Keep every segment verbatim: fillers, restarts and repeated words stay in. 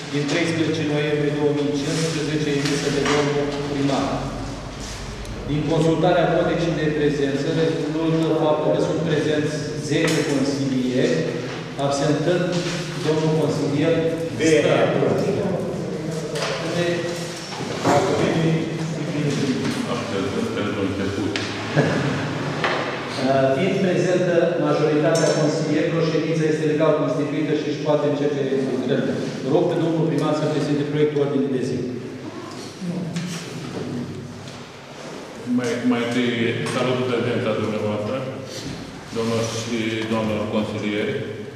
din treisprezece noiembrie două mii cincisprezece, emisă de domnul primar. Din consultarea codecii de prezență, rezultă faptul că sunt prezenți zece consilieri, absentând domnul consilier Strat. Fiind prezentă majoritatea consilierilor, ședința este legal constituită și își poate începe lucrările. Rog pe domnul primar să prezinte proiectul ordinii de zi. Mai, mai întâi salut prezența dumneavoastră, domnilor și doamnelor consilieri.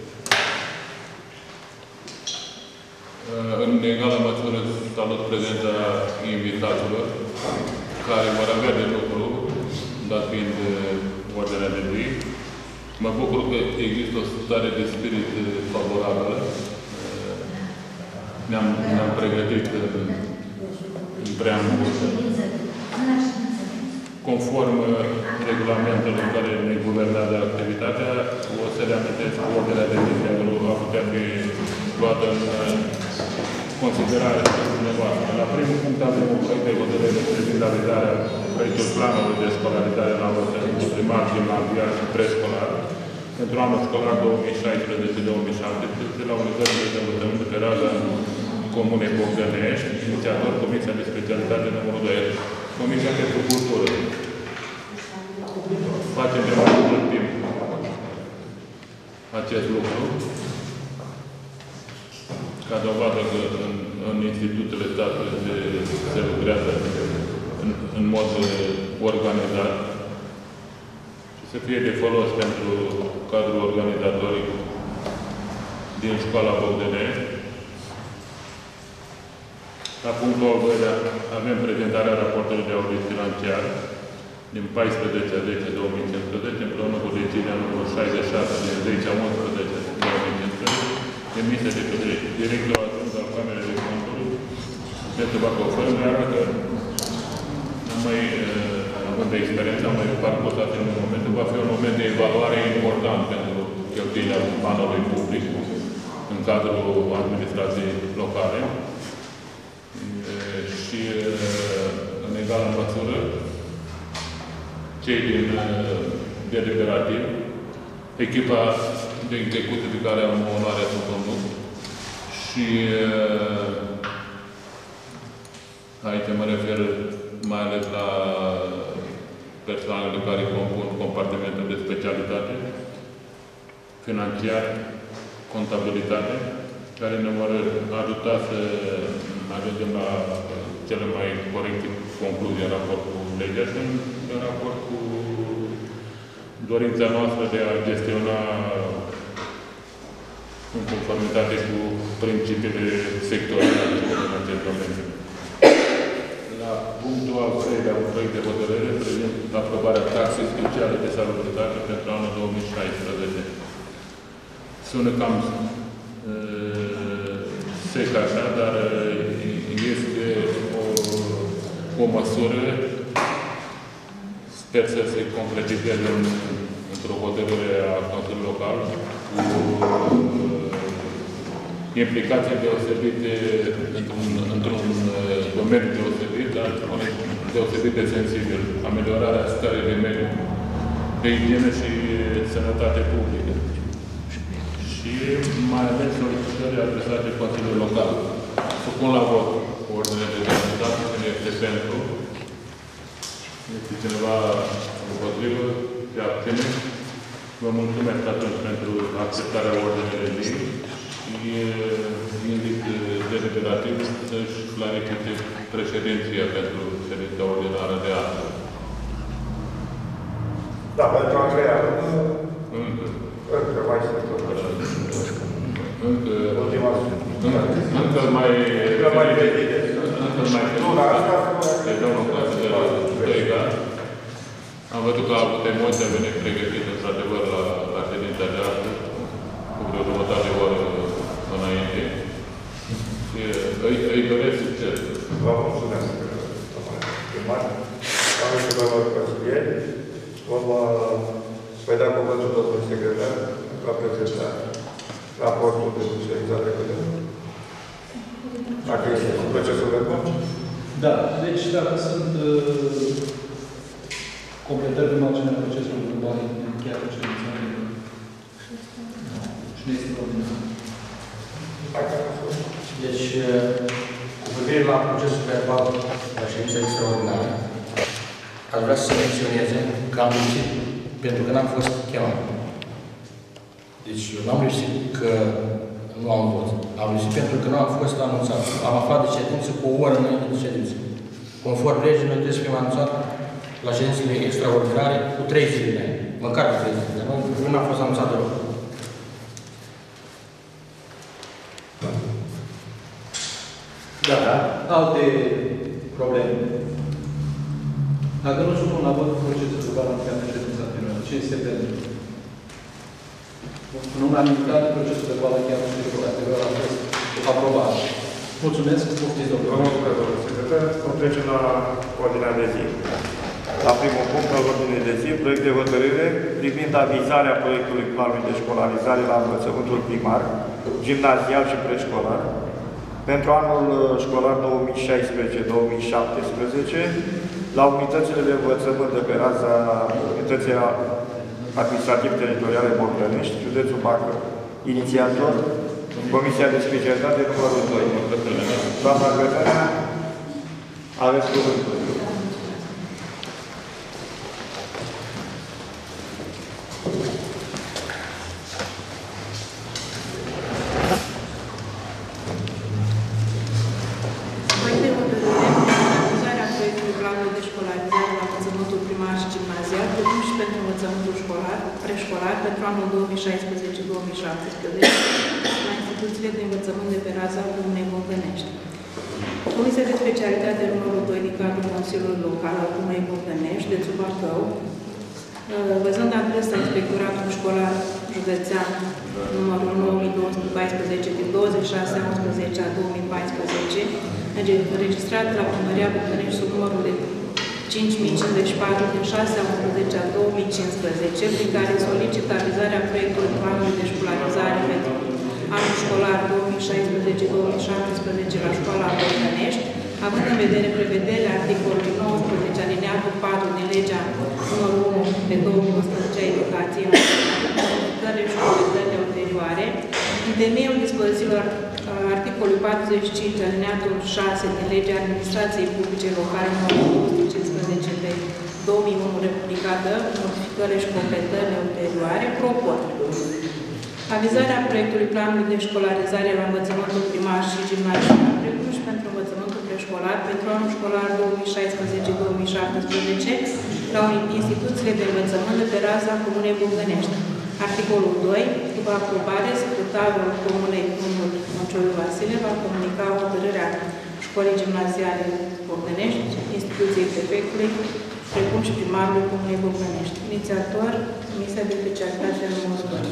În egală măsură salut prezența invitaților care vor avea de lucru, dat fiind ordinea de zi. Mă bucur că există o stare de spirit favorabilă. Ne-am ne pregătit în preambul. Conform regulamentelor care ne guvernează activitatea, o să reamintesc ordinea de zi pentru a putea fi luată în considerare de dumneavoastră. La primul punct avem un proiect de hotărâre privind realizarea proiectului planului de școlarizare la învățământul primar, gimnazial și preșcolar pentru anul școlar două mii șaisprezece două mii șaptesprezece la unitățile de învățământ pe raza Comunei Bogdănești, inițiator Comisia de Specialitate numărul doi, Comisia pentru Cultură. Facem de mai mult timp acest lucru, ca dovadă că în, în institutele statului se, se lucrează în, în mod organizat și să fie de folos pentru cadrul organizatoric din Școala Bogdănești. La punctul al doilea avem prezentarea raportului de audit financiar din paisprezece zece două mii cincisprezece împreună cu decizia numărul șaizeci și șase din zece unsprezece două mii cincisprezece emisă de către directorul adjunct al Camerei de Conturi pentru Bacău. Fără îndoială că am mai având de experiență, am mai parcurs în momentul, va fi un moment de evaluare important pentru cheltuirea banului public în cadrul administrației locale. Și în egală măsură cei din deliberativ, echipa de execuție pe care am onoarea să o conduc și aici mă refer mai ales la persoanele care compun compartimentul de specialitate, financiar, contabilitate, care ne vor ajuta să ajungem la cele mai corecte concluzii în raport cu legea și în raport cu dorința noastră de a gestiona în conformitate cu principiile sectoriale în acest domeniu. La punctul al treilea, un proiect de hotărâre privind aprobarea taxei speciale de salubritate pentru anul două mii șaisprezece. Sună cam sec așa, dar este o, o măsură, sper să se concretizeze în, într-o hotărâre a Consiliului Local, cu implicații deosebite într-un într domeniu deosebit, dar deosebit de sensibil, ameliorarea stării de mediu, de igienă și sănătate publică. Și mai avem solicitări adresate Consiliului Local. Supun la vot ordine de deputat, cine este pentru. Este cineva împotrivă, se abține. Vă mulțumesc atunci pentru acceptarea ordinei de zi și invit deliberativ să-și clarifice președinția pentru ședința ordinară de astăzi. Da, pentru a treia lună, Încă. încă mai sunt tot. Încă, Ultima încă mai... Încă mai vedite. Încă mai vedite. De domnul consideră Tăiga. Am văzut că a avut emoția a venit pregătit, într-adevăr, la, la ședința de astăzi, cu vreo jumătate de oră înainte. Și îi, îi doresc succes. Vă mulțumesc, domnule primar. Am și domnul consilieri. Vom voi da cuvântul domnului secretar la prezentare raportul de ședința trecută. Dacă este procesul verbal? Da, deci dacă sunt uh, completări pe marginea procesului verbal, chiar ședința și nu este problemă. Deci, cu privire la procesul verbal la ședința extraordinară, aș vrea să se menționeze că am lipsit pentru că n-am fost chemat. Deci, eu n-am lipsit că nu am vot. Am lipsit pentru că nu am fost anunțat. Am aflat de ședință cu o oră înainte de ședință. Conform legii, noi trebuie să fim anunțat la ședințele extraordinare cu trei zile înainte. Măcar cu trei zile. Nu, nu am fost anunțat deloc. Da, da. Alte probleme. Dacă nu supun la vot procesul verbal în ședința anterioară, ce este pentru? În unanimitate, procesul verbal în ședința anterioară a fost aprobat. Mulțumesc, poftiți, domnule. Vă mulțumesc, domnule secretar. Vom trece la ordinea de zi. La primul punct al ordinei de zi, proiect de hotărâre privind avizarea proiectului planului de școlarizare la învățământul primar, gimnazial și preșcolar pentru anul școlar două mii șaisprezece două mii șaptesprezece la unitățile de învățământ de pe raza unității administrativ-teritoriale Bogdănești, județul Bacău. Inițiator, Comisia de Specialitate numărul doi. Doamna Cătălina, aveți cuvântul. Pentru anul două mii șaisprezece două mii șaptesprezece la instituțiile de învățământ de pe raza Comunei Bogdănești. Comisia de Specialitate numărul doi din cadrul Consiliului Local al Comunei Bogdănești, județul Bacău, văzând adresa Inspectoratului Școlar Județean numărul nouă mii două sute paisprezece din douăzeci și șase a unsprezecea două mii paisprezece, înregistrat la Primăria Bogdănești sub numărul de cinci mii cincizeci și patru din șase a unsprezecea două mii cincisprezece, prin care solicită avizarea proiectului planului de școlarizare pentru anul școlar două mii șaisprezece două mii șaptesprezece la școala Bogdănești, având în vedere prevederea articolului nouăsprezece alineatul patru din legea numărul unu pe două mii unsprezece a educației, modificările și completările ulterioare, în temeiul dispozițiilor articolului patruzeci și cinci alineatul șase din legea administrației publice locale numărul două sute cincisprezece pe două mii unu republicată, modificările și completările ulterioare, propun avizarea proiectului planului de școlarizare la învățământul primar și gimnazial, precum și pentru învățământul preșcolar pentru anul școlar două mii șaisprezece două mii șaptesprezece la instituțiile de învățământ de pe raza Comunei Bogdănești. Articolul doi. După aprobare, secretarul Comunei Muncioriu Vasile va comunica hotărârea școlii gimnaziale Bogdănești, instituției prefectului, precum și primarului Comunei Bogdănești. Inițiator, Comisia de Specialitate numărul doi.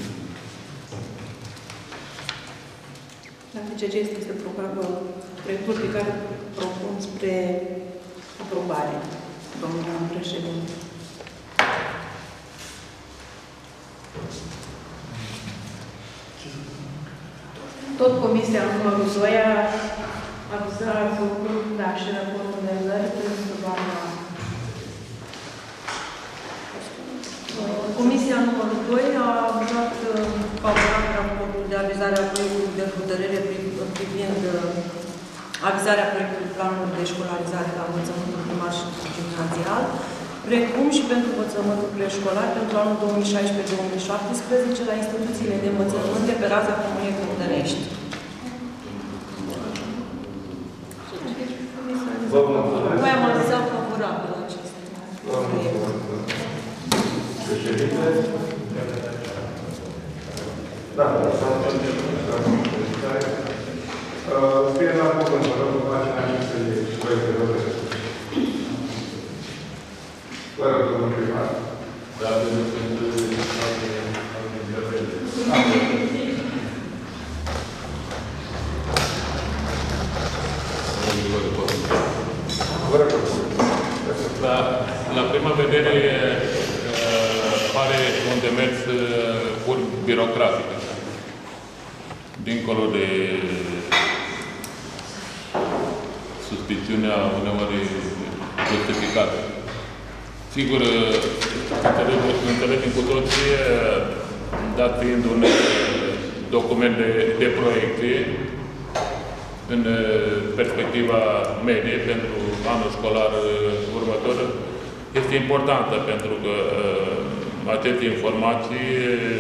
La F C G este proiectul pe care propun spre aprobare, domnul președinte. Tot Comisia numărul doi a avizat făcut, da, și raportul de zări pentru doamna. Comisia numărul doi a avizat favorabil raportul de avizare a proiectului de hotărâre privind avizarea proiectului planului de școlarizare la învățământul primar și gimnazial, precum și pentru învățământul preșcolar pentru anul două mii șaisprezece două mii șaptesprezece la instituțiile de învățământ de pe raza Comunei Bogdănești. Noi am avizat favorabil aceste proiecte. Președinte? Da, scrie la cuvânt, vă rog, în pagina cincisprezece, proiecte de hotărâre. Vă rog, domnul primar. Da, pentru că sunt la, la prima vedere pare un demers pur birocratic. Dincolo de suspiciunea uneori justificată. Sigur, înțelegem cu toții, dat fiind un document de, de proiecție în perspectiva medie pentru anul școlar următor, este importantă pentru că aceste informații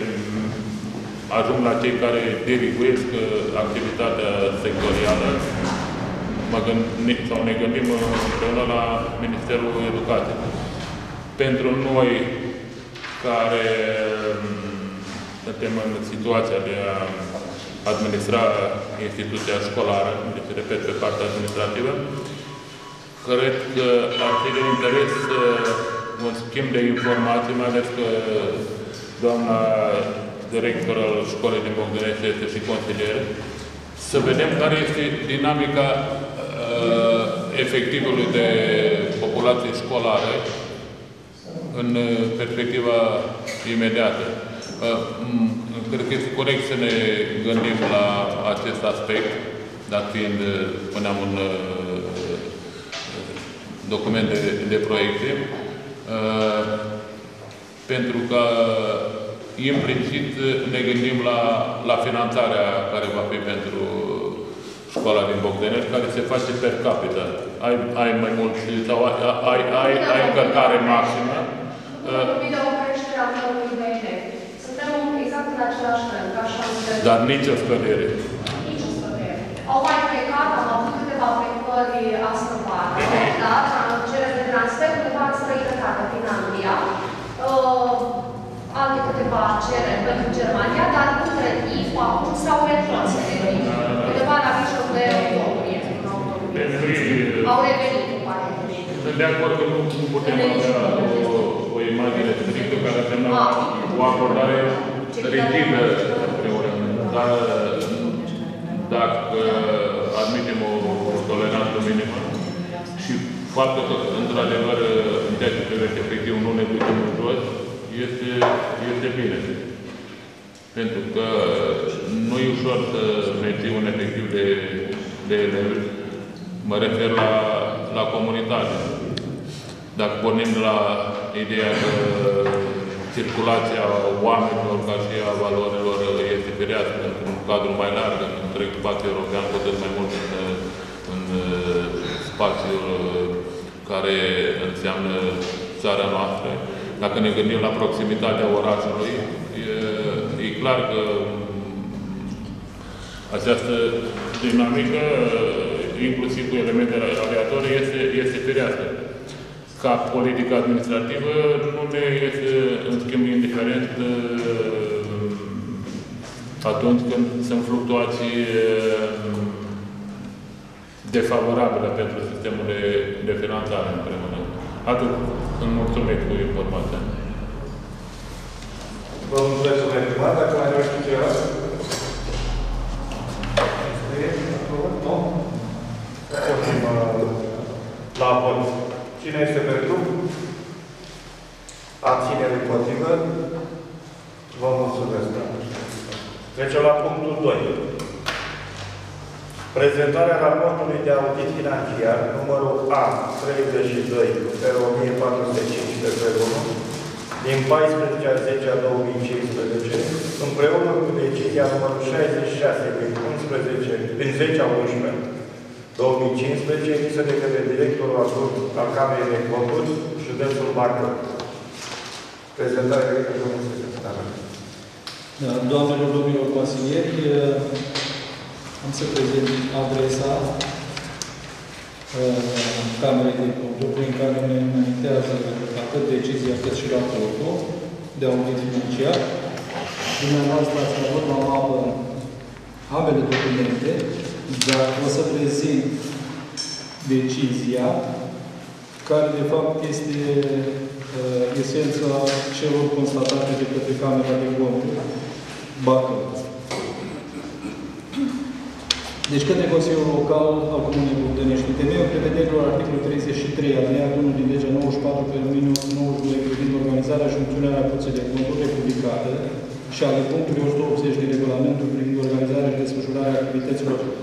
ajung la cei care diriguiesc activitatea sectorială. Mă gând, sau ne gândim împreună la Ministerul Educației. Pentru noi care suntem în situația de a administra instituția școlară, deci, repet, pe partea administrativă, cred că ar fi de interes un schimb de informații, mai ales că doamna director al școlii din Bogdănești este și consilier, să vedem care este dinamica uh, efectivului de populație școlară în perspectiva imediată. Uh, cred că este corect să ne gândim la acest aspect, dat fiind, spuneam, un uh, document de, de proiecte, uh, pentru că implicit ne gândim la, la finanțarea care va fi pentru școala din Bogdănești, care se face per capita. Ai, ai mai mult sau ai, ai, ai, ai încărcare maximă. Vorbim de o creștere a numărului de elevi. Suntem exact în același trend, ca așa. Dar nici o scădere. Nici o scădere. Au mai plecat, am avut câteva plecări ascăpate, dar cereri de transfer undeva în străinătate, prin Anglia. Uh, alte câteva cereri pentru Germania, dar între timp, acum s-au retras. Undeva la mijloc de octombrie. Au revenit cu parteneri. Sunt de acord că nu putem avea o, o imagine strictă care înseamnă o abordare rigidă împreună. Dar dacă admitem o, o toleranță minimă și faptul că, într-adevăr, în ceea ce privește efectiv nu ne ducem în jos, este, este bine. Pentru că nu e ușor să menții un efectiv de, de elevi. Mă refer la, la comunitate. Dacă pornim la ideea că circulația oamenilor ca și a valorilor este firească într-un cadru mai larg, în întreg spațiul european, cu atât mai mult în, în spațiul care înseamnă țara noastră. Dacă ne gândim la proximitatea orașului, e, e clar că această dinamică, inclusiv cu elemente aleatorii, este, este firească. Ca politică administrativă, nu ne este, în schimb, indiferent atunci când sunt fluctuații defavorabile pentru sistemul de, de finanțare împreună. Atât. Îmi mulțumesc cu informația. Vă mulțumesc, domnule primar. Dacă mai dorește ceva? Nu? Pornim la vot. Cine este pentru? Abținere împotrivă? Vă mulțumesc. Trecem la punctul doi. Prezentarea raportului de audit financiar, numărul A treizeci și doi pe o mie patru sute cincisprezece pe unu, din paisprezece a zece a două mii cincisprezece, împreună cu decizia numărul șaizeci și șase din zece a unsprezece două mii cincisprezece, emisă de către directorul adjunct al Camerei de Conturi, județul Bacău. Prezentarea de către domnul secretar. Doamnelor, domnilor consilieri, am să prezint adresa Camerei de Conturi, prin care ne înaintează atât decizia cât și raportul de audit financiar. Dumneavoastră ați avut la mapă ambele documente, dar o să prezint decizia, care de fapt este uh, esența celor constatate de către Camera de Conturi Bacău. Deci, către Consiliul Local al Comunei Bogdănești, temeiul prevederilor articolul treizeci și trei, alineatul unu din legea nouăzeci și patru pe o mie nouă sute nouăzeci și doi privind organizarea și funcționarea Curții de Conturi republicate și ale punctului o sută optzeci din regulamentul privind organizarea și desfășurarea activităților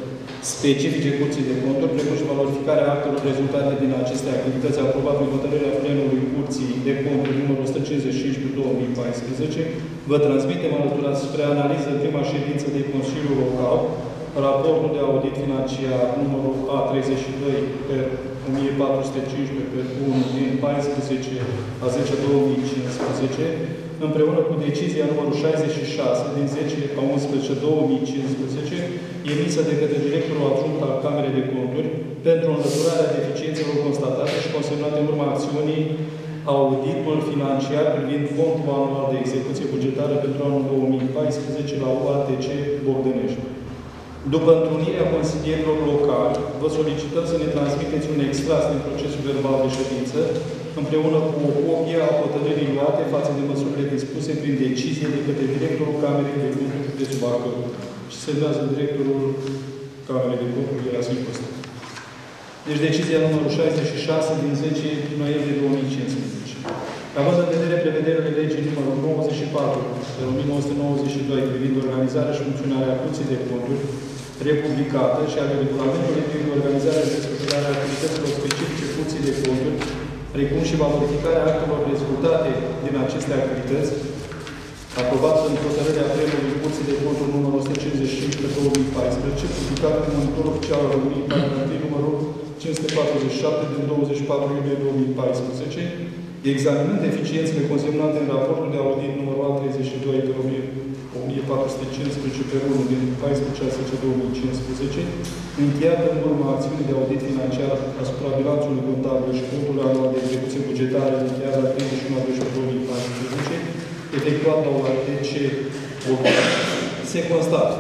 specifice Curții de Conturi, precum și valorificarea actelor rezultate din aceste activități, aprobat prin hotărârea Plenului Curții de Conturi numărul o sută cincizeci și cinci pe două mii paisprezece, vă transmitem alăturat spre analiză prima ședință de Consiliu Local, raportul de audit financiar numărul A treizeci și doi pe o mie patru sute cincisprezece pe unu din paisprezece a zece două mii cincisprezece, împreună cu decizia numărul șaizeci și șase din zece a unsprezece două mii cincisprezece, emisă de către directorul adjunct al Camerei de Conturi pentru înlăturarea deficiențelor constatate și consemnate în urma acțiunii auditul financiar privind fondul anual de execuție bugetară pentru anul două mii paisprezece la U A T C Bogdănești. După întrunirea consilierilor locali, vă solicităm să ne transmiteți un extras din procesul verbal de ședință, împreună cu o copie a hotărârii luate față de măsurile dispuse prin decizie de către directorul Camerei de Conturi județul Bacău. Și semnează directorul Camerei de Conturi, Gerasim Costa. Deci decizia numărul șaizeci și șase din zece noiembrie două mii cincisprezece. Având în vedere prevederile legii numărul nouăzeci și patru pe o mie nouă sute nouăzeci și doi privind organizarea și funcționarea Curții de Conturi republicată și ale regulamentului privind organizarea și desfășurarea activităților specifice Curții de Conturi, precum și valorificarea actelor rezultate din aceste activități, aprobat în hotărârea Plenului Curții de Conturi numărul o sută cincizeci și cinci pe două mii paisprezece, publicat în Monitorul Oficial al României, paragraful numărul cinci sute patruzeci și șapte din douăzeci și patru iulie două mii paisprezece, examinând deficiențele consemnate în raportul de audit numărul A treizeci și doi pe o mie patru sute cincisprezece pe unu din paisprezece a zece două mii cincisprezece, încheiată în urma acțiunii de audit financiar asupra bilanțului contabil și contul anual de execuție bugetară încheiat la treizeci și unu doisprezece două mii paisprezece, efectuat la U A T C Bogdănești, se constată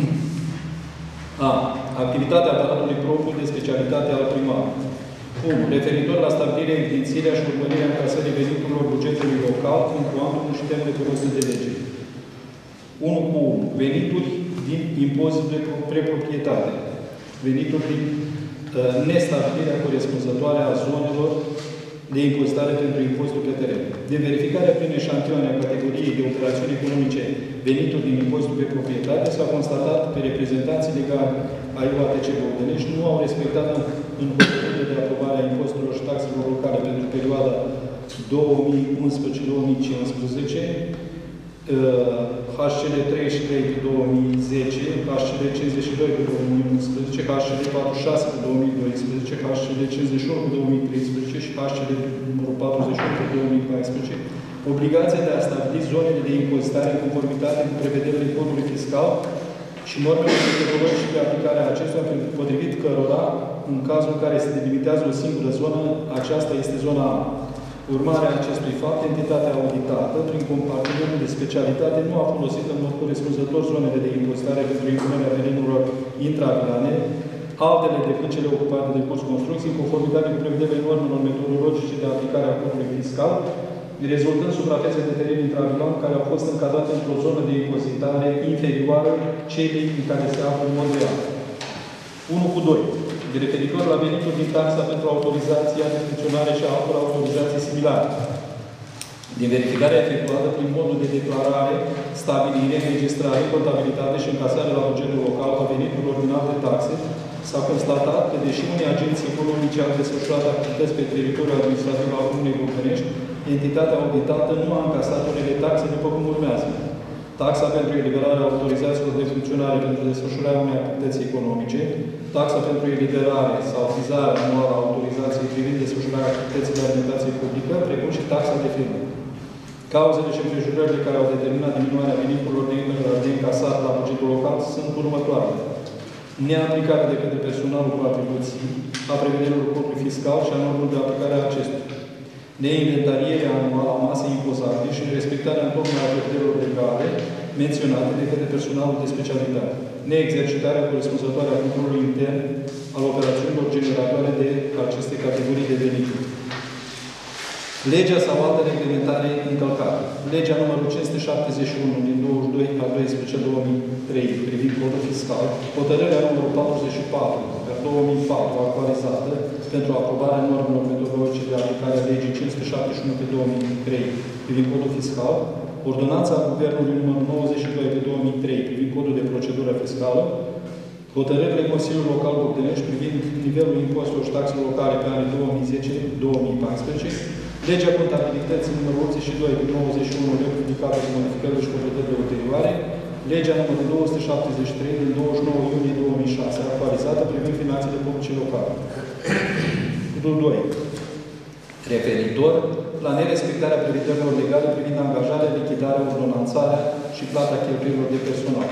a. Activitatea aparatului propriu de specialitate al primarului. unu. Referitor la stabilirea, evidențierea și urmărirea încasării veniturilor bugetului local în cuantumul și termenele prevăzute de lege. unu cu unu. Venituri din impozit de preproprietate. Venituri din uh, nestabilirea corespunzătoare a zonelor de impozitare pentru impozitul pe teren. Din verificarea prin eșantioane a categoriei de operațiuni economice venituri din impozitul pe proprietate, s-a constatat că reprezentanții legali ai U A T C Bogdănești nu au respectat în hotărârile de aprobare a impozitelor și taxelor locale pentru perioada două mii unsprezece două mii cincisprezece, H C L treizeci și trei pe două mii zece, H C L cincizeci și doi pe două mii unsprezece, H C L patruzeci și șase pe două mii doisprezece, H C L cincizeci și unu pe două mii treisprezece și H C L numărul patruzeci și unu pe două mii paisprezece, obligația de a stabili zonele de impozitare în conformitate cu prevederile codului fiscal și normele metodologice de aplicare a acestuia, potrivit cărora, în cazul în care se delimitează o singură zonă, aceasta este zona A. Urmarea acestui fapt, entitatea auditată, prin compartimentul de specialitate, nu a folosit în mod corespunzător zonele de impozitare pentru impunerea veninurilor intravilane, altele decât cele ocupate de curs construcții, în conformitate cu prevederile normelor metodologice de aplicare a codului fiscal, rezultând suprafețe de teren intravilan care au fost încadrate într-o zonă de impozitare inferioară celei în care se află în mod real. unu cu doi. De referitor la venituri din taxa pentru autorizația de funcționare și a altor autorizații similare. Din verificarea efectuată prin modul de declarare, stabilire, înregistrare, contabilitate și încasare la bugetul local a veniturilor din alte taxe, s-a constatat că, deși unii agenții economice au desfășurat activități pe teritoriul administrativ al Comunei Bogdănești, entitatea auditată nu a încasat unele taxe după cum urmează. Taxa pentru eliberarea autorizațiilor de funcționare pentru desfășurarea unei activități economice, taxa pentru eliberare sau fizarea anuală a autorizației privind desfășurarea activității de alimentație publică, precum și taxa de firmă. Cauzele și împrejurările care au determinat diminuarea veniturilor de, de încasat la bugetul local sunt următoarele. Neaplicarea de către personalul cu atribuții a prevederilor codului fiscal și a normelor de aplicare a acestuia. Neinventarierea anuală a masei impozabile și respectarea întocmai a prevederilor legale menționate de către personalul de specialitate. Neexercitarea corespunzătoare a controlului intern al operațiunilor generatoare de aceste categorii de venituri. Legea sau altă reglementare încălcată. Legea numărul cinci sute șaptezeci și unu din douăzeci și doi a doisprezece două mii trei privind codul fiscal, hotărârea numărul patruzeci și patru pe două mii patru actualizată pentru aprobarea normelor metodologice de aplicare a legii cinci sute șaptezeci și unu pe două mii trei privind codul fiscal, ordonanța Guvernului numărul nouăzeci și doi pe două mii trei privind codul de procedură fiscală, hotărârile Consiliului Local Bogdănești privind nivelul impozitelor și taxelor locale pe anii două mii zece două mii paisprezece, legea contabilității numărul optzeci și doi din nouăzeci și unu, rectificată cu modificările și completările ulterioare, legea numărul două sute șaptezeci și trei din douăzeci și nouă iunie două mii șase, actualizată privind finanțele publice locale. doi. Referitor la nerespectarea prevederilor legale privind angajarea, lichidarea, ordonanțarea și plata cheltuielilor de personal.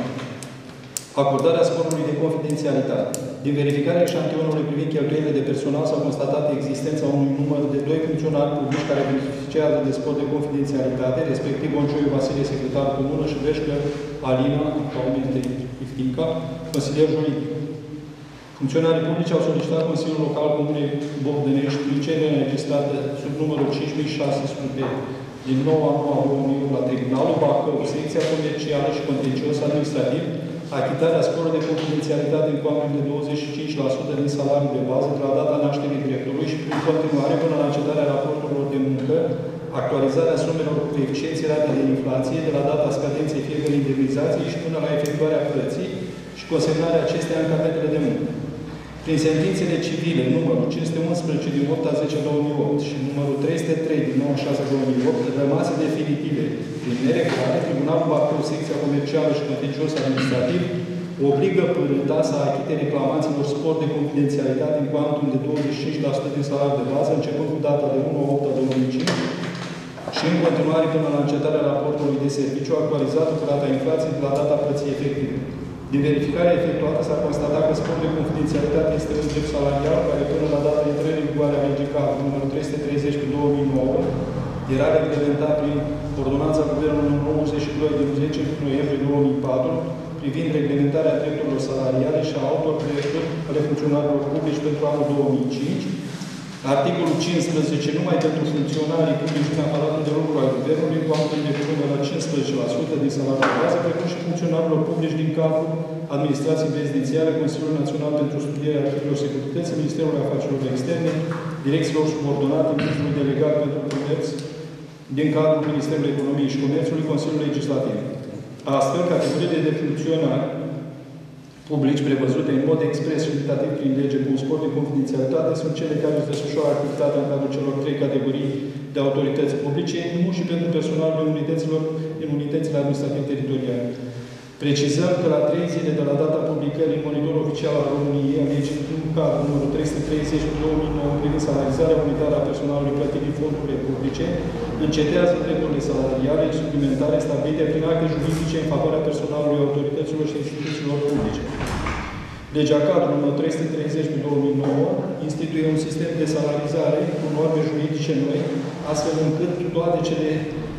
Acordarea sporului de confidențialitate. Din verificarea eșantionului privind cheltuielile de personal s-a constatat existența unui număr de doi funcționari publici care beneficiază de spor de confidențialitate, respectiv Boncioiu Vasile, secretar comună, și Veșcă Alina, actualmente Iftinca, consilier juridic. Funcționarii publici au solicitat Consiliul Local Comunei Bogdănești prin cerere înregistrată sub numărul cinci mii șase sute din nouă a noua două mii opt la Tribunalul Bacău, secția comercială și contencios administrativ, achitarea sporului de confidențialitate în cuantum de douăzeci și cinci la sută din salariul de bază de la data nașterii directorului și prin continuare până la încetarea raporturilor de muncă, actualizarea sumelor cu coeficienții rate de inflație de la data scadenței fiecărei indemnizații și până la efectuarea plății și consemnarea acesteia în carnetele de muncă. Prin sentințele civile numărul cinci sute unsprezece din opt a zece două mii opt și numărul trei sute trei din nouă a șase două mii opt, rămase definitive prin neregulare, Tribunalul Bacău, secția comercială și contencios administrativ, obligă părânta să achite reclamanților spor de confidențialitate în cuantum de douăzeci și cinci la sută din salariul de bază, începând cu data de unu a opta două mii cinci și în continuare până la încetarea raportului de serviciu actualizat cu rata inflației de la data plății efective. Din verificarea efectuată s-a constatat că sporul de confidențialitate este un drept salarial care până la data intrării în vigoare a legii cadru numărul trei sute treizeci pe două mii nouă era reglementat prin ordonanța Guvernului numărul nouăzeci și doi din zece noiembrie două mii patru privind reglementarea drepturilor salariale și a altor drepturi ale funcționarilor publici pentru anul două mii cinci. Articolul cincisprezece, numai pentru funcționarii publici din aparatul de lucru al Guvernului, cu cuantum de până la cincisprezece la sută din salariul de bază, precum și funcționarilor publici din cadrul Administrației Prezidențiale, Consiliul Național pentru Studierea Arhivelor Securității, Ministerul Afacerilor Externe, direcțiilor subordonate, Ministrul Delegat pentru Comerț, din cadrul Ministerului Economiei și Comerțului, Consiliul Legislativ. Astfel, categoriile de funcționari publici prevăzute în mod expres și limitativ prin lege cu un scop de confidențialitate sunt cele care își desfășoară activitatea în cadrul celor trei categorii de autorități publice, nu și pentru personalul unităților din unitățile administrative teritoriale. Precizăm că la trei zile de la data publicării în Monitorul Oficial al României, a legii în cadrul numărul trei sute treizeci pe două mii nouă privind salarizarea unitară a personalului plătit din fondurile publice, încetează drepturile salariale și suplimentare stabilite prin acte juridice în favoarea personalului autorităților și instituțiilor publice. Legea cadru numărul trei sute treizeci pe două mii nouă instituie un sistem de salarizare cu norme juridice noi, astfel încât toate cele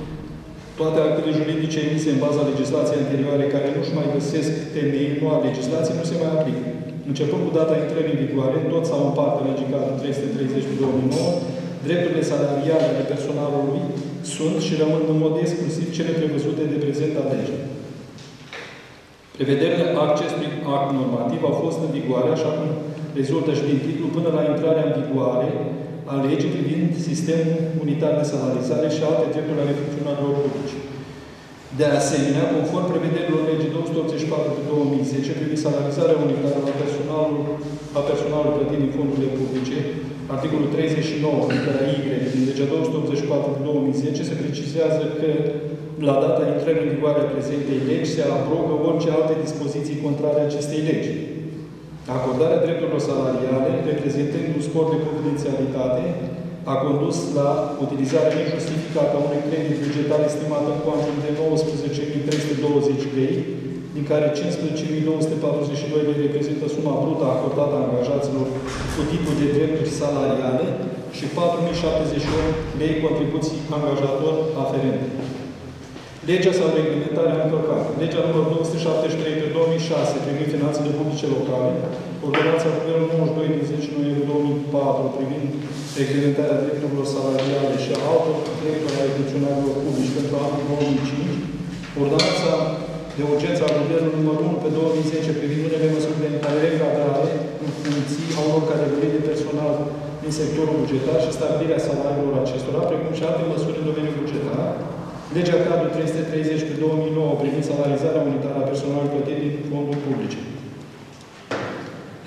Toate actele juridice emise în baza legislației anterioare care nu-și mai găsesc temei în noua legislație nu se mai aplică. Începând cu data intrării în vigoare, tot sau în parte legii cadru trei sute treizeci pe două mii nouă, drepturile salariale ale personalului sunt și rămân în mod exclusiv cele prevăzute de prezenta lege. Prevederile acestui act normativ au fost în vigoare, așa cum rezultă și din titlu, până la intrarea în vigoare a legii privind sistemul unitar de salarizare și alte drepturi ale funcționarilor publici. De asemenea, conform prevederilor legii două sute optzeci și patru pe două mii zece privind salarizarea unitară a personalului, a personalului plătit din fondurile publice, articolul treizeci și nouă, litera Y, din legea două sute optzeci și patru pe două mii zece, se precizează că la data intrării în vigoare a prezentei legi se abrogă orice alte dispoziții contrare acestei legi. Acordarea drepturilor salariale, reprezentând un scor de confidențialitate, a condus la utilizarea nejustificată a unui credit bugetar estimat în cuantum de nouăsprezece mii trei sute douăzeci lei, din care cincisprezece mii două sute patruzeci și doi lei reprezintă suma brută acordată angajaților cu titlu de drepturi salariale și patru mii șaptezeci și opt lei contribuții angajator aferente. Legea sau reglementarea încălcată. Legea numărul două sute șaptezeci și trei pe două mii șase privind finanțele publice locale, Ordonanța Guvernului nouăzeci și doi din zece noiembrie două mii patru privind reglementarea drepturilor salariale și a altor drepturi ale funcționarilor publici pentru anul două mii cinci, Ordonanța de urgență a Guvernului numărul unu pe două mii zece privind unele măsuri de regradrare în funcții a unor categorii de personal din sectorul bugetar și stabilirea salariilor acestora, precum și alte măsuri în domeniul bugetar, Legea cadru trei sute treizeci pe două mii nouă privind salarizarea unitară a personalului plătit din fonduri publice.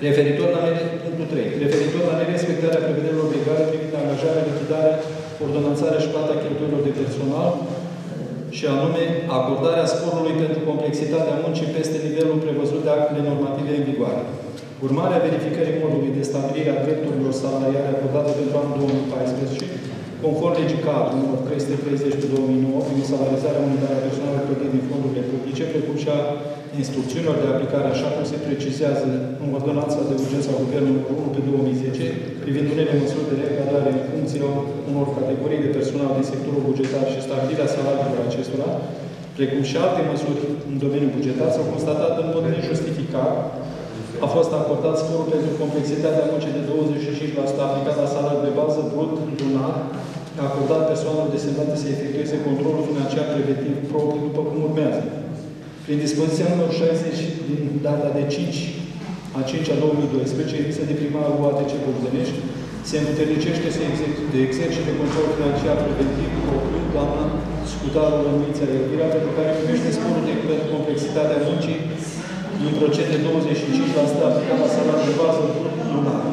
Referitor la, punctul trei. Referitor la nerespectarea prevederilor legale privind angajarea, lichidarea, ordonanțarea și plata cheltuielilor de personal, și anume acordarea sporului pentru complexitatea muncii peste nivelul prevăzut de actele normative în vigoare. Urmarea verificării modului de stabilire a drepturilor salariale acordate pentru anul două mii paisprezece, conform legii cadru numărul trei sute treizeci pe două mii nouă, privind salarizarea unitară a personalului plătit din fondurile publice, precum și a instrucțiunilor de aplicare, așa cum se precizează în ordonanța de urgență a Guvernului unu pe două mii zece, privind unele măsuri de reîncadrare în funcție unor categorii de personal din sectorul bugetar și stabilirea salariilor acestora, precum și alte măsuri în domeniul bugetar, s-au constatat în mod nejustificat. A fost acordat sporul pentru complexitatea muncii de douăzeci și cinci la sută aplicat la salariul de bază brut lunar, a acordat persoanelor desemnate să efectueze controlul financiar preventiv propriu după cum urmează. Prin dispoziția numărul șaizeci din data de cinci a cincea două mii doisprezece, emisă de primarul U A T C Bogdănești, se împuternicește să exercite control financiar preventiv propriu, doamna Scutarul Lămuița Elvira, pentru care primește sporul de complexitatea muncii în procent de douăzeci și cinci la sută aplicat la salariul de bază lunar.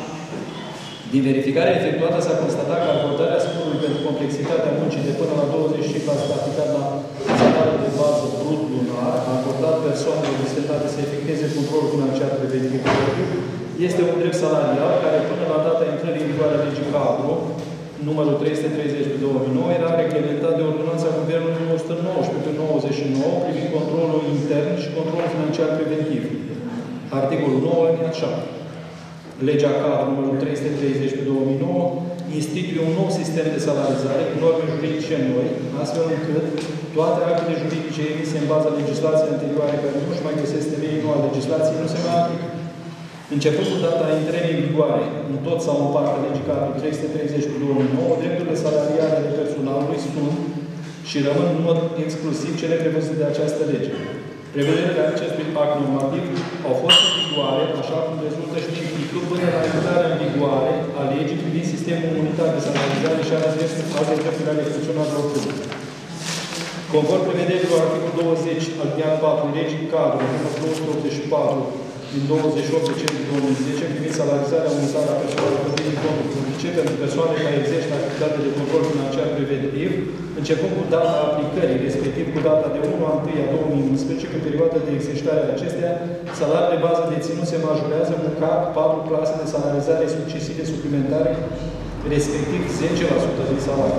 Din verificarea efectuată s-a constatat că acordarea sporului pentru complexitatea muncii de până la douăzeci și cinci la sută aplicat la salariul de bază brut lunar a acordat persoanelor desemnate să efectueze controlul financiar preventiv este un drept salarial care până la data intrării în vigoare a legii cadru numărul trei sute treizeci pe două mii nouă era reglementat de ordonanța Guvernului o sută nouăsprezece pe nouăzeci și nouă privind controlul intern și controlul financiar preventiv. Articolul nouă, alineat șapte. Legea cadru numărul trei sute treizeci pe două mii nouă instituie un nou sistem de salarizare cu norme juridice noi, astfel încât toate actele juridice emise în baza legislației anterioare care nu își mai găsesc temeiul nou al legislației nu se mai aplică. Începând cu data intrării în vigoare, în tot sau în parte legii cadru trei sute treizeci pe două mii nouă, drepturile salariale ale personalului sunt și rămân în mod exclusiv cele prevăzute de această lege. Prevederile acestui act normativ au fost în vigoare, așa cum rezultă științific, până la intrarea în vigoare a legii privind sistemul unitar de salarizare și alte drepturi ale funcționarilor publice. Conform prevederilor articolul douăzeci, alineat patru, legii cadru numărul două sute optzeci și patru din douăzeci și opt decembrie două mii zece, privind salarizarea unitară a personalului plătit din fonduri publice pentru persoane care exercită activitate de control financiar preventiv, începând cu data aplicării, respectiv cu data de unu a întâi a două mii unsprezece, pe perioada de exercitare a acestea, salariul de bază deținut se majorează cu cap patru clase de salarizare succesive suplimentare, respectiv zece la sută din salariu.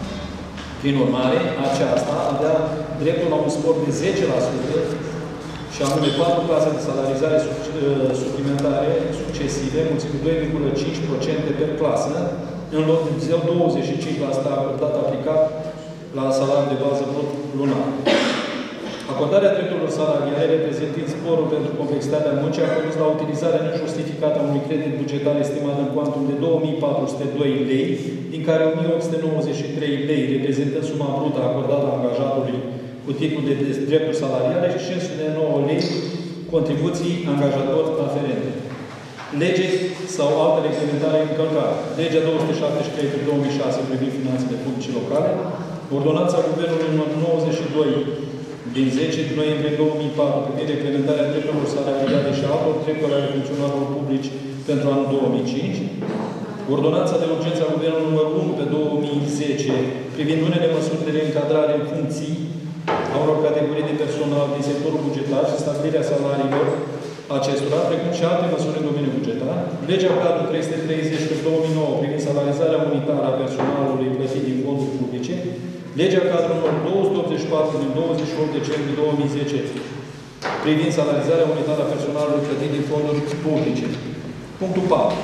Prin urmare, aceasta avea dreptul la un spor de zece la sută și anume patru clase de salarizare suplimentare succesive, mulțit cu doi virgulă cinci la sută per clasă, în loc de douăzeci și cinci la sută acordat aplicat la salariul de bază brut lunar. Acordarea drepturilor salariale, reprezentând sporul pentru complexitatea muncii, a condus la utilizarea nejustificată a unui credit bugetar estimat în cuantum de două mii patru sute doi lei, din care o mie opt sute nouăzeci și trei lei reprezentând suma brută acordată angajatului cu titlul de drepturi salariale și cinci sute nouă lei contribuții angajator aferente. Lege sau alte reglementare încălcate. Legea două sute șaptezeci și trei pe două mii șase privind finanțele publice locale, Ordonanța Guvernului numărul nouăzeci și doi din zece noiembrie două mii patru privind reglementarea drepturilor salariale și altor drepturi ale funcționarilor publici pentru anul două mii cinci, Ordonanța de urgență a Guvernului numărul unu pe două mii zece privind unele măsuri de reîncadrare în funcții a unor categorii de personal din sectorul bugetar și stabilirea salariilor acestora, precum și alte măsuri în domeniul bugetar, legea cadru trei sute treizeci pe două mii nouă privind salarizarea unitară a personalului plătit din fonduri publice, legea cadru numărul două sute optzeci și patru din douăzeci și opt decembrie două mii zece privind salarizarea unitară a personalului plătit din fonduri publice. Punctul patru.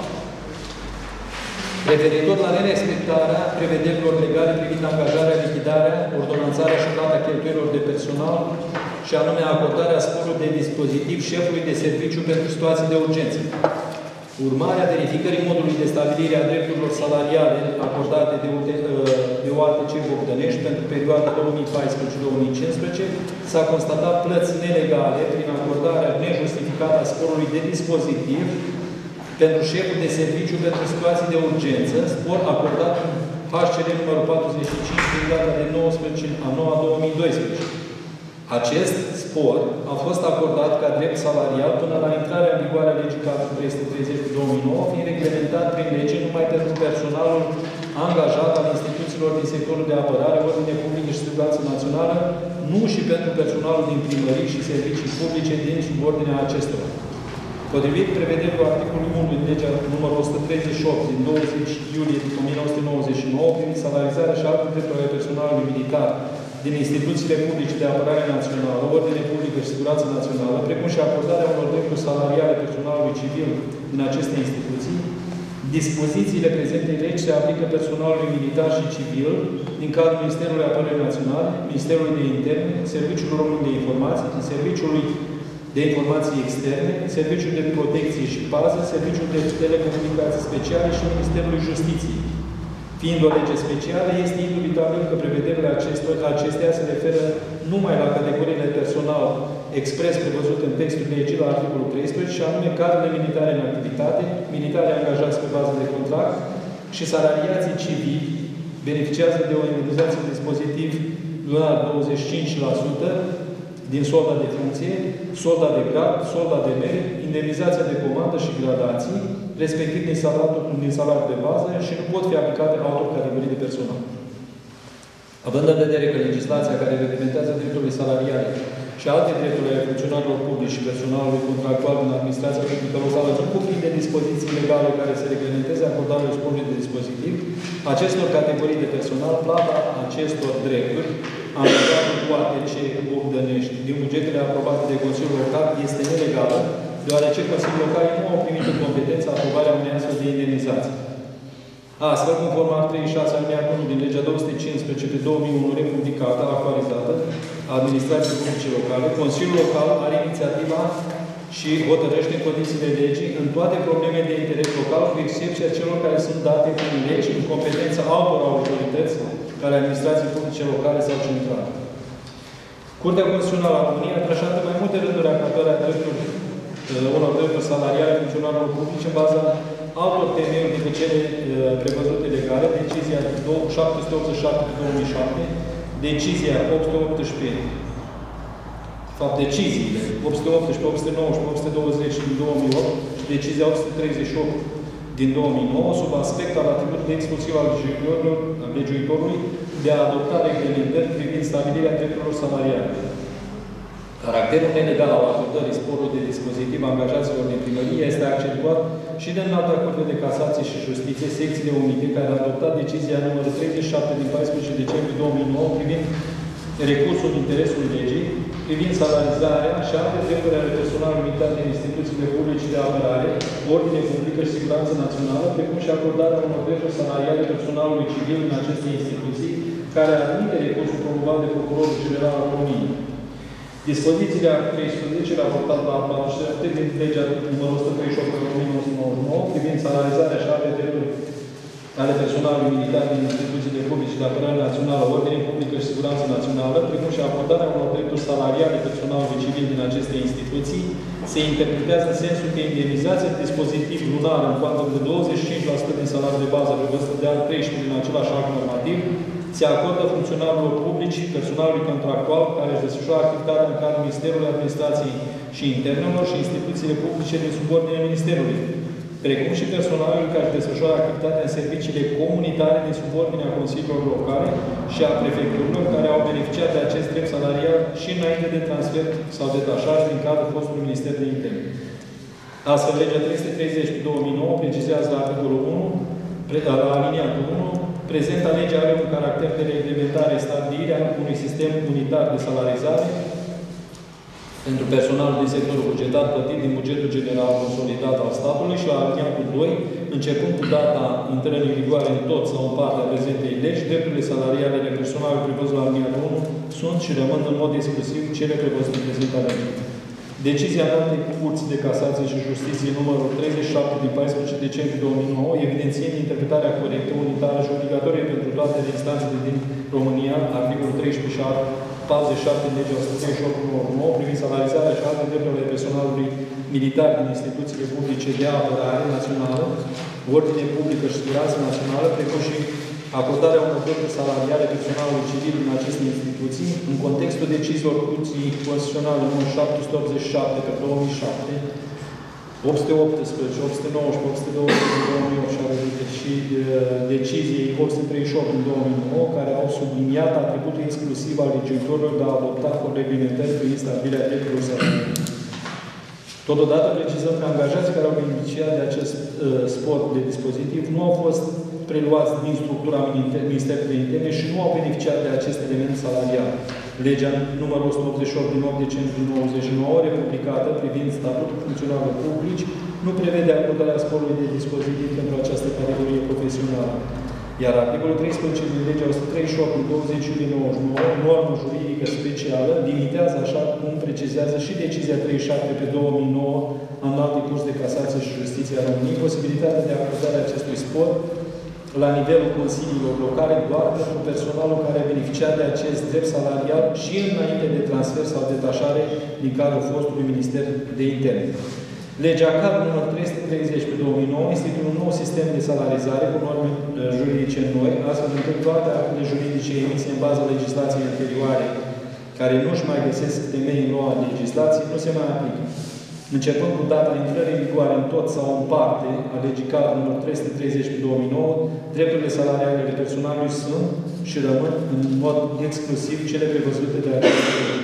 Referitor la nerespectarea prevederilor legale privind angajarea, lichidarea, ordonanțarea și plata cheltuielor de personal, și anume acordarea sporului de dispozitiv șefului de serviciu pentru situații de urgență. Urmarea verificării modului de stabilire a drepturilor salariale acordate de, de O A T C Bogdănești pentru perioada două mii paisprezece două mii cincisprezece s-a constatat plăți nelegale prin acordarea nejustificată a sporului de dispozitiv pentru șeful de serviciu pentru situații de urgență, spor acordat în H C R numărul patruzeci și cinci din data de nouăsprezece a noua două mii doisprezece. Acest spor a fost acordat ca drept salarial până la intrarea în vigoare a legii cadru trei sute treizeci pe două mii nouă, fiind reglementat prin lege numai pentru personalul angajat al instituțiilor din sectorul de apărare, ordine publică și siguranță națională, nu și pentru personalul din primării și servicii publice din subordinea acestora. Potrivit prevederilor articolului unu din legea numărul o sută treizeci și opt din douăzeci iulie o mie nouă sute nouăzeci și nouă, privind salarizarea și alte drepturi ale personalului militar din instituțiile publice de apărare națională, ordine publică și siguranță națională, precum și acordarea unor drepturi salariale personalului civil din aceste instituții, dispozițiile prezentei legi se aplică personalului militar și civil din cadrul Ministerului Apărării Naționale, Ministerului de Interne, Serviciului Român de Informații, Serviciului de Informații Externe, Serviciul de Protecție și Pază, Serviciul de Telecomunicații Speciale și Ministerului Justiției. Fiind o lege specială, este indubitabil că prevederile acestor, acestea se referă numai la categoriile personal expres prevăzute în textul legii la articolul treisprezece, și anume cadrele militare în activitate, militare angajați pe bază de contract și salariații civili beneficiază de o indemnizație dispozitiv lunar douăzeci și cinci la sută din solda de funcție, solda de grad, solda de merit, indemnizația de comandă și gradații, respectiv din salariul, din salariul de bază, și nu pot fi aplicate altor categorii de personal. Având în vedere că legislația care reglementează drepturile salariale și alte drepturi ale funcționarilor publici și personalului contractual din administrația publică locală nu cuprinde dispoziții legale care să reglementeze acordarea sporului de dispozitiv, acestor categorii de personal, plata acestor drepturi, angajatul cu A T C Bogdănești din bugetele aprobate de Consiliul Local este nelegală, deoarece Consiliul Local nu au primit în competență aprobarea unei astfel de indemnizații. Astfel, conform art treizeci și șase alineatul unu din legea două sute cincisprezece pe două mii unu, republicată, actualizată, a administrației publice locale, Consiliul Local are inițiativa și hotărăște în condițiile legii în toate problemele de interes local, cu excepția celor care sunt date prin legi în competența altor autorități care administrații publice locale sau centrale. Curtea Constituțională a României a tranșat mai multe rânduri acordarea drepturi, unor drepturi salariale funcționarilor publice în baza altor temeiuri decât cele prevăzute legale, decizia șapte sute optzeci și șapte pe două mii șapte, decizia opt sute optsprezece, de fapt deciziile opt sute optsprezece, opt sute nouăsprezece, opt sute douăzeci din două mii opt și decizia opt sute treizeci și opt din două mii nouă, sub aspect al atributului exclusiv al legiuitorului de a adopta reglementări privind stabilirea drepturilor salariale. Caracterul nelegal al acordării sporului de dispozitiv angajaților din primărie este accentuat și de Înalta Curte de Casație și Justiție, secțiile unite, care a adoptat decizia numărul treizeci și șapte din paisprezece decembrie două mii nouă privind recursul în interesul legii, privind salarizarea și alte drepturi ale personalului militar din instituțiile publice de apărare, ordine publică și siguranță națională, precum și acordarea unor drepturi salariale personalului civil în aceste instituții, care admite recursul promovat de Procurorul General al României. Dispozițiile treisprezece raportat la patruzeci și șapte din legea numărul o sută treizeci și opt pe o mie nouă sute nouăzeci și nouă privind salarizarea și alte drepturi ale personalului militar din instituțiile publice de apărare națională, ordine publică și siguranță națională, precum și acordarea unor drepturi salariale personalului civil din aceste instituții, se interpretează în sensul că indemnizația de dispozitiv lunar în cuantum de douăzeci și cinci la sută din salariul de bază prevăzută de an treisprezece din același act normativ, se acordă funcționarilor publici, personalului contractual care își desfășoară activitatea în cadrul Ministerului Administrației și Internelor și instituțiile publice din subordinea Ministerului, precum și personalului care își desfășoară activitatea în serviciile comunitare din subordinea Consiliilor Locale și a prefecturilor care au beneficiat de acest drept salarial și înainte de transfer sau detașare din cadrul fostului Minister de Interne. Astfel, legea trei sute treizeci pe două mii nouă precizează la articolul unu, la aliniatul unu, prezenta lege are un caracter de reglementare, stabilirea unui sistem unitar de salarizare pentru personalul din sectorul bugetar plătit din bugetul general consolidat al statului și la aliniatul doi, începând cu data intrării în vigoare în tot sau în partea prezentei legi, drepturile salariale ale personalului prevăzut la aliniatul unu sunt și rămân în mod exclusiv cele prevăzute în prezenta lege. Decizia Înaltei Curți de Casație și Justiție numărul treizeci și șapte din paisprezece decembrie două mii nouă, evidențiind interpretarea corectă, unitară și obligatorie pentru toate instanțele din România, articolul treisprezece și patruzeci și șapte din legea o sută treizeci și opt pe nouă, privind salarizarea și alte drepturi ale personalului militar din instituțiile publice de apărare națională, ordine publică și siguranță națională, precum și acordarea unor drepturi salariale personalului civil în aceste instituții, în contextul deciziilor Curții Constituționale numărul șapte sute optzeci și șapte pe două mii șapte, opt sute optsprezece, opt sute nouăsprezece, opt sute douăzeci, două mii opt și uh, deciziei opt sute treizeci și opt din două mii nouă, care au subliniat atributul exclusiv al legiuitorilor de a adopta reglementări privind stabilirea drepturilor salariale. Totodată precizăm că angajații care au beneficiat de acest uh, spor de dispozitiv nu au fost preluați din structura Ministerului Interne și nu au beneficiat de acest element salarial. Legea numărul o sută optzeci și opt din opt decembrie nouăzeci și nouă, republicată, privind statutul funcționarilor publici, nu prevede acordarea sporului de dispozitiv pentru această categorie profesională. Iar articolul treisprezece din legea o sută treizeci și opt din douăzeci iulie nouăzeci și nouă, normă juridică specială, limitează, așa cum precizează și decizia treizeci și șapte pe două mii nouă, în alte curs de casație și justiție a României, posibilitatea de acordare acestui spor la nivelul consiliilor locale doar pentru personalul care a beneficiat de acest drept salarial și înainte de transfer sau detașare din cadrul fostului Minister de Interne. Legea cadru numărul trei sute treizeci pe două mii nouă instituie un nou sistem de salarizare cu norme juridice noi, astfel încât toate actele juridice emise în baza legislației anterioare, care nu își mai găsesc temei în noua legislație, nu se mai aplică. Începând cu data intrării în vigoare în tot sau în parte a legii cadru numărul trei sute treizeci pe două mii nouă, drepturile salariale ale personalului sunt și rămân în mod exclusiv cele prevăzute de această lege.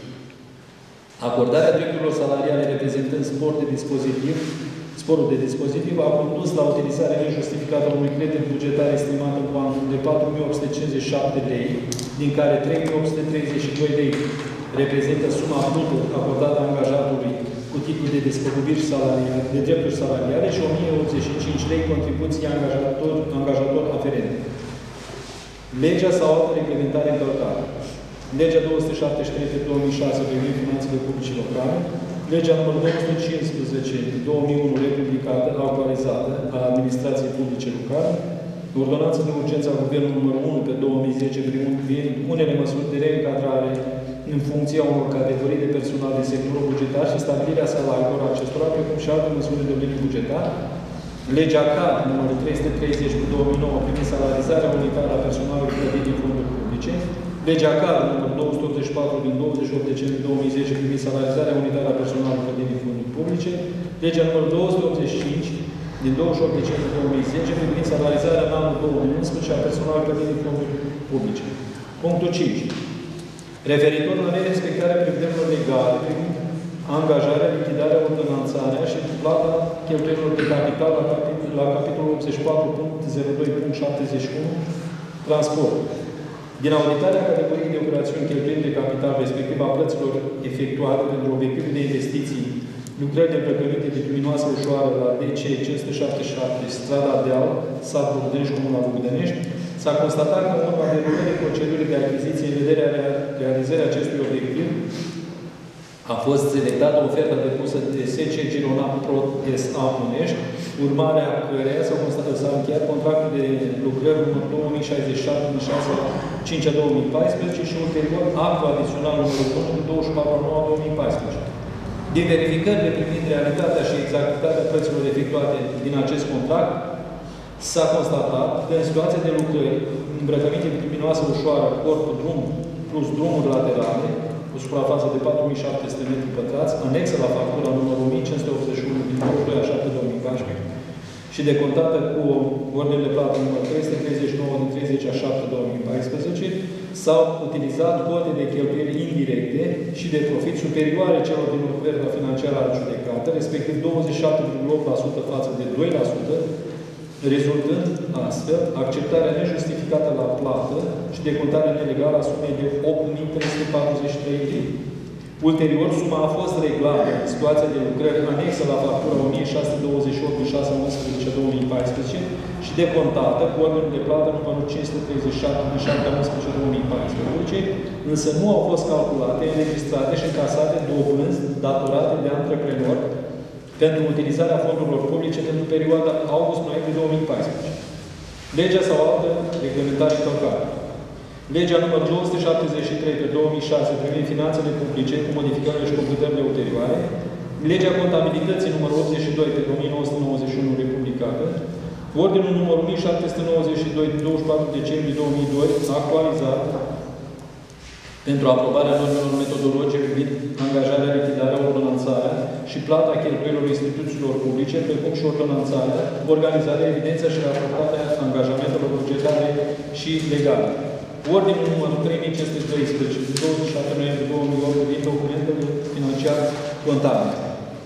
Acordarea drepturilor salariale reprezentând spor de dispozitiv, sporul de dispozitiv a condus la utilizarea nejustificată a unui credit bugetar estimat în cuantum de patru mii opt sute cincizeci și șapte lei, din care trei mii opt sute treizeci și doi lei reprezintă suma brută acordată angajatului cu titlul de despăgubiri salariale, de drepturi salariale și o mie optzeci și cinci lei contribuții angajator, angajator aferente. Legea sau altă reglementare încălcată. Legea două sute șaptezeci și trei pe două mii șase privind finanțele publice locale, legea numărul două sute cincisprezece pe două mii unu republicată, actualizată a administrației publice locale, ordonanța de urgență a Guvernului numărul unu pe două mii zece privind unele măsuri de reîncadrare în funcția unor categorii de personal de sectorul bugetar și stabilirea salariilor acestora, precum și alte măsuri de domeniu bugetar, legea C A D numărul trei sute treizeci pe două mii nouă privind salarizarea unitară a personalului plătit din fonduri publice, legea C A D numărul două sute optzeci și patru din douăzeci și opt decembrie două mii zece privind salarizarea unitară a personalului plătit din fonduri publice, legea numărul două sute optzeci și cinci din douăzeci și opt decembrie două mii zece privind salarizarea în anul două mii unsprezece a personalului plătit din fonduri publice. Punctul cinci. Referitor la nerespectarea prevederilor legale privind angajarea, lichidarea, ordonanțarea și plata cheltuielilor de capital la, capitol, la capitolul optzeci și patru punct zero doi punct șaptezeci și unu, transport. Din auditarea categoriei de operațiuni cheltuieli de capital, respectiv a plăților efectuate pentru obiective de investiții, lucrări de îmbrăcăminte bituminoasă ușoară la D C cinci sute șaptezeci și șapte, strada Deal, sat Bogdănești, Comuna Bogdănești, s-a constatat că în urma derulării procedurii de achiziție în vederea realizării acestui obiectiv a fost selectată oferta depusă de S C Girona Pro S A Unești, urmarea căreia s-a încheiat contractul de lucrări numărul două mii șaizeci și șapte din șase cinci două mii paisprezece și ulterior actul adițional numărul unu din douăzeci și patru nouă două mii paisprezece. Din verificările privind realitatea și exactitatea plăților efectuate din acest contract, s-a constatat că în situația de lucrări, îmbrăcăminte bituminoasă ușoară, corp, drum, plus drumuri laterale, cu suprafață de patru mii șapte sute metri pătrați, anexă la factura numărul o mie cinci sute optzeci și unu din douăzeci și doi a șapte două mii paisprezece și decontată cu ordine de plată numărul trei sute treizeci și nouă din treizeci a șapte două mii paisprezece, s-au utilizat cote de cheltuieli indirecte și de profit superioare celor din oferta financiară judecată, respectiv douăzeci și șapte virgulă opt la sută față de doi la sută, rezultând astfel acceptarea nejustificată la plată și decontarea nelegală a sumei de opt mii trei sute patruzeci și trei lei. Ulterior, suma a fost reglată în situația de lucrări anexă la factura o mie șase sute douăzeci și opt din șase unsprezece două mii paisprezece și decontată cu ordinul de plată numărul cinci sute treizeci și șapte din șapte unsprezece două mii paisprezece, însă nu au fost calculate, înregistrate și încasate dobânzi datorate de antreprenor pentru utilizarea fondurilor publice pentru perioada august-noiembrie două mii paisprezece. Legea sau altă reglementare încălcată. Legea numărul două sute șaptezeci și trei pe două mii șase privind finanțele publice cu modificările și completările ulterioare. Legea contabilității numărul optzeci și doi pe o mie nouă sute nouăzeci și unu republicată. Ordinul numărul o mie șapte sute nouăzeci și doi din douăzeci și patru decembrie două mii doi, actualizat pentru aprobarea normelor metodologice privind angajarea, lichidarea, ordonanțarea și plata cheltuielor instituțiilor publice, precum și ordonanțarea, organizarea, evidența și raportarea angajamentelor bugetare și legale. Ordinul numărul trei mii cinci sute doisprezece din douăzeci și șapte noiembrie două mii opt din documentele financiare contabile.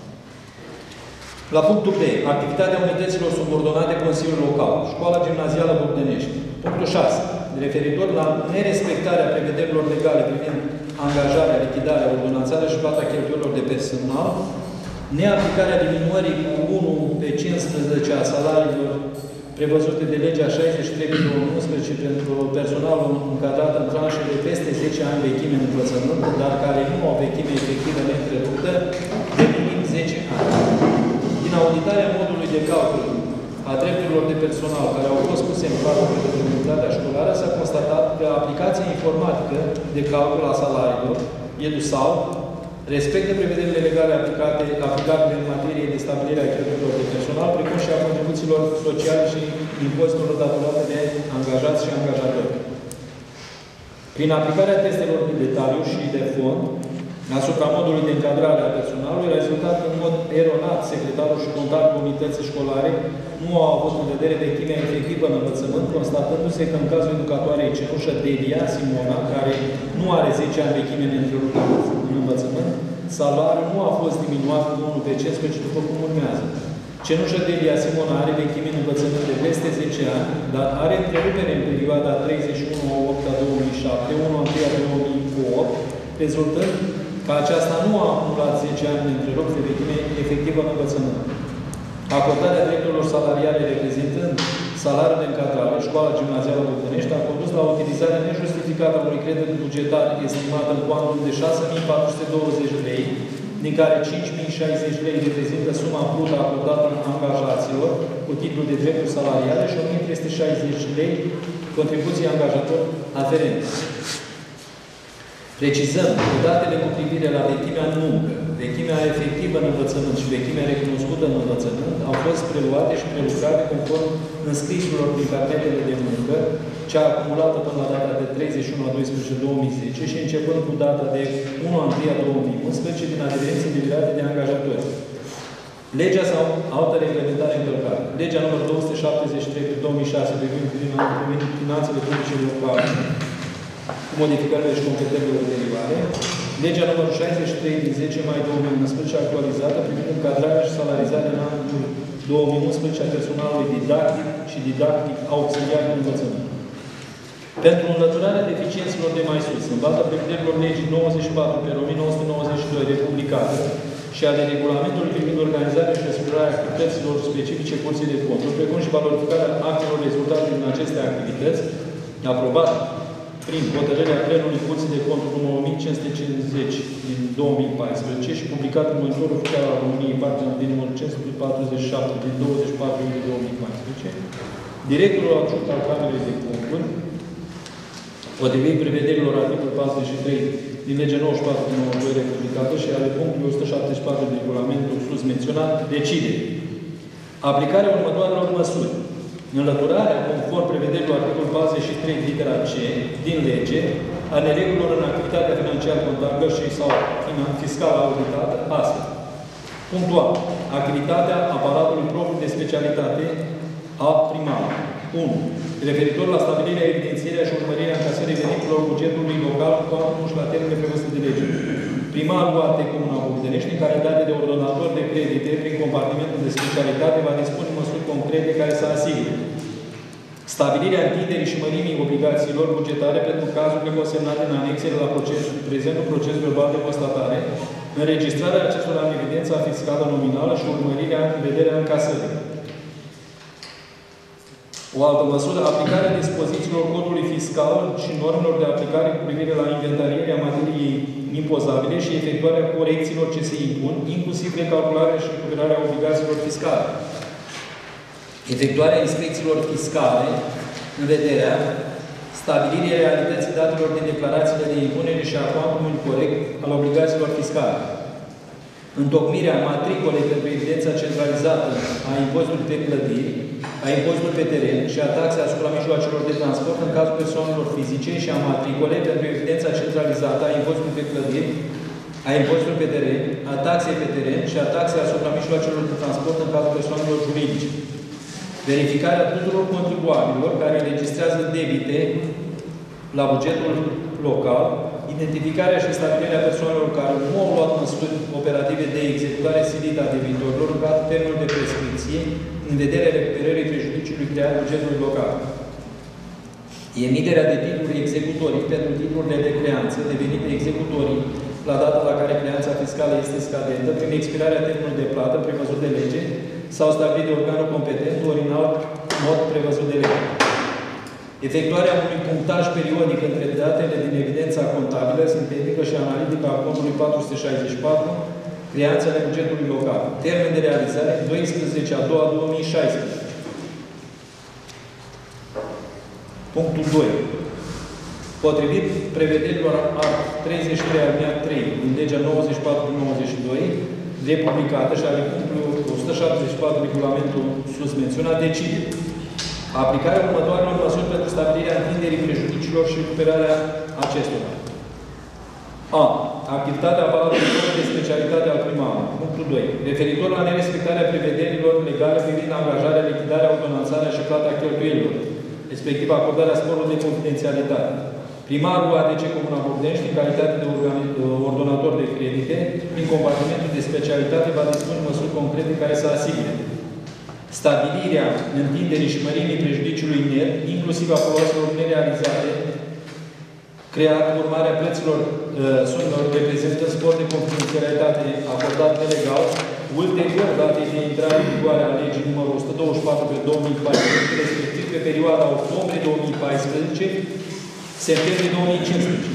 La punctul B. Activitatea unităților subordonate Consiliului Local. Școala Gimnazială Bogdănești. Punctul șase. Referitor la nerespectarea prevederilor legale privind angajarea, lichidarea, ordonanțarea și plata cheltuielor de personal, neaplicarea diminuării cu unu pe cincisprezece a salariilor prevăzute de legea șaizeci și trei din două mii unsprezece pentru personalul încadrat în tranșe de peste zece ani vechime în învățământ, dar care nu au vechime efectivă neîntreruptă de minim zece ani. Din auditarea modului de calcul a drepturilor de personal care au fost puse în practică de comunitatea școlară, s-a constatat că aplicația informatică de calcul a salariilor, EduSal, respectă prevederile legale aplicate, aplicabile în materie de stabilire a cheltuielor de personal, precum și a contribuțiilor sociale și impozitelor datorate de angajați și angajatori. Prin aplicarea testelor de detaliu și de fond, asupra modului de încadrare a personalului, a rezultat în mod eronat secretarul și contabilul unității școlare nu au avut în vedere vechimea efectivă în învățământ, constatându-se că în cazul educatoarei Cenușă Delia Simona, care nu are zece ani vechime neîntreruptă în învățământ, salariul nu a fost diminuat cu unu pe cincisprezece după cum urmează. Cenușă Delia Simona are vechime în învățământ de peste zece ani, dar are întrerupere în perioada treizeci și unu a opta două mii șapte, unu a întâia două mii opt, rezultând că aceasta nu a acumulat zece ani de întrerupere de vechime efectivă în învățământ. Acordarea drepturilor salariale reprezentând salariul de încadrare, școala gimnazială Bogdănești, a condus la utilizarea nejustificată a unui credit bugetar estimat în cuantum de șase mii patru sute douăzeci de lei, din care cinci mii șaizeci lei reprezintă suma brută acordată angajaților cu titlu de drepturi salariale și o mie trei sute șaizeci lei contribuții angajator aferente. Precizăm că datele cu privire la vechimea în muncă, vechimea efectivă în învățământ și vechimea recunoscută în învățământ au fost preluate și prelucrate conform înscrisurilor prin carnetele de muncă, cea acumulată până la data de treizeci și unu a doisprezece două mii zece și începând cu data de unu a întâia două mii unsprezece din adeverințe liberate de angajatori. Legea sau altă reglementare încălcată. Legea numărul două sute șaptezeci și trei pe două mii șase privind finanțele publice locale, modificările și completările derivare. Legea numărul șaizeci și trei din zece mai două mii unsprezece actualizată privind încadrarea și salarizarea în anul două mii unsprezece a personalului didactic și didactic auxiliar în învățământ. Pentru înlăturarea deficiențelor de mai sus, în baza prevederilor legii nouăzeci și patru pe o mie nouă sute nouăzeci și doi republicată și ale regulamentului privind organizarea și asigurarea activităților specifice Curții de Conturi, precum și valorificarea actelor rezultate din aceste activități, aprobat prin hotărârea Plenului Curții de Conturi numărul o mie cinci sute cincizeci din două mii paisprezece și publicat în Monitorul Oficial al României, partea din numărul cinci sute patruzeci și șapte din douăzeci și patru iulie două mii paisprezece, directorul adjunct al Camerei de Conturi, potrivit prevederilor articolul patruzeci și trei din legea nouăzeci și patru din nouăzeci și doi republicată și ale punctului o sută șaptezeci și patru din regulamentul sus menționat, decide aplicarea următoarelor măsuri. Înlăturarea, conform prevederilor articolul patruzeci și trei litera C din lege, a neregulilor în activitatea financiară contabilă și sau fiscală auditată, astfel. Punctual. Activitatea aparatului propriu de specialitate a primarului. unu. Referitor la stabilirea, evidențierea și urmărirea încasării veniturilor bugetului local conform și la termenele prevăzute de lege. Primarul U A T Comuna Bogdănești, în calitate de ordonator de credite prin compartimentul de specialitate, va dispune măsuri concrete care să asigure stabilirea întinderii și mărimii obligațiilor bugetare pentru cazurile consemnate în anexele la proces, prezentul proces verbal de constatare, înregistrarea acestora în evidența fiscală nominală și urmărirea în vederea încasării. O altă măsură, aplicarea dispozițiilor codului fiscal și normelor de aplicare cu privire la inventarierea materiei impozabile și efectuarea corecțiilor ce se impun, inclusiv recalcularea și recuperarea obligațiilor fiscale. Efectuarea inspecțiilor fiscale în vederea stabilirii realității datelor de declarațiile de impunere și a cuantumului corect al obligațiilor fiscale. Întocmirea matricolei pentru evidența centralizată a impozitului pe clădiri, a impozitului pe teren și a taxei asupra mijloacelor de transport în cazul persoanelor fizice și a matricole pentru evidența centralizată a impozitului pe clădiri, a impozitului pe teren, a taxei pe teren și a taxei asupra mijloacelor de transport în cazul persoanelor juridice. Verificarea tuturor contribuabililor care înregistrează debite la bugetul local, identificarea și stabilirea persoanelor care nu au luat măsuri operative de executare silită a debitorilor în cadrul termenului de prescripție, în vederea recuperării prejudiciului creat bugetului local. Emiterea de titluri executorii pentru titlurile de creanță devenite executorii la data la care creanța fiscală este scadentă, prin expirarea termenului de plată prevăzut de lege sau stabilit de organul competent ori în alt mod prevăzut de lege. Efectuarea unui punctaj periodic între datele din evidența contabilă, sintetică și analitică a contului patru sute șaizeci și patru, creanțele bugetului local. Termen de realizare doisprezece a doua două mii șaisprezece. Punctul doi. Potrivit prevederilor art. treizeci și trei alineat trei din legea nouăzeci și patru nouăzeci și doi, drept publicată și ale punctului o sută șaptezeci și patru regulamentul sus menționat, decide aplicarea următoarelor măsuri pentru stabilirea întinderii prejudiciilor și recuperarea acestora. A. Activitatea aparatului de specialitate al primarului. Punctul doi. Referitor la nerespectarea prevederilor legale privind angajarea, lichidarea, ordonanțarea și plata cheltuielilor, respectiv acordarea sporului de confidențialitate. Primarul A D C Comuna Bogdenești, în calitate de ordonator de credite, prin compartimentul de specialitate, va dispune măsuri concrete care să asigure stabilirea întinderii și mărimii prejudiciului net, inclusiv a foloselor nerealizate, creat urmarea plăților uh, sumelor reprezentând spor de confidențialitate acordat nelegal, ulterior datei de intrare în vigoare a legii numărul o sută douăzeci și patru pe două mii paisprezece, respectiv pe perioada octombrie două mii paisprezece, septembrie două mii cincisprezece.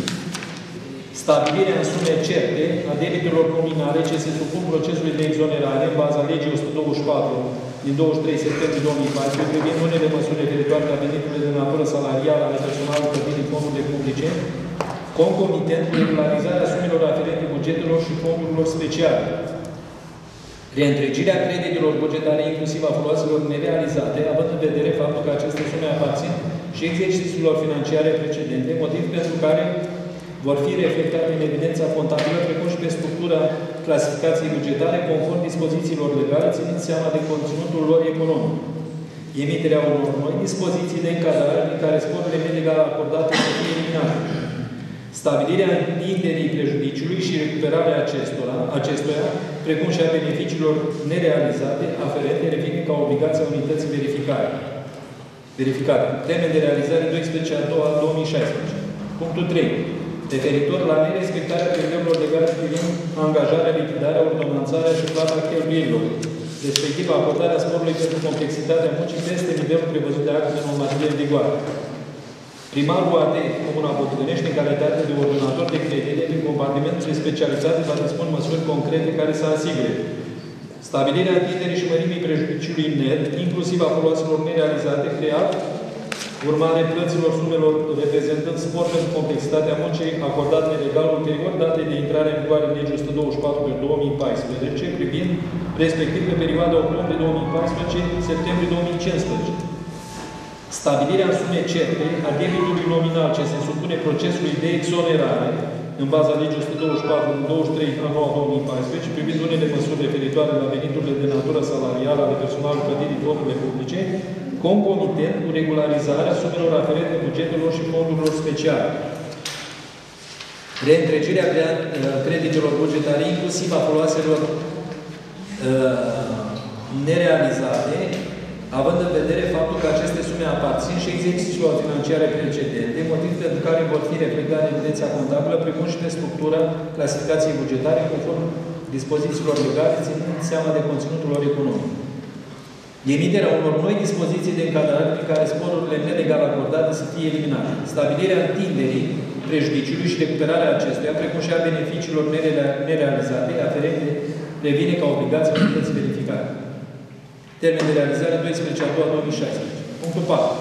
Stabilirea în sume certe a debitelor nominale ce se supun procesului de exonerare în baza legii o sută douăzeci și patru din douăzeci și trei septembrie două mii paisprezece, privind unele măsuri referitoare la veniturile de natură salarială ale personalului plătit din fondurile publice, concomitent cu regularizarea sumelor aferente bugetelor și fondurilor speciale. Reîntregirea creditelor bugetare, inclusiv a foloselor nerealizate, având în vedere faptul că aceste sume aparțin și exercițiilor financiare precedente, motiv pentru care vor fi reflectate în evidența contabilă, precum și pe structura clasificației bugetare, conform dispozițiilor legale, ținând seama de conținutul lor economic. Emiterea unor noi dispoziții de încadrare prin care sporurile nelegale acordate să fie eliminate. Stabilirea întinderii prejudiciului și recuperarea acestora, acestuia, precum și a beneficiilor nerealizate, aferente, revine ca obligația unității verificare. verificate. Termen de realizare doisprezece a doua două mii șaisprezece. Punctul trei. Referitor la nerespectarea prevederilor legale privind angajarea, lichidarea, ordonanțarea și plata cheltuielilor, respectiv acordarea sporului pentru complexitatea muncii peste nivelul prevăzut de actele normative în vigoare. Primarul A D Comuna Bogdenești, în calitate de ordonator de credite, din compartimentul de specialitate, va dispune măsuri concrete care să asigure stabilirea întinderii și mărimii prejudiciului net, inclusiv a foloselor nerealizate, creat urmare plăților sumelor reprezentând spor pentru complexitatea muncii acordat nelegal ulterior date de intrare în vigoare în legea o sută douăzeci și patru pe două mii paisprezece, privind respectiv pe perioada octombrie două mii paisprezece - septembrie două mii cincisprezece. Stabilirea în sume certe a debitului nominal ce se supune procesului de exonerare în baza legii o sută douăzeci și patru din douăzeci și trei a noua două mii paisprezece, privind unele măsuri referitoare la veniturile de natură salarială ale personalului plătit din fondurile publice, concomitent cu regularizarea sumelor aferente bugetelor și fondurilor speciale. Reîntregirea creditelor bugetare, inclusiv a foloselor uh, nerealizate, având în vedere faptul că aceste sume aparțin și exercițiilor financiare precedente, motiv pentru care vor fi reflectate în evidența contabilă, precum și pe structura clasificației bugetare, conform dispozițiilor legale, ținând seama de conținutul lor economic. Emiterea unor noi dispoziții de încadrare prin care sporurile nelegal acordate să fie eliminate. Stabilirea întinderii prejudiciului și recuperarea acestuia, precum și a beneficiilor nerealizate, aferente, revine ca obligație unității verificare. Termen de realizare doisprezece a doua două mii șaisprezece. Punctul patru.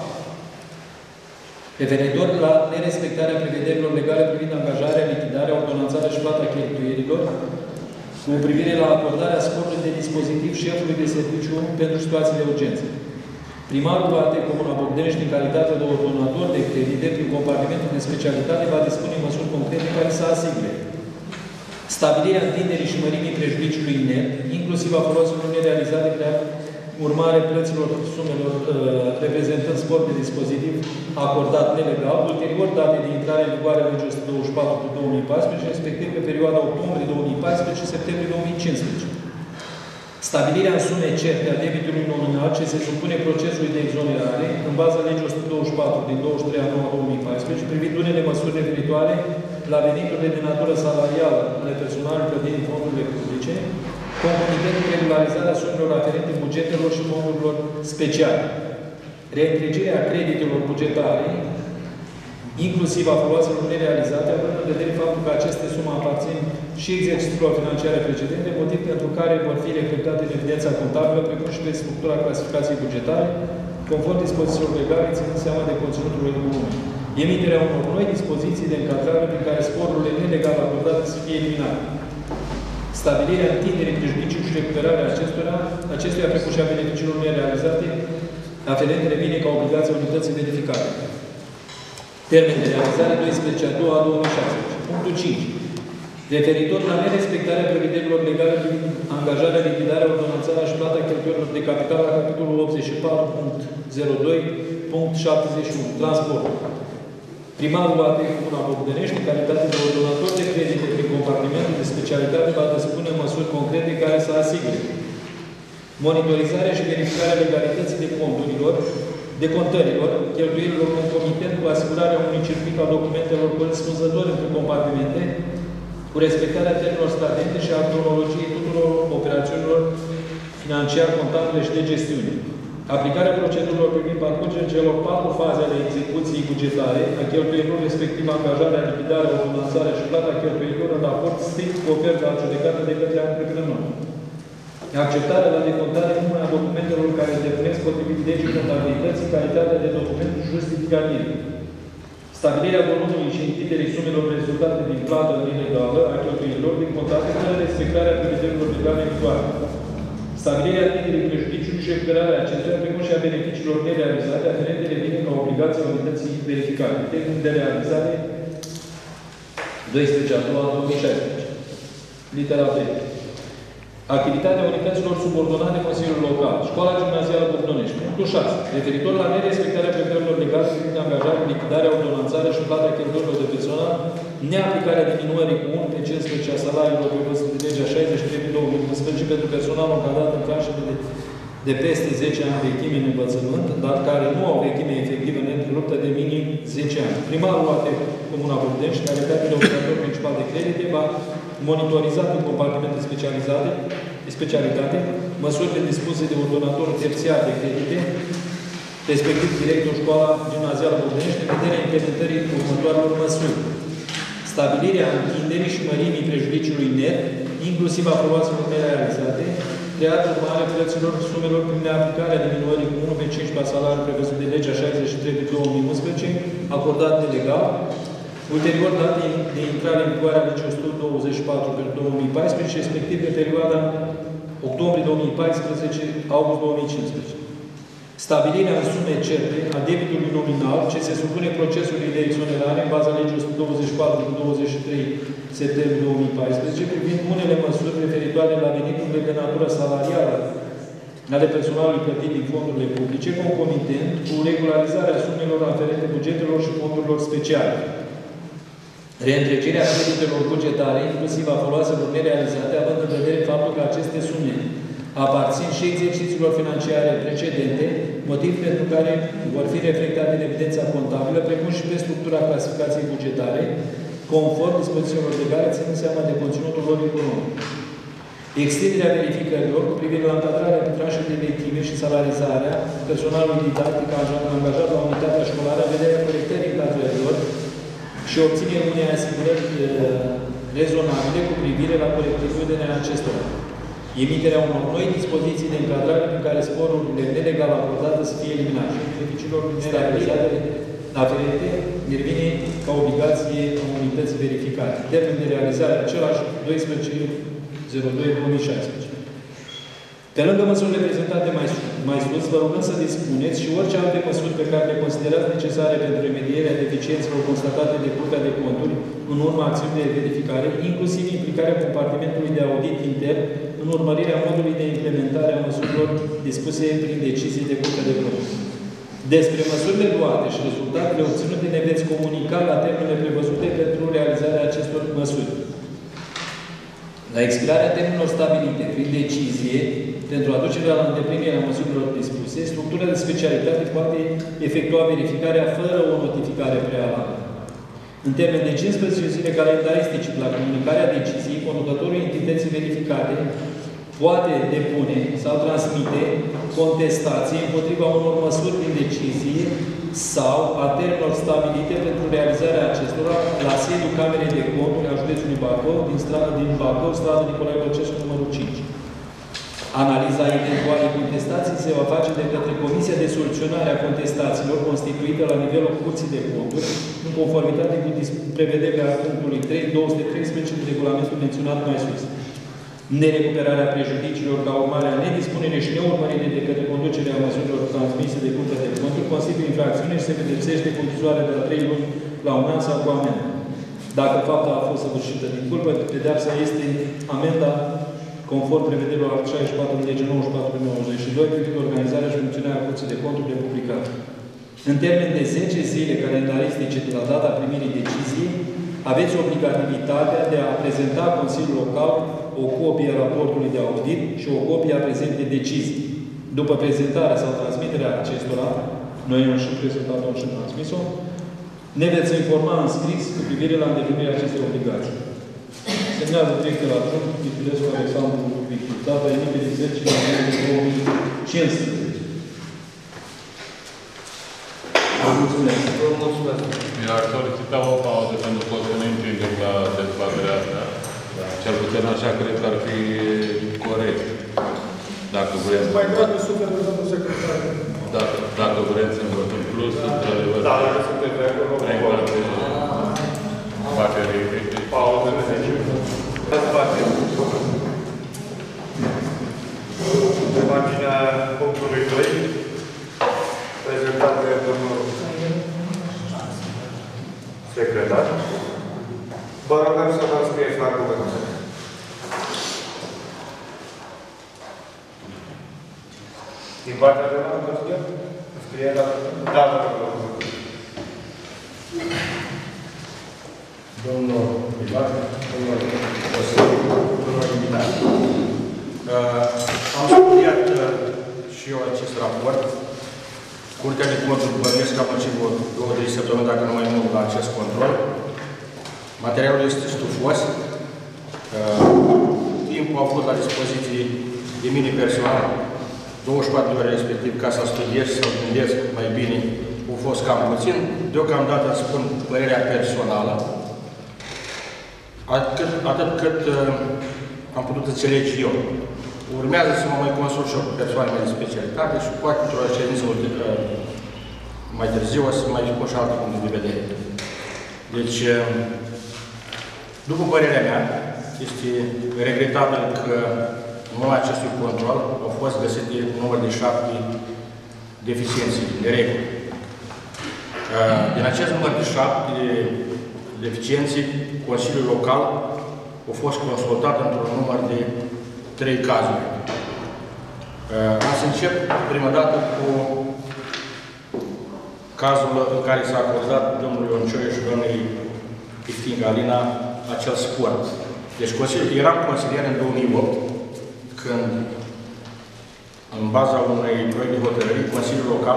Referitor la nerespectarea prevederilor legale privind angajarea, lichidarea, ordonanțarea și plata cheltuielilor, cu privire la acordarea sporului de dispozitiv șefului de serviciu pentru situații de urgență. Primarul Vatei, Comuna Bogdănești, în calitate de ordonator de credite prin compartimentul de specialitate, va dispune măsuri concrete care să asigure stabilirea întinderii și mărimii prejudiciului net, inclusiv a foloselor nerealizate de urmare plăților sumelor uh, reprezentând spor de dispozitiv acordat nelegal, ulterior date de intrare în vigoare a legii o sută douăzeci și patru pe două mii paisprezece, respectiv pe perioada octombrie două mii paisprezece - septembrie două mii cincisprezece. Stabilirea în sume certe a debitului nominal ce se supune procesului de exonerare în baza legii o sută douăzeci și patru din douăzeci și trei a nouă două mii paisprezece privind unele măsuri referitoare la veniturile de natură salarială ale personalului plătit din fondurile publice, concomitent cu regularizarea sumelor aferente bugetelor și fondurilor speciale. Reîntregirea creditelor bugetare, inclusiv a foloselor nerealizate, având în vedere faptul că aceste sume aparțin și exercițiilor financiare precedente, motiv pentru care vor fi reflectate în evidența contabilă, precum și pe structura clasificației bugetare, conform dispozițiilor legale, ținând seama de conținutul volumului. Emiterea unor noi dispoziții de încadrare prin care sporurile nelegale acordate să fie eliminate. Stabilirea întinderii prejudiciului și recuperarea acestora, acestuia precum și a beneficiilor nerealizate, aferente revine ca obligația unității verificate. Termen de realizare doisprezece a doua două mii șaisprezece. Punctul cinci. Referitor la nerespectarea prevederilor legale privind angajarea, lichidarea, ordonanțarea și plata cheltuielilor de capital la capitolul optzeci și patru punct zero doi punct șaptezeci și unu. Transport. Primarul Vatei, Comuna Bogdănești, în calitate de ordonator de credite prin compartimentul de specialitate, va dispune măsuri concrete care să asigure monitorizarea și verificarea legalității de conturilor, de contărilor, cheltuielilor concomitent cu asigurarea unui circuit al documentelor corespunzător între compartimente, cu respectarea termenilor stabilite și a cronologiei tuturor operațiunilor financiar-contabile și de gestiune. Aplicarea procedurilor privind parcurgerea celor patru faze ale execuției bugetare, a cheltuielilor, respectiv angajarea, lichidarea, ordonanțarea și plata cheltuielilor în raport strict cu oferta adjudecată de către antreprenor. Acceptarea la decontare numai a documentelor care îndeplinesc potrivit legii contabilității calitatea de document justificativ. Stabilirea volumului și întinderii sumelor rezultate din plată ilegală a cheltuielilor din contate fără respectarea prevederilor legale în vigoare. Stabilirea întinderii prejudiciului și recuperarea acestuia, precum și a beneficiilor nerealizate, aferente revine ca obligația unității verificate. Termen de realizare doisprezece a doua două mii șaisprezece. Litera B. Activitatea unităților subordonate Consiliului Local. Școala Gimnazială Bogdănești. Punctul șase. Referitor la nerespectarea prevederilor legale privind angajarea, lichidarea, ordonanțarea și plata cheltuielilor de personal, neaplicarea diminuării cu unu pe cincisprezece a salariilor prevăzute de legea șaizeci și trei pe două mii unsprezece pentru personalul angajat în tranșele de, de peste zece ani vechime în învățământ, dar care nu au vechime efectivă neîntreruptă de minim zece ani. Primarul Vatei, Comuna Bogdănești, în calitate de operator principal de credite, va monitoriza în compartimente specializate, de specialitate, măsurile dispuse de ordonator terțiar de credite, respectiv directul Școala Gimnazială Bogdănești, în vederea implementării următoarelor măsuri. Stabilirea întinderii și mărimii prejudiciului net, inclusiv a foloselor nerealizate, creat urmare plăților sumelor prin neaplicarea diminuării cu unu pe cincisprezece a salariului prevăzut de legea șaizeci și trei pe două mii unsprezece, acordat nelegal, ulterior date de intrare în vigoare a legii o sută douăzeci și patru pe două mii paisprezece, respectiv pe perioada octombrie două mii paisprezece - august două mii cincisprezece. Stabilirea în sume certe a debitului nominal ce se supune procesului de exonerare în baza legii o sută douăzeci și patru pe douăzeci și trei septembrie două mii paisprezece, privind unele măsuri referitoare la veniturile de natură salarială ale personalului plătit din fondurile publice, concomitent cu regularizarea sumelor aferente bugetelor și fondurilor speciale. Reîntregirea creditelor bugetare, inclusiv a foloselor nerealizate, având în vedere faptul că aceste sume aparțin și exercițiilor financiare precedente, motiv pentru care vor fi reflectate în evidența contabilă, precum și pe structura clasificației bugetare, conform dispozițiilor legale, ținând seama de conținutul lor economic. Extinderea verificărilor cu privire la încadrarea în tranșe de vechime și salarizarea personalului didactic angajat la unitatea școlară, în vederea corectării încadrărilor și obținerea unei asigurări rezonabile cu privire la corectitudinea acestora. Emiterea unor noi dispoziții de încadrare prin care sporurile nelegal acordate să fie eliminate. Beneficiilor nerealizate aferente revine ca obligație a unității verificate. Termen de realizare același doisprezece zero doi două mii șaisprezece. Pe lângă măsurile prezentate mai, mai sus, vă rugăm să dispuneți și orice alte măsuri pe care le considerați necesare pentru remedierea deficiențelor constatate de Curtea de Conturi în urma acțiunii de verificare, inclusiv implicarea compartimentului de audit intern în urmărirea modului de implementare a măsurilor dispuse prin decizii de Curtea de Conturi. Despre măsurile luate și rezultatele obținute ne veți comunica la termenele prevăzute pentru realizarea acestor măsuri. La expirarea termenilor stabilite prin decizie, pentru aducerea la îndeplinire a măsurilor dispuse, structura de specialitate poate efectua verificarea fără o notificare prealabilă. În termen de cincisprezece zile calendaristice la comunicarea deciziei, conducătorul entității verificate poate depune sau transmite contestații împotriva unor măsuri din decizie sau a termenilor stabilite pentru realizarea acestora la sediul Camerei de Conturi a județului Bacău, din, stradă, din Bacău, stradă Nicolae Bălcescu, numărul cinci. Analiza eventualei contestații se va face de către Comisia de Soluționare a Contestațiilor constituită la nivelul Curții de Conturi, în conformitate cu prevederea punctului trei două sute treisprezece din regulamentul menționat mai sus. Nerecuperarea prejudiciilor ca urmare a nedispunere și neurmărire de către conducerea măsurilor transmise de Curtea de Conturi constituie infracțiune și se pedepsește cu închisoare de la trei luni la un an sau cu amendă. Dacă fapta a fost săvârșită din culpă, pedeapsa este amenda conform prevederilor articolul șaizeci și patru din legea nouăzeci și patru din nouăzeci și doi privind organizarea și funcționarea Curții de Conturi de publicat. În termen de zece zile calendaristice de la data primirii deciziei, aveți obligativitatea de a prezenta Consiliul Local o copie a raportului de audit și o copie a prezentei decizii. După prezentarea sau transmiterea acestora, noi am și prezentat-o și transmis-o, ne veți informa în scris cu privire la îndeplinirea acestei obligații. Semnează director adjunct Miculescu Alexandru Victor, data emiterii zece ianuarie două mii cincisprezece. Vă mulțumesc. Vă mulțumesc. Mi-ar solicita o pauză pentru că o să ne întindem la dezbaterea asta. Cel puțin așa cred că ar fi corect. Dacă vrem... Mai dragă sufletul, domnul secretar. Dacă, dacă vrem să învățăm plus, într-adevăr... Da, dacă sunteți de acord, trei parte baterii. Pauză de zece minute. Dezbatere. Pe marginea punctului doi, prezentat de domnul secretar, vă rugăm să vă înscrieți la cuvânt. Din partea de la Consiliu? Înscrie la cuvânt? Da, vă rugăm. Domnul Ivar, domnul Osei, domnul Imitar. Am studiat și eu acest raport. Curtea de Conturi bănuiesc că am început o două, trei săptămâni, dacă nu mai mult, la acest control. Materialul este stufos. Timpul a fost la dispoziție de mine personal, douăzeci și patru de ore respectiv, ca să studiez, să gândesc mai bine. A fost cam puțin. Deocamdată spun părerea personală. Atât, atât cât uh, am putut înțelege eu. Urmează să mă mai consult și eu cu persoane de specialitate și poate într-o ședință uh, mai târziu o să mai spun și alte puncte de vedere. Deci, uh, după părerea mea, este regretabil că în urma acestui control au fost găsite număr de șapte deficiențe, de reguli. Uh, din acest număr de șapte deficiențe, Consiliul Local a fost consultat într-un număr de trei cazuri. Am să încep prima dată cu cazul în care s-a acordat domnului Ioncioiu și domnului Iftin Galina acel sport. Deci Consiliul, eram consilier în două mii opt, când, în baza unui proiect de hotărâri, Consiliul Local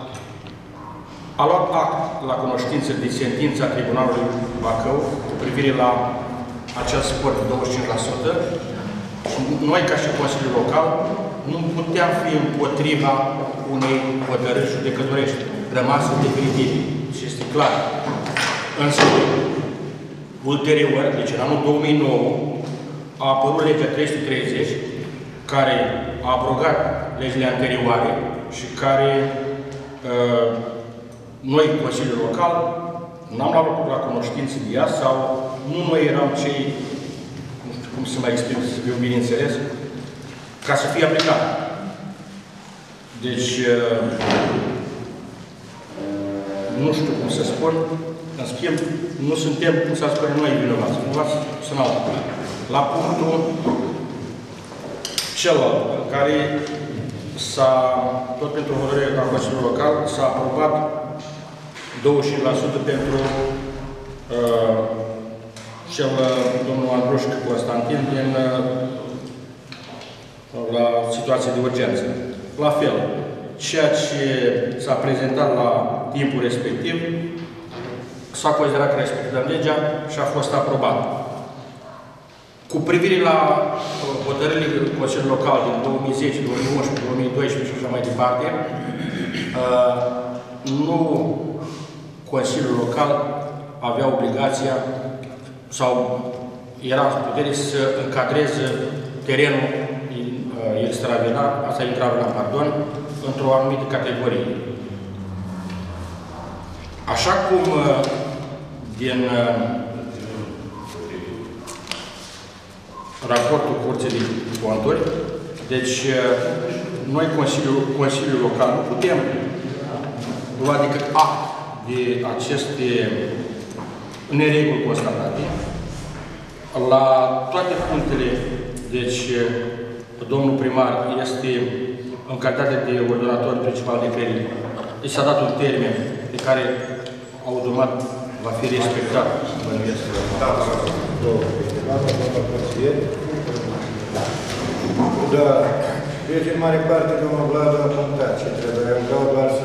a luat act la cunoștință de sentința Tribunalului Bacău cu privire la acel sport de douăzeci și cinci la sută și noi, ca și Consiliul Local, nu puteam fi împotriva unei hotărâri judecătorești rămasă definitiv. Și este clar. Însă, ulterior, deci în anul două mii nouă, a apărut legea trei sute treizeci, care a abrogat legile anterioare și care uh, noi, Consiliul Local, n-am luat la cunoștință de ea sau nu noi eram cei, nu știu cum să mai explic, să fiu bineînțeles, ca să fie aplicat. Deci, nu știu cum să spun, în schimb, nu suntem, cum să spune, noi vinovați, vinovați sunt alții. La punctul celălalt, în care s-a, tot pentru hotărârea la Consiliul Local, s-a aprobat douăzeci și cinci la sută pentru uh, cel domnul Andrușc Constantin din uh, la situație de urgență. La fel, ceea ce s-a prezentat la timpul respectiv s-a considerat că respectă legea și a fost aprobat. Cu privire la hotărârile Consiliului Local din două mii zece, două mii unsprezece, două mii doisprezece și așa mai departe, nu Consiliul Local avea obligația sau era în putere să încadreze terenul extravelan, asta intravelan, pardon, într-o anumită categorie. Așa cum din raportul Curții de Conturi, deci noi, Consiliul, Consiliul Local, nu putem lua decât act de aceste nereguli constatate. La toate punctele, deci, domnul primar este în calitate de ordonator principal de credit. Deci s-a dat un termen de care automat va fi respectat. Da, deci în mare parte domnul Vlad a punctat ce trebuie. Eu vreau doar să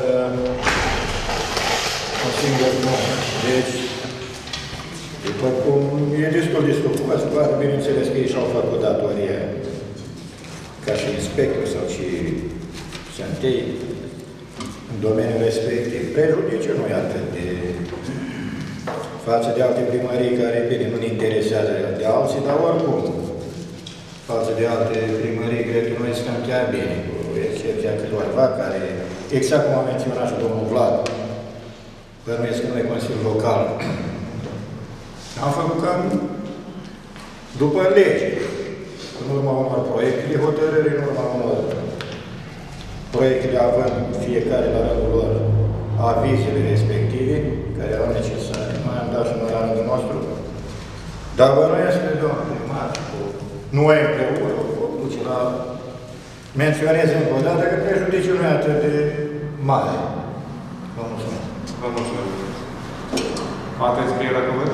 un singur punct. Deci, după cum e destul de stufoasă, doar bineînțeles că ei și-au făcut datoria ca și inspector sau și santei în domeniul respectiv. Prejudiciul nu e atât de față de alte primării care, bine, nu ne interesează de alții, dar oricum, față de alte primării, cred că noi suntem chiar bine, cu excepția câtorva care, exact cum a menționat și domnul Vlad, bănuiesc că noi, Consiliul Local, am făcut cam după lege, în urma unor proiecte de hotărâre, în urma unor proiectele având fiecare la rândul lor avizele respective, care erau necesare. Mai am dat și noi la rândul nostru. Dar bănuiesc că, domnul primar, cu noi împreună, cu ce la menționez încă o dată că prejudiciul nu e atât de mare. Vă mulțumesc. Vă mulțumesc. Alte înscrieri la cuvânt?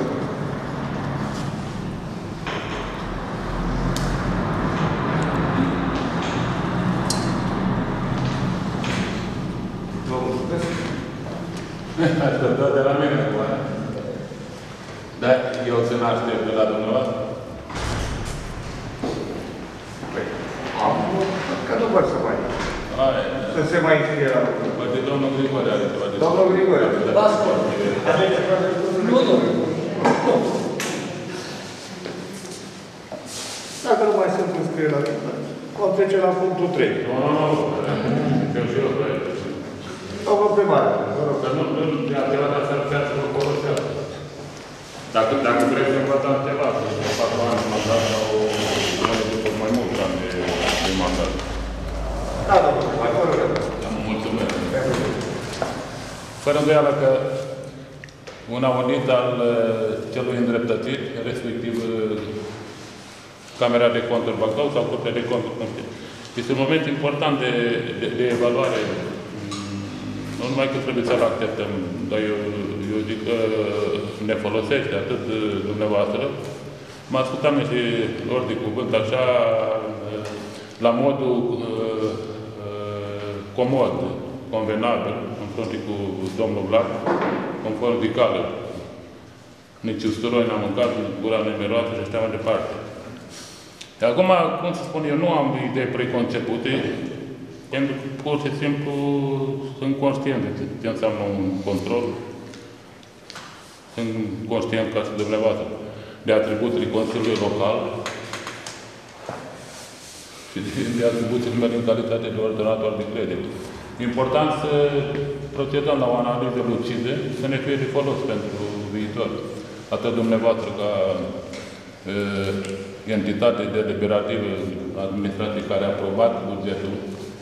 Vă mulțumesc. Așteptat de la mine acum. Dar eu se n-aștept de la dumneavoastră? Păi, am, că nu văd să mai... Să se mai înscrie la cuvânt. Poate domnul Grigore are ceva de... Domnul Grigore. Da, spun. Nu, nu. Dacă nu mai sunt înscrieri la cuvânt, vom trece la punctul trei. Nu, nu, nu. Eu și eu, băi. Domnul primar, vă rog. Că nu, nu, de altceva, dar să-l fiață nu folosească. Dacă, dacă vreți să învățați ceva, să fac ani mandat sau mai după mai mult ani de, de mandat. Da, domnul primar, vă rog. Da, mulțumesc. Fără îndoială că un audit al celui îndreptățit, respectiv Camera de Conturi Bacău sau Curtea de Conturi, cum știu. Este un moment important de, de, de evaluare. Nu numai că trebuie să-l acceptăm, dar eu, eu zic că ne folosește atât dumneavoastră. Mă ascultam și lor de cuvânt așa, la modul uh, uh, comod, convenabil, în frunte cu domnul Vlad, conform de cală. Nici usturoi n-am mâncat, gura numeroasă și așa mai departe. Acum, cum să spun eu, nu am idei preconcepute, pentru că pur și simplu sunt conștient de ce înseamnă un control. Sunt conștient ca și dumneavoastră de atribuțiile Consiliului Local și de atribuțiile mele în calitate de ordonator de credit. Important să procedăm la o analiză lucidă, să ne fie de folos pentru viitor. Atât dumneavoastră ca entitate deliberativă administrativă care a aprobat bugetul.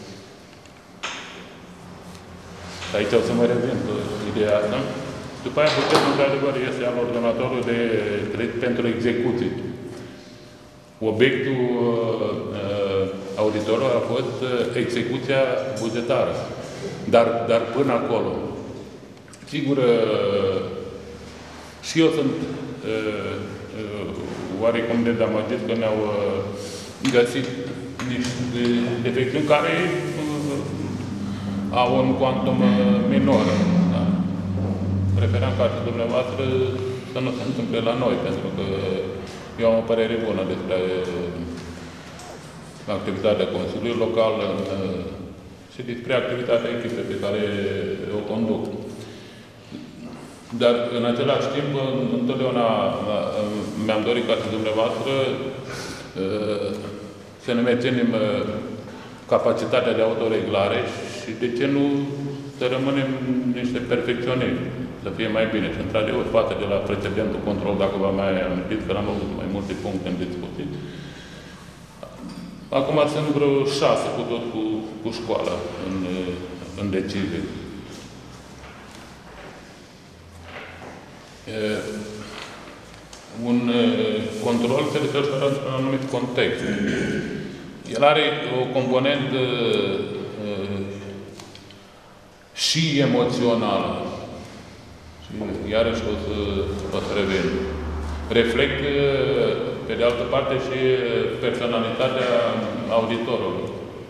Aici o să mă revin pe ideea asta. După aia, bugetul, într-adevăr, este al ordonatorului de credit pentru execuții. Obiectul uh, auditorului a fost uh, execuția bugetară. Dar, dar până acolo. Sigur, uh, și eu sunt uh, uh, oarecum de dezamăgit că ne-au uh, găsit niște defecțiuni care uh, au un quantum uh, minor. Da? Preferam ca și dumneavoastră să nu se întâmple la noi, pentru că eu am o părere bună despre activitatea Consiliului Local uh, și despre activitatea echipei pe care o conduc. Dar, în același timp, întotdeauna mi-am dorit ca și dumneavoastră să ne menținem capacitatea de autoreglare și, de ce nu, să rămânem niște perfecționiști, să fie mai bine. Și, într-adevăr, față de la precedentul control, dacă vă mai amintiți că l-am avut mai multe puncte în discuții. Acum sunt vreo șase, cu tot cu, cu școala, în, în decizie. Uh, un uh, control se desfășoară într-un anumit context. El are o componentă uh, și emoțională. Și iarăși o să, o să revin. Reflectă, pe de altă parte, și personalitatea auditorului.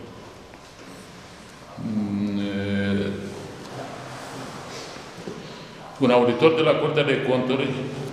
Un auditor de la Curtea de Conturi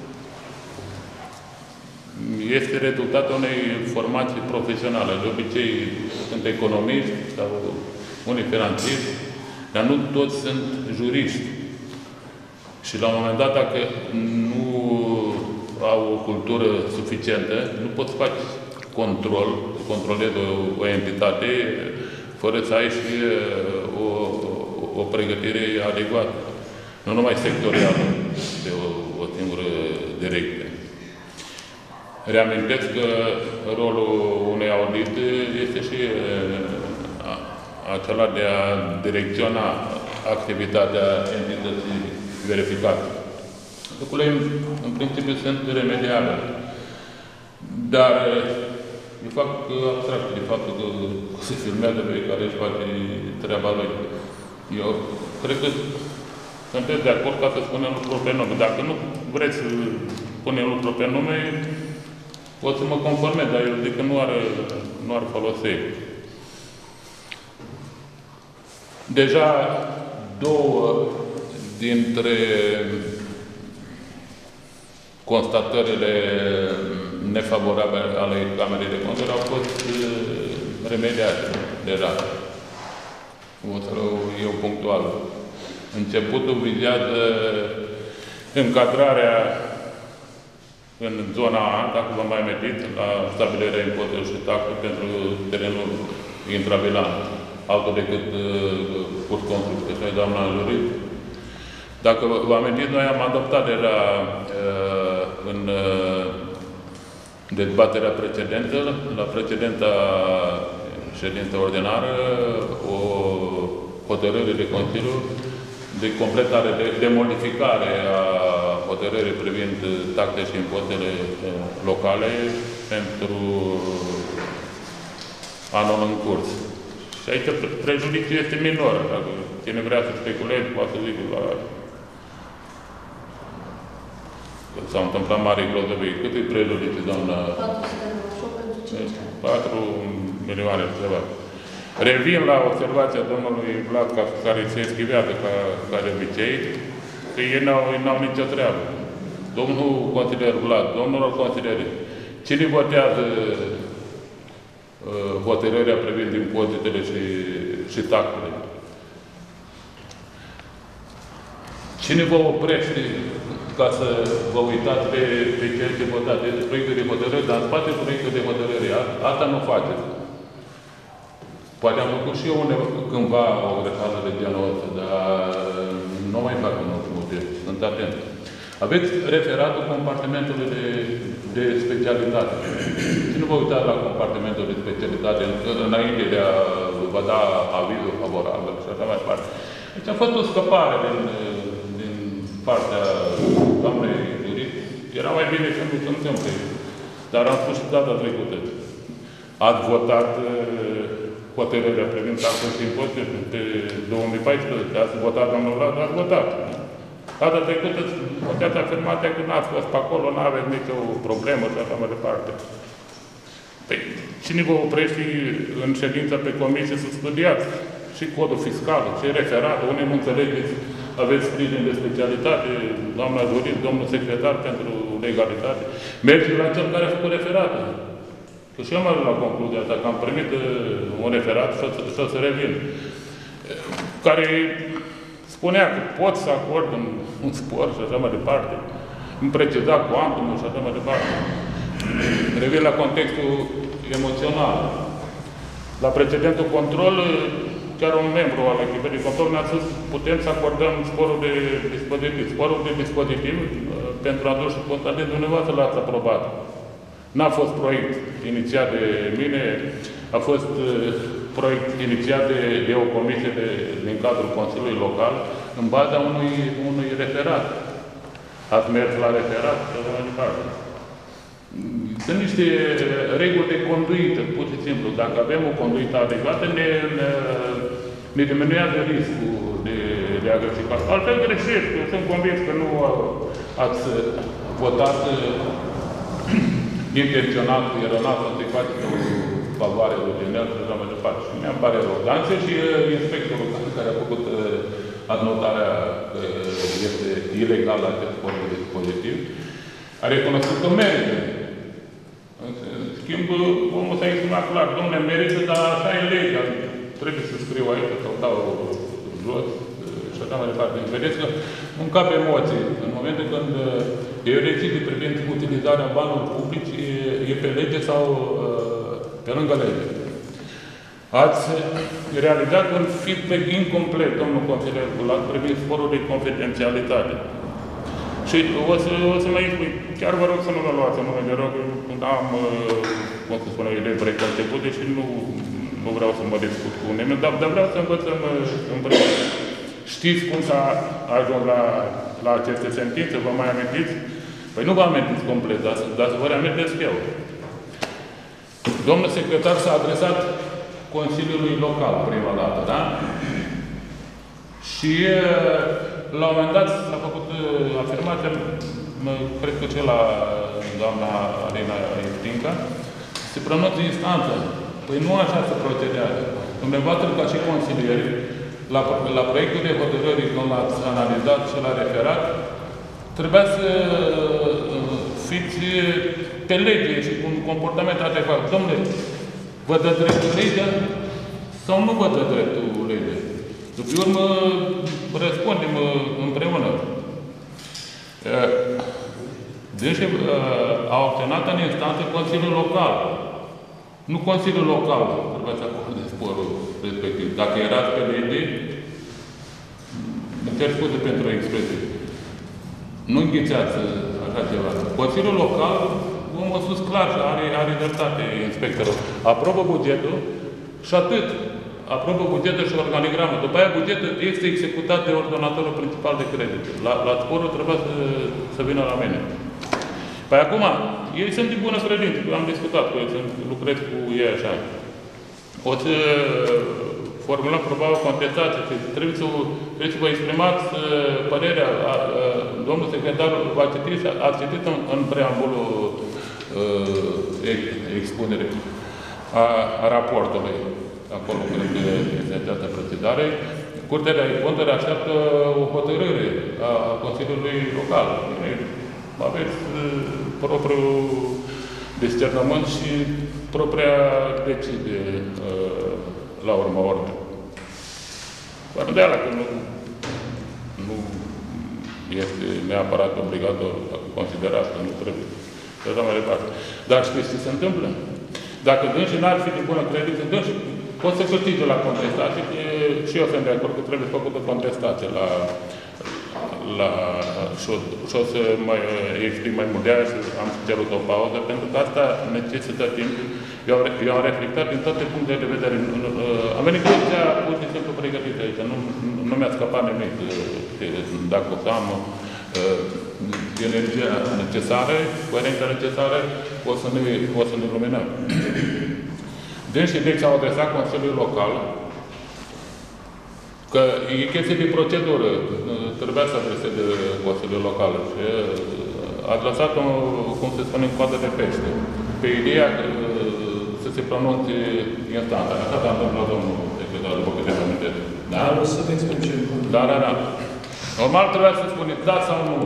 este rezultatul unei formații profesionale. De obicei sunt economiști sau unii financieri, dar nu toți sunt juriști. Și la un moment dat, dacă nu au o cultură suficientă, nu poți face control, să controlezi o, o entitate fără să ai și o, o, o pregătire adecvată. Nu numai sectorială, de o, o singură direcție. Reamintesc că rolul unei audit este și a, acela de a direcționa activitatea entității verificate. Lucrurile, în principiu, sunt remediabile. Dar eu fac abstract de faptul că se filmează pe care își face treaba lui. Eu cred că sunteți de acord ca să spunem lucruri pe nume. Dacă nu vreți să punem lucruri pe nume, pot să mă conformez, dar eu zic că nu ar, nu ar folosi. Deja două dintre constatările nefavorabile ale Camerei de Conturi au fost remediate deja. O să eu punctual. Începutul vizează încadrarea în zona A, dacă vă mai amintiți, la stabilirea impozitelor și taxe pentru terenul intravilan, altul decât uh, curs construcție. Și doamna jurist, dacă vă amintiți, noi am adoptat deja uh, în uh, dezbaterea precedentă, la precedenta ședință ordinară, o hotărâre de Consiliu de completare, de, de modificare a hotărârii privind taxe și impozitele locale pentru anul în curs. Și aici prejudiciul este minor. Dacă cine vrea să speculeze, poate să zică la... S-au întâmplat mari grozăvii. Cât e prejudiciu, doamna? patru milioane de ceva. Revin la observația domnului Vlad, care se eschivează ca, ca de obicei, că ei n-au nicio treabă. Domnul consilier Vlad, domnul consilier, cine votează uh, hotărârea privind impozitele și, și taxele? Cine vă oprește ca să vă uitați pe, pe ceea ce votați? Este proiectul de hotărâre, dar în spate proiectul de hotărâre. Asta nu faceți. Poate am făcut și eu undeva, cândva o greșeală de genul ăsta, dar nu mai fac în ultimul timp. Sunt atent. Aveți referatul compartimentului de, de specialitate. Și nu vă uitați la compartimentul de specialitate înainte de a vă da avizul favorabil și așa mai departe. Deci a fost o scăpare din, din partea doamnei jurist. Era mai bine să nu se întâmple. Dar am spus și data trecută. Ați votat hotărârea privind taxele și impozite pe două mii paisprezece. Ați votat, domnul Radu, ați votat. Data trecută, puteți afirma că n-ați fost pe acolo, n-aveți nicio problemă și așa mai departe. Păi, cine vă oprește în ședința pe comisie să studiați și codul fiscal, și referat, unii nu înțelegeți, aveți sprijin de specialitate, doamna jurist, domnul secretar pentru legalitate. Mergeți la cel care a făcut referatul. Că și eu am ajuns la concluzia asta, că am primit un referat și o să, și o să revin. Care spunea că pot să acord un, un spor și așa mai departe. Îmi preciza cuantumul și așa mai departe. Revin la contextul emoțional. La precedentul control, chiar un membru al echipei de control ne-a spus putem să acordăm sporul de dispozitiv. Sporul de dispozitiv pentru adulți și contabilii dumneavoastră l-ați aprobat. N-a fost proiect inițiat de mine, a fost proiect inițiat de, de o comisie de, din cadrul Consiliului Local în baza unui, unui referat. Ați mers la referat și așa mai departe. Sunt niște reguli de conduită, pur și simplu. Dacă avem o conduită adecvată, ne, ne, ne diminuează riscul de, de a greși. Altfel greșesc. Eu sunt convins că nu ați votat intenționat, eronat, să se face o favoare originală și așa mai departe. Și mi-am pare rău. Dar și inspectorul care a făcut adnotarea că este ilegal acest sport de dispozitiv, a recunoscut că merită. În schimb, omul s-a exprimat clar, domnule, merită, dar așa e legea. Trebuie să scriu aici, sau dau jos și așa mai departe. Vedeți că nu încap emoții. În momentul când e decide privind utilizarea banilor publici, e pe lege sau pe lângă lege. Ați realizat un feedback incomplet, domnul consilier Bulat, privind sporul de confidențialitate. Și o să, o să mai spui, chiar vă rog să nu mă luați în nume de rog, am, cum să spune, idei preconcepute și nu, nu vreau să mă discut cu nimeni, dar, dar vreau să învățăm împreună. Știți cum s-a ajuns la, la aceste sentințe? Vă mai amintiți? Păi nu vă amintiți complet, dar, dar să vă reamintesc eu. Domnul secretar s-a adresat Consiliului Local prima dată, da? Și la un moment dat s-a făcut afirmația, cred că cel la doamna Alina Iptinca, se pronunță instanță. Păi nu așa se procedează. Dumneavoastră, ca și consilieri, la, la proiectul de hotărâri, când l-ați analizat și l-a referat, trebuia să fiți pe lege și cu un comportament adecvat. Dom'le, vă dă dreptul legea sau nu vă dă dreptul legea? După urmă, răspundem împreună. Deci, a obținut în instanță Consiliul Local. Nu Consiliul Local trebuia să acorde sporul respectiv. Dacă erați pe lege, îmi cer scuze pentru expresie. Nu înghițeați așa ceva. Consiliul Local, omul a spus clar și are, are dreptate inspectorul. Aprobă bugetul și atât. Aprobă bugetul și organigramă. După aia bugetul este executat de ordonatorul principal de credite. La, la sporul trebuie să, să vină la mine. Păi acum, ei sunt de bună credință, eu am discutat cu ei, lucrez cu ei așa. O să formulăm probabil contestație, trebuie să, trebuie să vă exprimați părerea. A, a, domnul secretar v-a citit, a citit în, în preambulul ex, expunere a, a raportului. Acolo cred că este această precizare. Curtea de Conturi așteaptă o hotărâre a Consiliului Local. Aveți propriul discernământ și propria decide la urma urmei. Fără de ala că nu, nu este neapărat obligatoriu, dacă considerați că nu trebuie. Și așa mai departe. Dar știți ce se întâmplă? Dacă dânsii n-ar fi de bună credință, dânsii pot să câștige la contestație, și eu sunt de acord că trebuie făcută contestație la, la și o, și o să mai exprim mai mult de aia și am cerut o pauză, pentru că asta necesită timp. Eu, eu am reflectat din toate punctele de vedere. Am venit cu ideea pur și simplu pregătită aici. Nu, nu mi-a scăpat nimic. Dacă o să am energia necesară, coerența necesară, o să ne, o să ne luminăm. Deci, deci s-au adresat Consiliului Local că e chestie de procedură. Trebuia să adreseze Consiliul Local și a adresat, cum se spune, în coadă de pește. Pe ideea să se pronunțe instanța. Asta a întâmplat domnul secretar, după câte mă amintesc. Da? Să te spun ce. Da, da, da. Normal trebuia să spuneți da sau nu.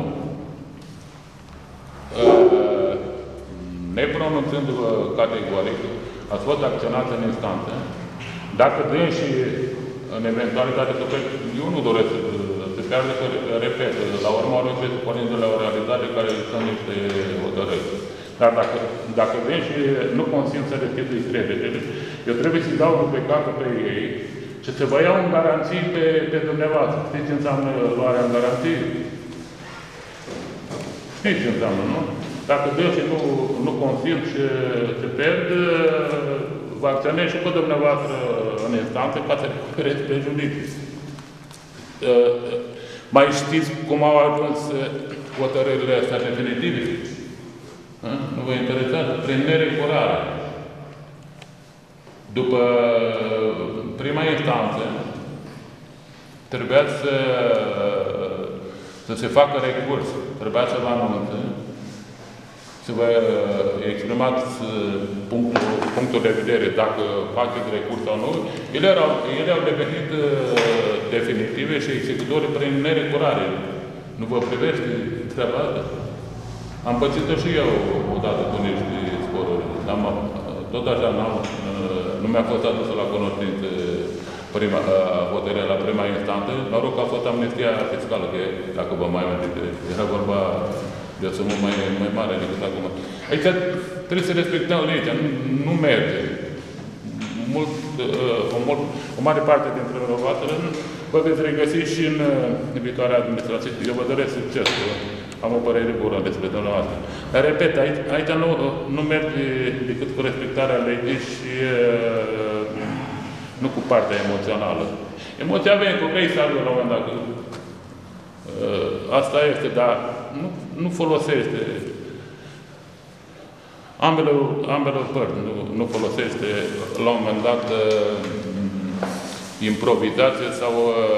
Nepronunțându-vă categoric, ați fost acționat în instanță. Dacă dânsii, în eventualitate, eu nu doresc să se pierde, că, repet, la urmă ori trebuie să pornim de la o realitate care sunt niște hotărâri. Dar dacă, dacă dânsii nu consimt să restitui creditele, eu trebuie să-i dau judecată pe ei și să vă iau în garanții pe, pe dumneavoastră. Știți ce înseamnă luarea în garanții? Știți ce înseamnă, nu? Dacă dânsii nu, nu consimt și se pierd, vă acționez și pe dumneavoastră în instanță ca să recupereți prejudicii. Uh, mai știți cum au ajuns hotărârile astea definitive? Uh? Nu vă interesează? Prin nerecurare. După prima instanță, trebuia să, să se facă recurs. Trebuia să vă anunțe, să vă exprimați punctul, punctul de vedere, dacă faceți recurs sau nu. Ele, erau, ele au devenit definitive și executorii prin nerecurare. Nu vă privește treaba asta? Am pățit-o și eu odată cu niște sporuri. Tot așa, nu mi-a fost adusă la cunoștință prima, hotărârea la prima instanță. Noroc că a fost amnistia fiscală, că dacă vă mai amintiți, era vorba de o sumă mai, mai mare decât acum. Aici trebuie să respectăm legea, nu, nu merge. Mult, o, mult, o mare parte dintre dumneavoastră vă veți regăsi și în, în viitoarea administrație. Eu vă doresc succes, am o părere bună despre dumneavoastră. Dar, repet, aici, aici nu, nu merge decât cu respectarea legii și nu cu partea emoțională. Emoția avem cu vrei să la un moment dat. Asta este, dar nu, nu folosește. Ambele, ambele părți nu, nu folosește la un moment dat improvizație sau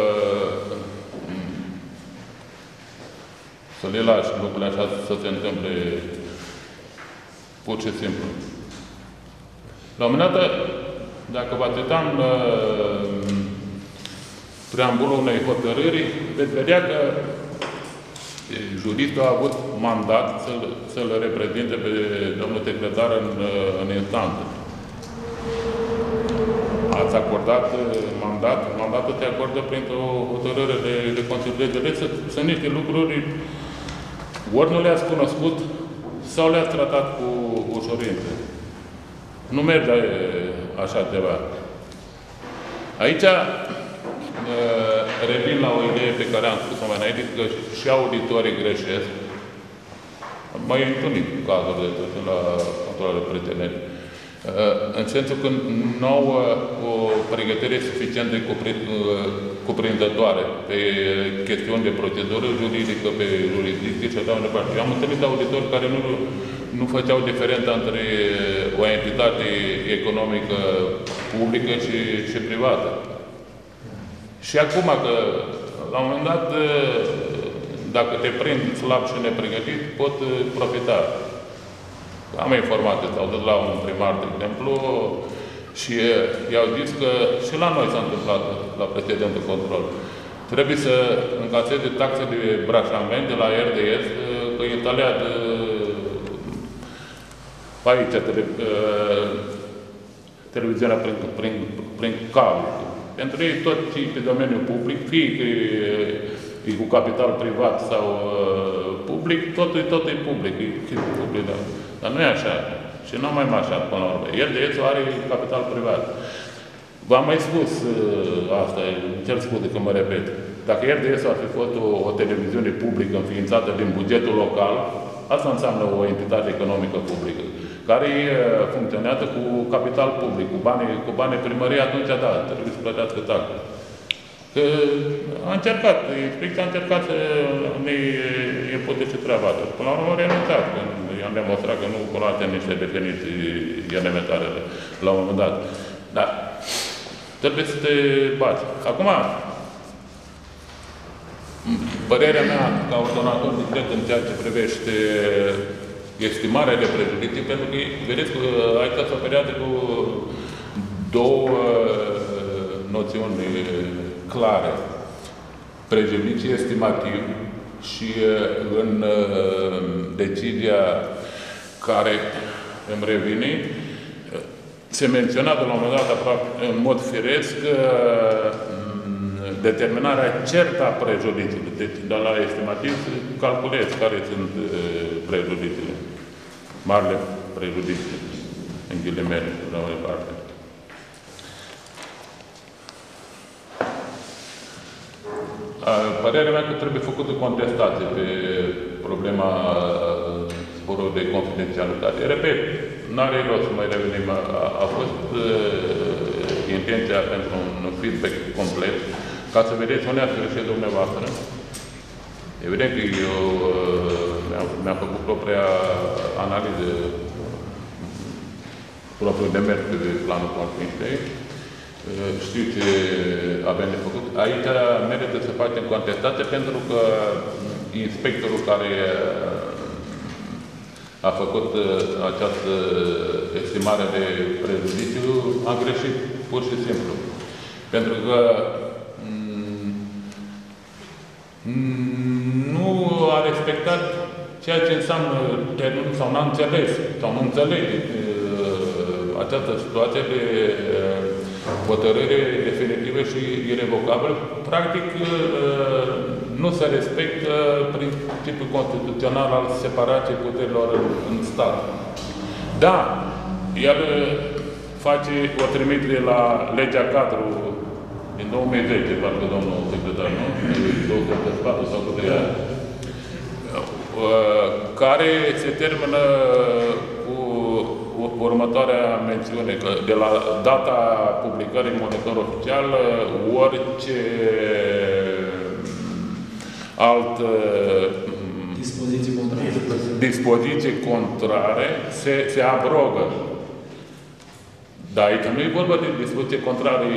să le lași lucrurile așa să se întâmple pur și simplu. La un moment dat, dacă vă uitam la preambulul unei hotărâri, veți vedea că juristul a avut mandat să-l să reprezinte pe domnul secretar în, în instanță. Ați acordat mandat, mandatul se acordă printr-o hotărâre de, de Consiliul de Județ. Sunt niște lucruri, ori nu le-ați cunoscut, sau le-ați tratat cu ușurință. Nu merge așa ceva. Aici revin la o idee pe care am spus-o mai înainte, că și auditorii greșesc. Mai întâlnit cazuri de la controlele precedente. În sensul că nu au o pregătire suficient de cuprinzătoare pe chestiuni de procedură juridică, pe jurisdicție și așa mai departe. Eu am întâlnit auditori care nu, nu făceau diferența între o entitate economică publică și, și privată. Și acum că, la un moment dat, dacă te prind slab și nepregătit, pot profita. Am informații, s-au dus la un primar, de exemplu, și i-au zis că și la noi s-a întâmplat, la precedentul control. Trebuie să încaseze taxe de branșament de la R D S, că instalează aici tele, televiziunea prin, prin, prin cablu. Pentru ei tot ce pe domeniul public, fie că e cu capital privat sau uh, public, totul, totul e public, e public, da. Dar nu e așa. Și nu mai așa până la urmă. El de el are capital privat. V-am mai spus uh, asta, cer scuze că mă repet. Dacă R D S ar fi fost o, o televiziune publică înființată din bugetul local, asta înseamnă o entitate economică publică, care funcționează cu capital public, cu banii, cu banii primăriei, atunci da, trebuie să plătească taxe. Că a încercat, inspecția a încercat să ne impute și treaba asta. Până la urmă a renunțat, când i-am demonstrat că nu cunoaște niște definiții elementare la un moment dat. Dar trebuie să te bați. Acum, părerea mea ca ordonator discret în ceea ce privește estimarea de prejudicii, pentru că, vedeți că aici se operează cu două noțiuni clare. Prejudicii estimativ și în decizia care îmi revine, se menționa de la un moment dat, aproape, în mod firesc, determinarea certă a prejudiciilor. Deci, de la estimativ, calculez care sunt prejudiciile. Marile prejudicii, în ghilimele, de la o parte. Părerea mea că trebuie făcută contestație pe problema sporului de confidențialitate. Repet, n-are rost să mai revenim. A, a fost uh, intenția pentru un feedback complet, ca să vedeți unde ați greșit dumneavoastră. Evident că eu uh, mi-am mi făcut propria analiză, propriul demers pe planul conflictei. Știu ce avem de făcut. Aici merită să facem contestație pentru că inspectorul care a făcut această estimare de prejudiciu a greșit pur și simplu. Pentru că nu a respectat ceea ce înseamnă termenul sau n-a înțeles sau nu înțelege această situație de hotărâre definitivă și irrevocabilă. Practic, nu se respectă principiul constituțional al separației puterilor în stat. Da, el face o trimitere la legea cadru din două mii zece, parcă domnul secretar, nu? două mii patru sau câte ea, care se termină cu următoarea mențiune, că de la data publicării în monitor oficial, orice altă dispoziție contrare, dispoziție contrare se, se abrogă. Dar aici nu e vorba de dispoziție contrare.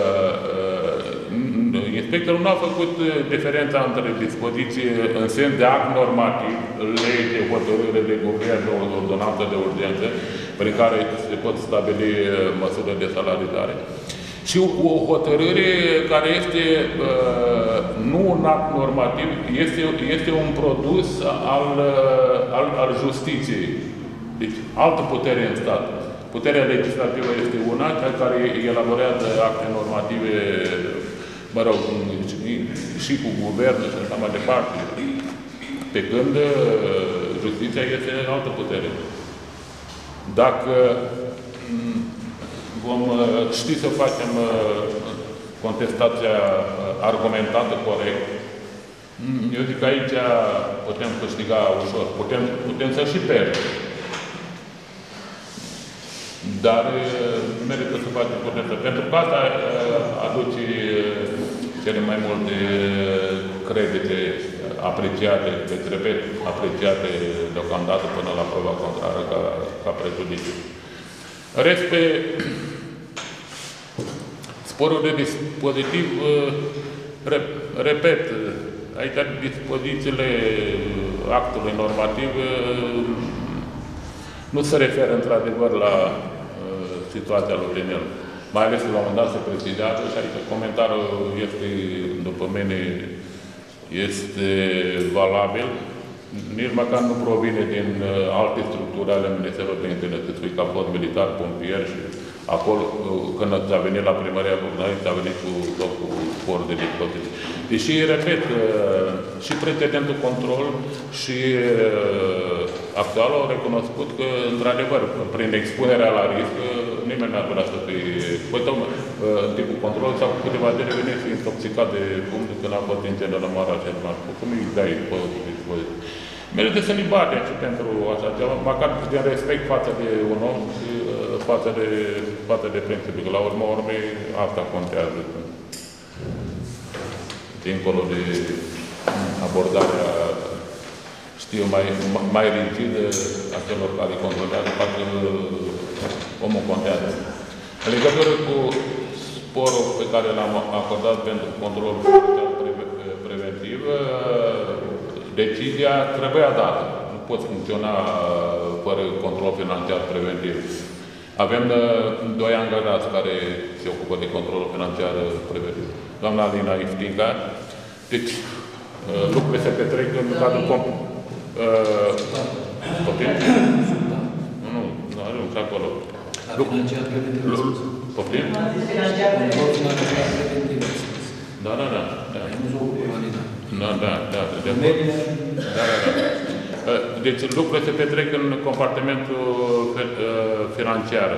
Inspectorul nu a făcut diferența între dispoziție în sens de act normativ, lege, hotărâre de guvern, o ordonanță de urgență, prin care se pot stabili măsuri de salarizare. Și o hotărâre care este nu un act normativ, este, este un produs al, al, al justiției. Deci, altă putere în stat. Puterea legislativă este una, cea care elaborează acte normative, mă rog, și cu guvernul și așa mai departe. Pe când justiția este altă putere. Dacă vom ști să facem contestația argumentată corect, eu zic că aici putem câștiga ușor. Putem, putem să și pierdem. Dar merită să facem contestația. Pentru că asta aduce cele mai multe credite apreciate, deci, repet, apreciate deocamdată până la proba contrară ca, ca prejudiciu. Rest pe sporul de dispozitiv, repet, aici dispozițiile actului normativ nu se referă într-adevăr la situația lui Linel. Mai ales la un moment dat se precizează și aici comentariul este, după mine, este valabil. Nici măcar nu provine din alte structuri ale Ministerului de Interne, că a fost militar, pompier și Acolo, când a venit la primăria Bugnarii, a venit cu tot cu for de depozite. Deși, repet, și precedentul control și actualul au recunoscut că, într-adevăr, prin expunerea la risc, nimeni n-ar vrea să fie... Păi, domnule, în timpul controlului s-au făcut câteva dereveniri și intoxicat de cum când a fost incendiu la Mara Central. Cum îi dai pe voi? Merită să ne batem și pentru așa ceva, măcar din respect față de un om și față de, față de principiu. Că la urmă urmei, asta contează. Dincolo de abordarea, știu, mai, mai rigidă a celor care controlează, parcă omul contează. În legătură cu sporul pe care l-am acordat pentru controlul preventiv, decizia trebuia dată. Nu poți funcționa fără control financiar preventiv. Avem doi angajați care se ocupă de controlul financiar preventiv. Doamna Alina Iftinca. Deci, lucrurile se petrec în cadrul comp... Poftim? Nu, nu, nu ajung și acolo. Financiar preventiv. Poftim? Da, da, da. Da, da, da. Da, da, da. Deci lucrurile se petrec în compartimentul financiar.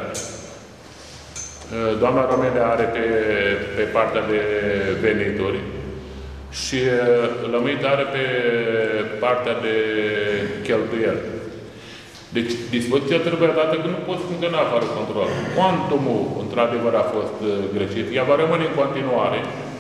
Doamna Romele are pe, pe partea de venituri și Lămâit are pe partea de cheltuieli. Deci dispoziția trebuie dată că nu poți funcționa fără control. Quantumul, într-adevăr, a fost greșit. Ea va rămâne în continuare.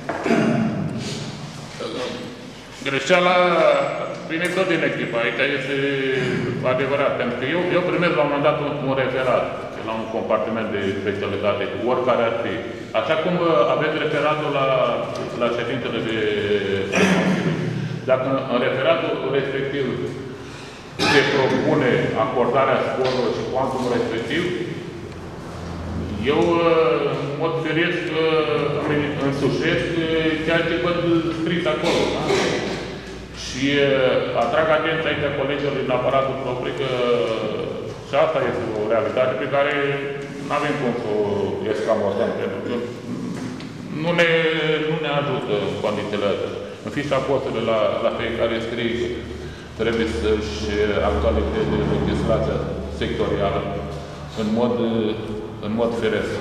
Greșeala vine tot din echipă. Aici este adevărat. Pentru că eu, eu primesc la un moment dat un, un referat la un compartiment de specialitate, oricare ar fi. Așa cum aveți referatul la, la ședințele de Consiliu. Dacă în referatul respectiv se propune acordarea sporului și cuantumul respectiv, eu, în mod firesc, îmi însușesc ceea ce văd scris acolo. Da? Și atrag atenția aici a colegilor din aparatul propriu că și asta este o realitate pe care nu avem cum să o escamotăm, pentru că nu ne, nu ne ajută condițiile astea. În fișa postului la, la fiecare scrie că trebuie să-și actualizeze legislația sectorială în mod, în mod firesc.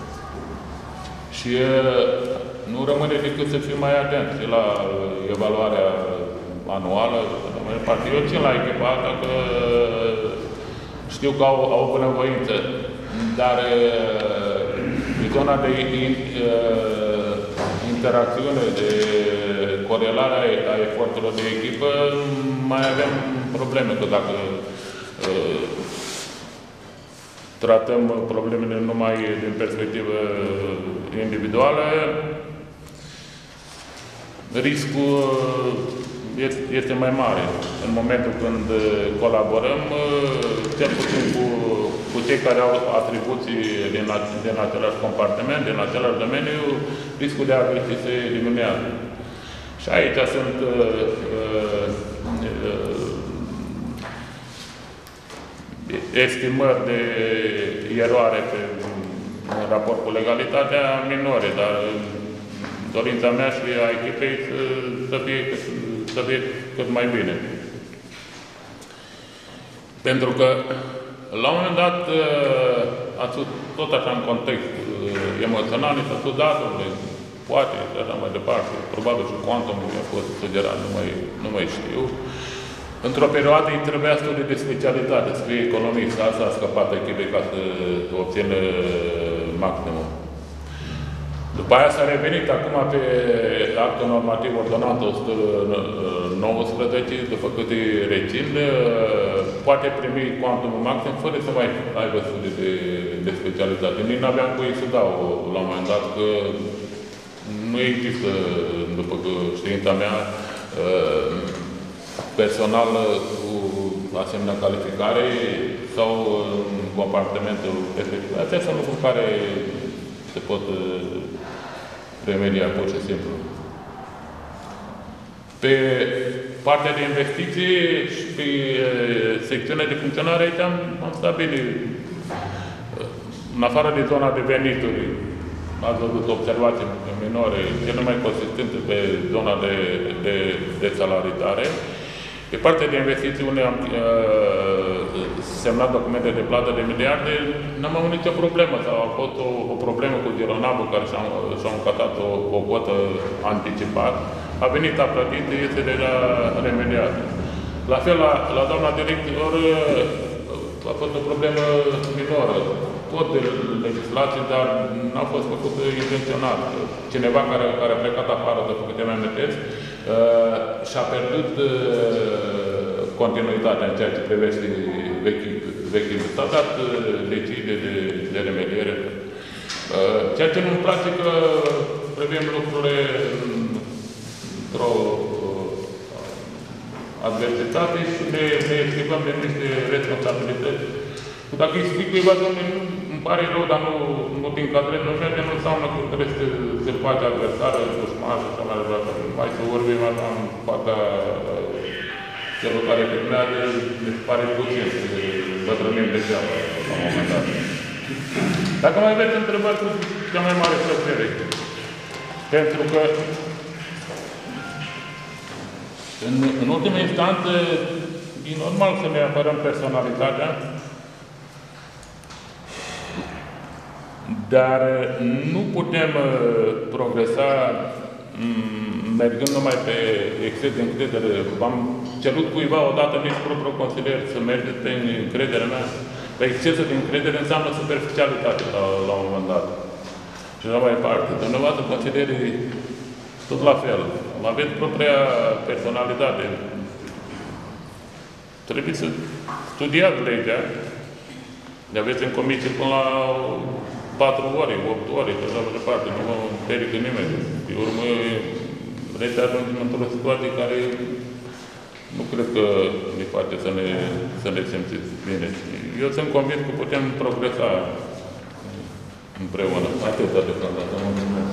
Și nu rămâne decât să fim mai atenți la evaluarea anuală. Eu țin la echipa asta că știu că au, au bunăvoință, dar zona de interacțiune, de corelare a eforturilor de echipă, mai avem probleme, că dacă uh, tratăm problemele numai din perspectivă individuală, riscul este mai mare. În momentul când colaborăm, cel puțin cu, cu cei care au atribuții din, din același compartiment, din același domeniu, riscul de agresii se diminuează. Și aici sunt uh, uh, estimări de eroare pe, în raport cu legalitatea minore, dar dorința mea și a echipei să, să, fie, să fie cât mai bine. Pentru că, la un moment dat, ați tot așa în context emoțional, s-a spus datele, poate, și așa mai departe, probabil și quantumul a fost sugerat, nu mai, nu mai știu. Într-o perioadă îi trebuia studii de specialitate, să fie economist, asta a scăpat echipei ca să obțină maximum. După aia s-a revenit acum pe actul normativ ordonat o sută nouăsprezece, după cât îi rețin, poate primi quantumul maxim fără să mai aibă studii de, de specialitate. Nici n-aveam voie să dau la un moment dat, că nu există, după știința mea, personal cu asemenea calificare sau în compartimentul respectiv. Astea sunt lucruri care se pot remedia pur și simplu. Pe partea de investiții și pe secțiunea de funcționare, aici am, am stabilit în afară de zona de venituri, ați văzut observații minore, cele mai consistente pe zona de, de, de salarizare. Pe partea de investițiune am uh, semnat documente de plată de miliarde, n-am avut nicio problemă, sau a fost o, o problemă cu Gironabul care și-a și încatat o, o cotă anticipat. A venit, a plătit, este deja remediat. La fel, la, la doamna director, a fost o problemă minoră. Tot de legislație, dar n-a fost făcut intenționat. Cineva care, care a plecat afară de câteva metri uh, și-a pierdut uh, continuitatea în ceea ce privește vechii. S-a dat uh, decizii de, de remediere. Uh, ceea ce nu-mi place că privim lucrurile într-o uh, adversitate și ne, ne explicăm de niște responsabilități. Dacă îi spui cuiva, domnule, îmi pare rău, dar nu, nu te încadrezi, nu merge, nu înseamnă că trebuie să se face adversară, dușman și așa mai departe. Mai să vorbim așa în fața celor care filmează, ne pare puțin să bătrânim degeaba la un moment dat. Dacă mai aveți întrebări, cu cea mai mare plăcere. Pentru că în, în ultima instanță, e normal să ne apărăm personalitatea, dar nu putem uh, progresa um, mergând numai pe exces de încredere. V-am cerut cuiva odată nici propriul consilier să mergeți pe încrederea mea. Pe excesul de încredere înseamnă superficialitate la, la un moment dat. Și la mai departe. Dumneavoastră, consilierii, tot la fel. Aveți propria personalitate. Trebuie să studiați legea. Le aveți în comisie până la patru ore, opt ore, și așa mai departe, nu mă perică nimeni. Pe urmă, legea ajungem într-o situație care nu cred că ne face să ne, să ne simțim bine. Eu sunt convins că putem progresa împreună. Atât de deocamdată. Mulțumesc.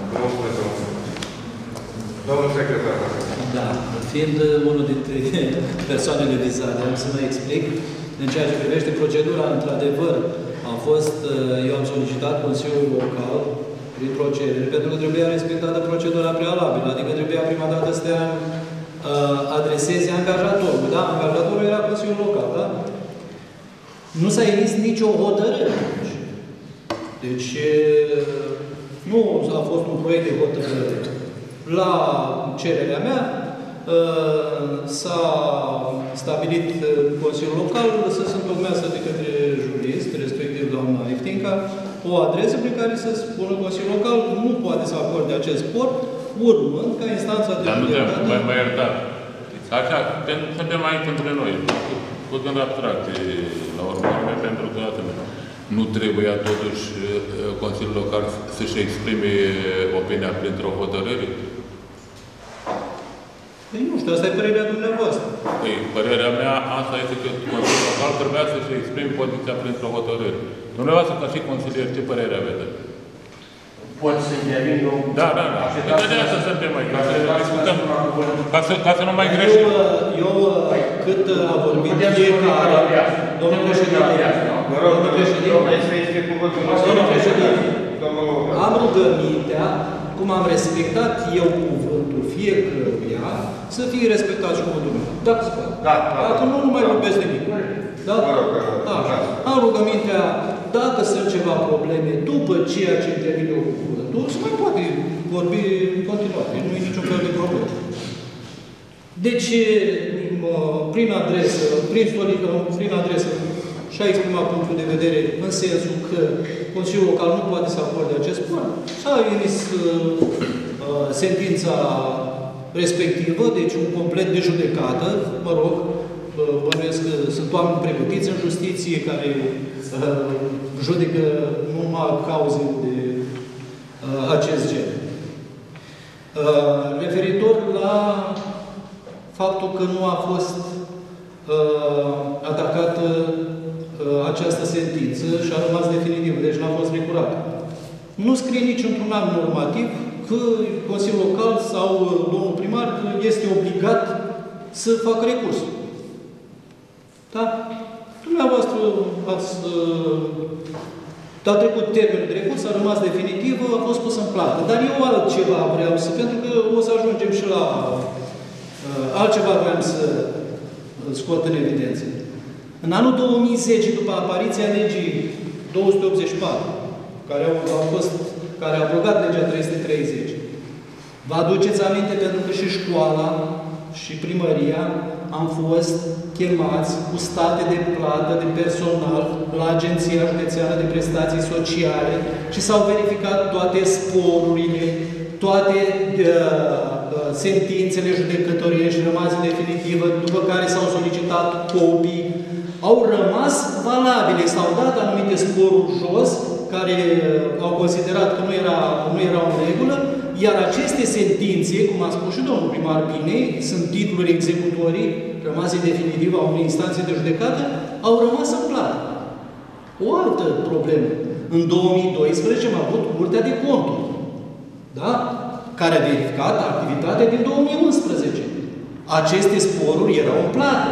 Domnul secretar. Da, fiind unul dintre persoanele vizate, am să mă explic. În ceea ce privește procedura, într-adevăr, a fost, eu am solicitat Consiliul Local prin procedere, pentru că trebuia respectată procedura prealabilă, adică trebuia prima dată să te adreseze angajatorul, da? Angajatorul era Consiliul Local, da? Nu s-a emis nicio hotărâre. Deci, nu a fost un proiect de hotărâre. La cererea mea, s-a stabilit Consiliul Local să se întocmească de către jurist, respectiv doamna Iftinca, o adresă prin care să spună Consiliul Local nu poate să acorde acest spor, urmând ca instanța de dar nu te mai, mai iertat. Așa, suntem aici între noi, făcând abstracte la urmă, pentru că nu trebuia totuși Consiliul Local să-și exprime opinia printr-o hotărâre? Păi nu știu, asta e părerea dumneavoastră. Păi, părerea mea, asta este că Consiliul Local trebuia să-și exprime poziția printr-o hotărâre. Dumneavoastră, ca și consilier, ce părere aveți? Pot să intervin eu? Da, da, da. De asta suntem aici, ca să discutăm, ca să, ca să nu mai greșim. Eu, eu cât a vorbit fiecare, domnul președinte, domnul președinte, domnul președinte, am rugămintea, cum am respectat eu cuvântul fiecăruia, să fie respectat și cuvântul meu. Dacă se poate. Da, da. Dacă nu, nu mai vorbesc nimic. Da? Așa. Am rugămintea, dacă sunt ceva probleme, după ceea ce intervine eu cu cuvântul, se mai poate vorbi în continuare. Nu e niciun fel de problemă. Deci, prin adresă, prin, prin adresă, și-a exprimat punctul de vedere în sensul că Consiliul Local nu poate să acorde acest plan. S-a emis uh, sentința respectivă, deci un complet de judecată, mă rog, uh, bănuiesc că sunt oameni pregătiți în justiție care uh, judecă numai cauze de uh, acest gen. Uh, referitor la faptul că nu a fost uh, atacată această sentință și a rămas definitiv, deci n-a fost recurată. Nu scrie nici într-un act normativ că Consiliul Local sau domnul primar este obligat să facă recurs. Da? Dumneavoastră ați uh, a trecut termenul trecut, s-a rămas definitiv, a fost pus în plată. Dar eu altceva vreau să, pentru că o să ajungem și la uh, altceva vreau să scot în evidență. În anul două mii zece, după apariția legii două sute optzeci și patru, care, au, au fost, care a abrogat legea trei sute treizeci, vă aduceți aminte pentru că și școala și primăria am fost chemați cu state de plată de personal la Agenția Județeană de Prestații Sociale și s-au verificat toate sporurile, toate uh, sentințele judecătoriești rămase definitivă, după care s-au solicitat copii, au rămas valabile, s-au dat anumite sporuri jos, care au considerat că nu, era, nu erau în regulă, iar aceste sentințe, cum a spus și domnul primar Bine, sunt titluri executorii rămase definitiv a unei instanțe de judecată, au rămas în plată. O altă problemă. În două mii doisprezece am avut Curtea de Conturi, da? Care a verificat activitatea din două mii unsprezece. Aceste sporuri erau în plată.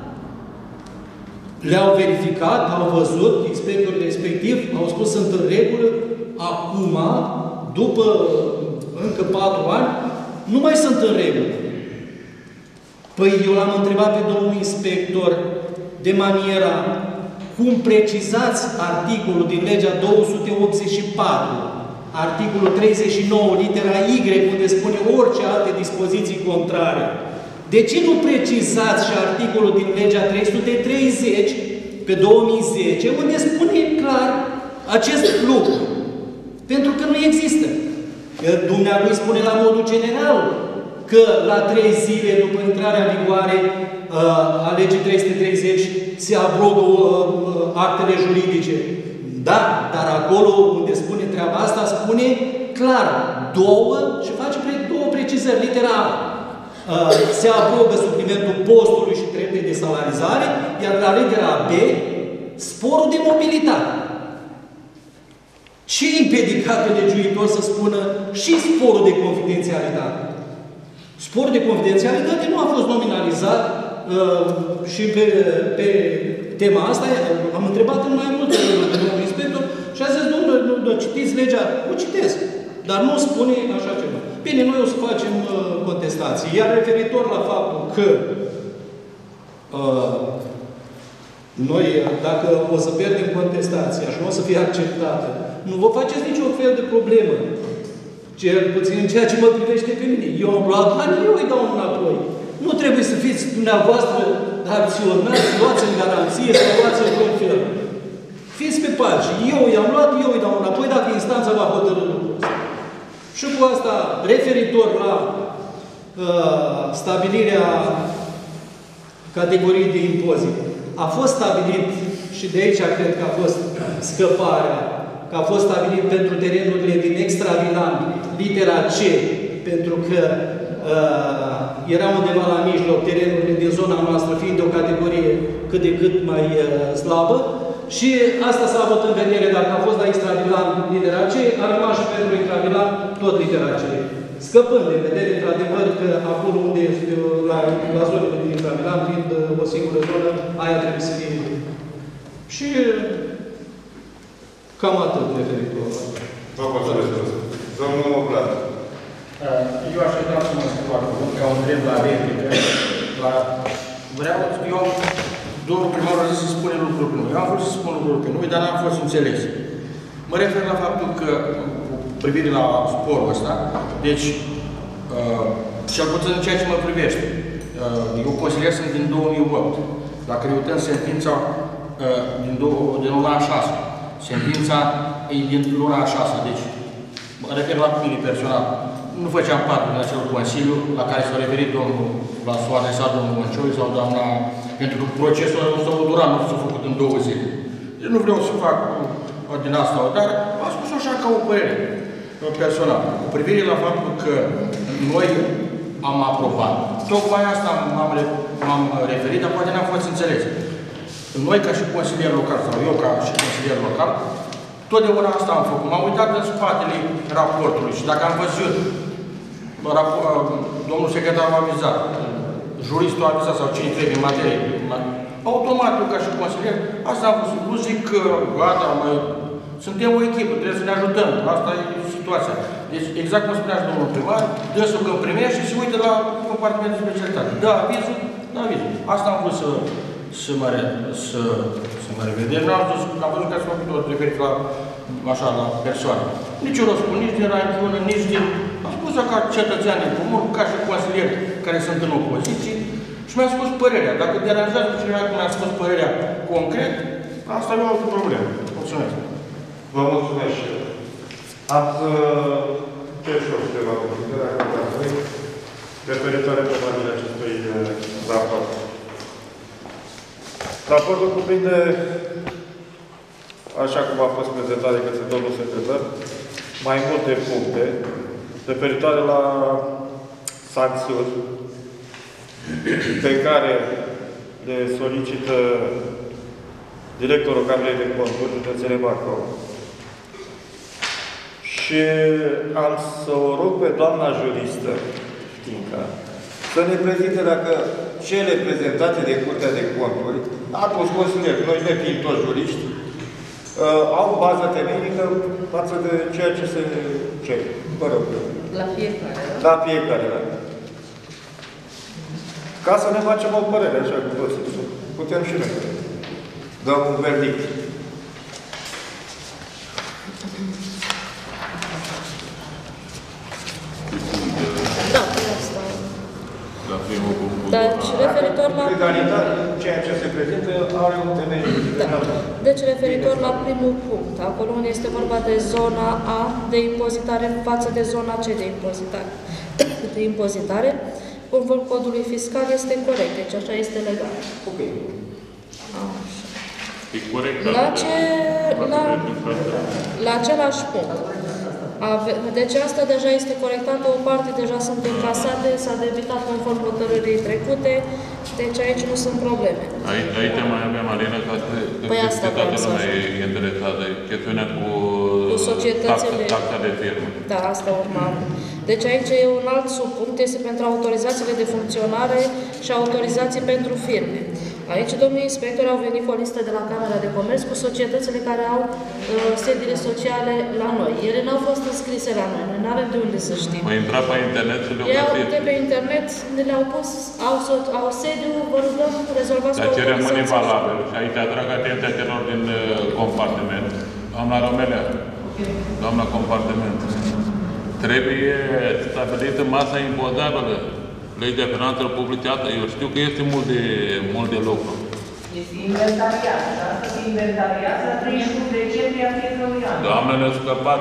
Le-au verificat, au văzut, inspectorii respectiv au spus sunt în regulă, acum, după încă patru ani, nu mai sunt în regulă. Păi eu l-am întrebat pe domnul inspector de maniera cum precizați articolul din legea două sute optzeci și patru, articolul treizeci și nouă, litera Y, unde spune orice alte dispoziții contrare. De ce nu precizați și articolul din legea trei sute treizeci pe două mii zece, unde spune clar acest lucru? Pentru că nu există. Dumnealui spune la modul general că la trei zile după intrarea în vigoare uh, a legii trei sute treizeci se abrogă uh, actele juridice. Da, dar acolo unde spune treaba asta, spune clar două și face pre două precizări, litera A. Uh, se abrogă suplimentul postului și trepte de salarizare, iar la litera B, sporul de mobilitate. Ce împiedica pe legiuitor să spună și sporul de confidențialitate? Sporul de confidențialitate nu a fost nominalizat uh, și pe, pe tema asta am întrebat în mai multe rânduri pe domnul inspector și a zis, domnule, citiți legea? O citesc, dar nu spune așa ceva. Bine, noi o să facem uh, contestații. Iar referitor la faptul că uh, noi, dacă o să pierdem contestația și nu o să fie acceptată, nu vă faceți niciun fel de problemă. Cel puțin în ceea ce mă privește pe mine. Eu am luat bani, eu îi dau înapoi. Nu trebuie să fiți dumneavoastră acționați, luați în garanție, să luați în vreun fel. Fiți pe pace. Eu i-am luat, eu îi dau înapoi, dacă instanța va hotărâ lucrul ăsta. Și cu asta, referitor la uh, stabilirea categoriei de impozite, a fost stabilit, și de aici cred că a fost scăparea, că a fost stabilit pentru terenurile din extravilan, litera C, pentru că uh, era undeva la mijloc terenurile din zona noastră, fiind de o categorie cât de cât mai uh, slabă, și asta s-a avut în vedere, dacă a fost la extravilan litera C, a rămas și pentru extravilan tot litera C. Scăpând de vedere, într-adevăr, că acolo unde, la, la zonele din extravilan, fiind uh, o singură zonă, aia trebuie să fie. Și cam atât referitor la asta. Vă mulțumesc. Domnul Vlad. Eu aș vrea să mă scriu acum, ca un drept la replică. La... Vreau, eu, domnul primarul a zis să spune lucruri pe noi. Eu am vrut să spun lucruri pe noi, dar n-am fost înțeles. Mă refer la faptul că, cu privire la sporul ăsta, deci, uh, cel puțin în ceea ce mă privește, uh, eu consilier sunt din două mii opt. Dacă ne uităm sentința uh, din, din luna a șasea, sentința e din luna a șasea, deci mă refer la mine personal. Nu făceam parte din acel consiliu la care s-a referit domnul, la s-a adresat domnul Mâncioi sau doamna, pentru că procesul ăsta a durat, nu s-a făcut în două zile. Deci nu vreau să fac din asta, dar am spus așa ca o părere personală. Cu privire la faptul că noi am aprobat. Tocmai asta m-am referit, dar poate n-am fost înțeles. Noi, ca și consilier local, sau eu ca și consilier local, totdeauna asta am făcut. M-am uitat în spatele raportului și dacă am văzut domnul secretar m-a avizat, juristul a avizat sau cine trebuie în materie, automat, eu ca și consilier, asta am văzut. Nu zic că, gata, mai Suntem o echipă, trebuie să ne ajutăm. Asta e situația. Deci, exact cum spunea și domnul primar, dânsul când primește și se uită la compartimentul de specialitate. Da, avizul, da, avizul. Asta am vrut să, să mă, să, să mă revedem. Nu am văzut, am văzut că ați făcut o referit la, așa, la persoană. Nici eu nu spun, nici din ranchiună, nici din... Am spus ca cetățean în comun, ca și consilieri care sunt în opoziție și mi-a spus părerea. Dacă deranjează cineva când a spus părerea concret, asta e o altă problemă. Mulțumesc. Vă mulțumesc și eu. Ați cer și eu câteva cuvinte, dacă vreau voi, referitoare probabil acestui raport. Raportul cuprinde, așa cum a fost prezentat de către domnul secretar, mai multe puncte referitoare la sancțiuni pe care le solicită directorul Camerei de Conturi, județene Bacău. Și am să o rog pe doamna juristă, Știnca, să ne prezinte dacă cele prezentate de Curtea de Conturi, atunci consider, noi ne fiind toți juriști, uh, au bază temeinică față de ceea ce se cere. Vă rog. La fiecare. La fiecare, da. Ca să ne facem o părere, așa cu toții. Putem și noi. Dăm un verdict. Da, asta. La primul punct. Deci, referitor la... Legalitate, ceea ce se prezintă, are un temei. Da. Deci, referitor la primul punct, acolo unde este vorba de zona A de impozitare față de zona C de impozitare. De impozitare, conform codului fiscal, este corect. Deci, așa este legal. Ok. Așa. E corect. La, ce, la, la același punct. Ave, deci asta deja este corectată, o parte deja sunt încasate, s-a debitat conform hotărârii trecute, deci aici nu sunt probleme. Aici, aici mai avem, Alina, ca să păi asta toată lumea e interesată, chestiunea cu, cu societățile. Taxa, taxa de firmă. Da, asta urma. Deci aici e un alt subpunct, este pentru autorizațiile de funcționare și autorizații pentru firme. Aici, domnii inspectori au venit cu o listă de la Camera de Comerț cu societățile care au uh, sediile sociale la noi. Ele nu au fost înscrise la noi, noi nu avem de unde să știm. Mă intra pe internet și le-au Ei au găsit. de pe internet, ne le-au pus, au, au sediu, vă rugăm, rezolvați cu Dar ce rămâne autorizația. valabil, și aici atrag atenția celor din uh, compartiment, doamna Romelea, doamna compartiment, trebuie stabilită masa impozabilă. Legea finanțelor publicată, eu știu că este mult de, mult de lucru. Este inventariat. Și asta se inventariază la treizeci și unu decembrie a fiecărui an. Doamne, ne-a scăpat.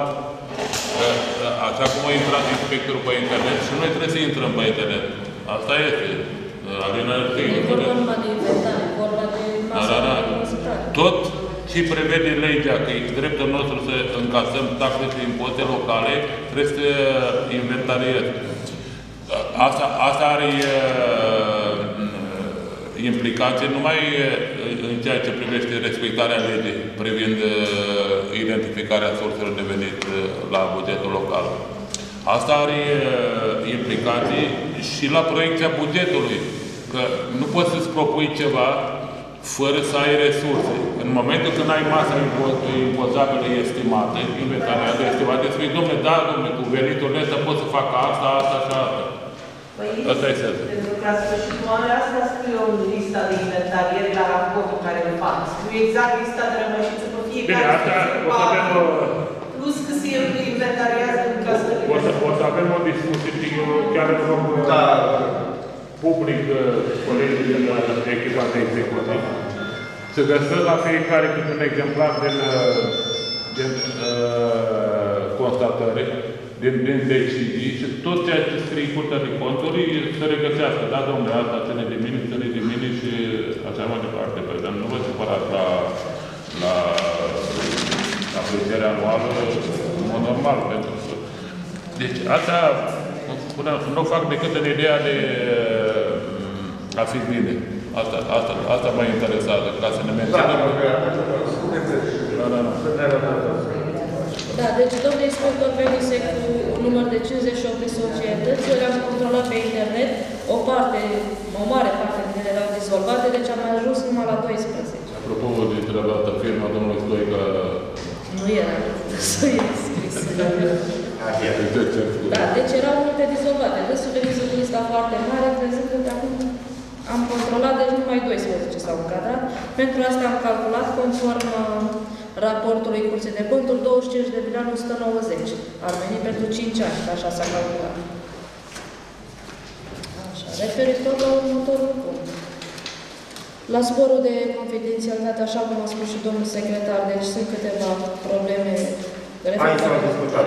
Așa cum a intrat inspectorul pe internet și noi trebuie să intrăm pe internet. Asta este. Alina, e vorba numai de inventare, vorba de masă da, da, de impozitare. Tot ce prevede legea, că e dreptul nostru să încasăm taxe și impozite locale, trebuie să inventariez. Asta, asta are uh, implicații numai în ceea ce privește respectarea legii privind uh, identificarea surselor de venit uh, la bugetul local. Asta are uh, implicații și la proiecția bugetului, că nu poți să-ți propui ceva fără să ai resurse. În momentul când ai masa impozabilă estimată, inventariată estimată, îți spui, dom'le, da, dom'le, cu veniturile astea pot să fac asta, asta și asta. Păi, asta e sens. Pentru că la sfârșitul anului asta scrie o listă de inventarieri la raportul care îl fac. Scrie exact lista de rămășiță pe fiecare. Bine, asta o să avem o... Plus că se inventariază în casele. O să, o să avem o discuție și eu chiar în loc da. public colegii din echipa de executiv. Să găsăm la fiecare câte un exemplar din, din uh, constatări, din, din decizii și tot ceea ce scrie Curtea de Conturi să regăsească. Da, domnule, asta ține de mine, ține de mine și așa mai departe. Păi, dar nu vă supărați la, la aprecierea anuală, în mod normal. Pentru că... Deci, asta, spuneam, nu fac decât în ideea de a fi bine. Asta, asta, asta mă interesează, ca să ne menținem. Da, da, da. Da, deci domnul inspector venise cu un număr de cincizeci și opt de societăți, le-am controlat pe internet, o parte, o mare parte din ele erau dizolvate, deci am ajuns numai la doisprezece. Apropo de celălaltă firmă, domnul Stoica, Nu era, să e scris. Da, deci erau multe dizolvate. Restul de viză cu lista foarte mare, crezând că de acum am controlat, deci numai doisprezece s-au încadrat. Pentru asta am calculat conform raportului Curții de Conturi douăzeci și cinci de milioane o sută nouăzeci. Ar veni pentru cinci ani, așa s-a calculat. Așa, referitor la următorul punct. La sporul de confidențialitate, așa cum a spus și domnul secretar, deci sunt câteva probleme Aici s-au discutat.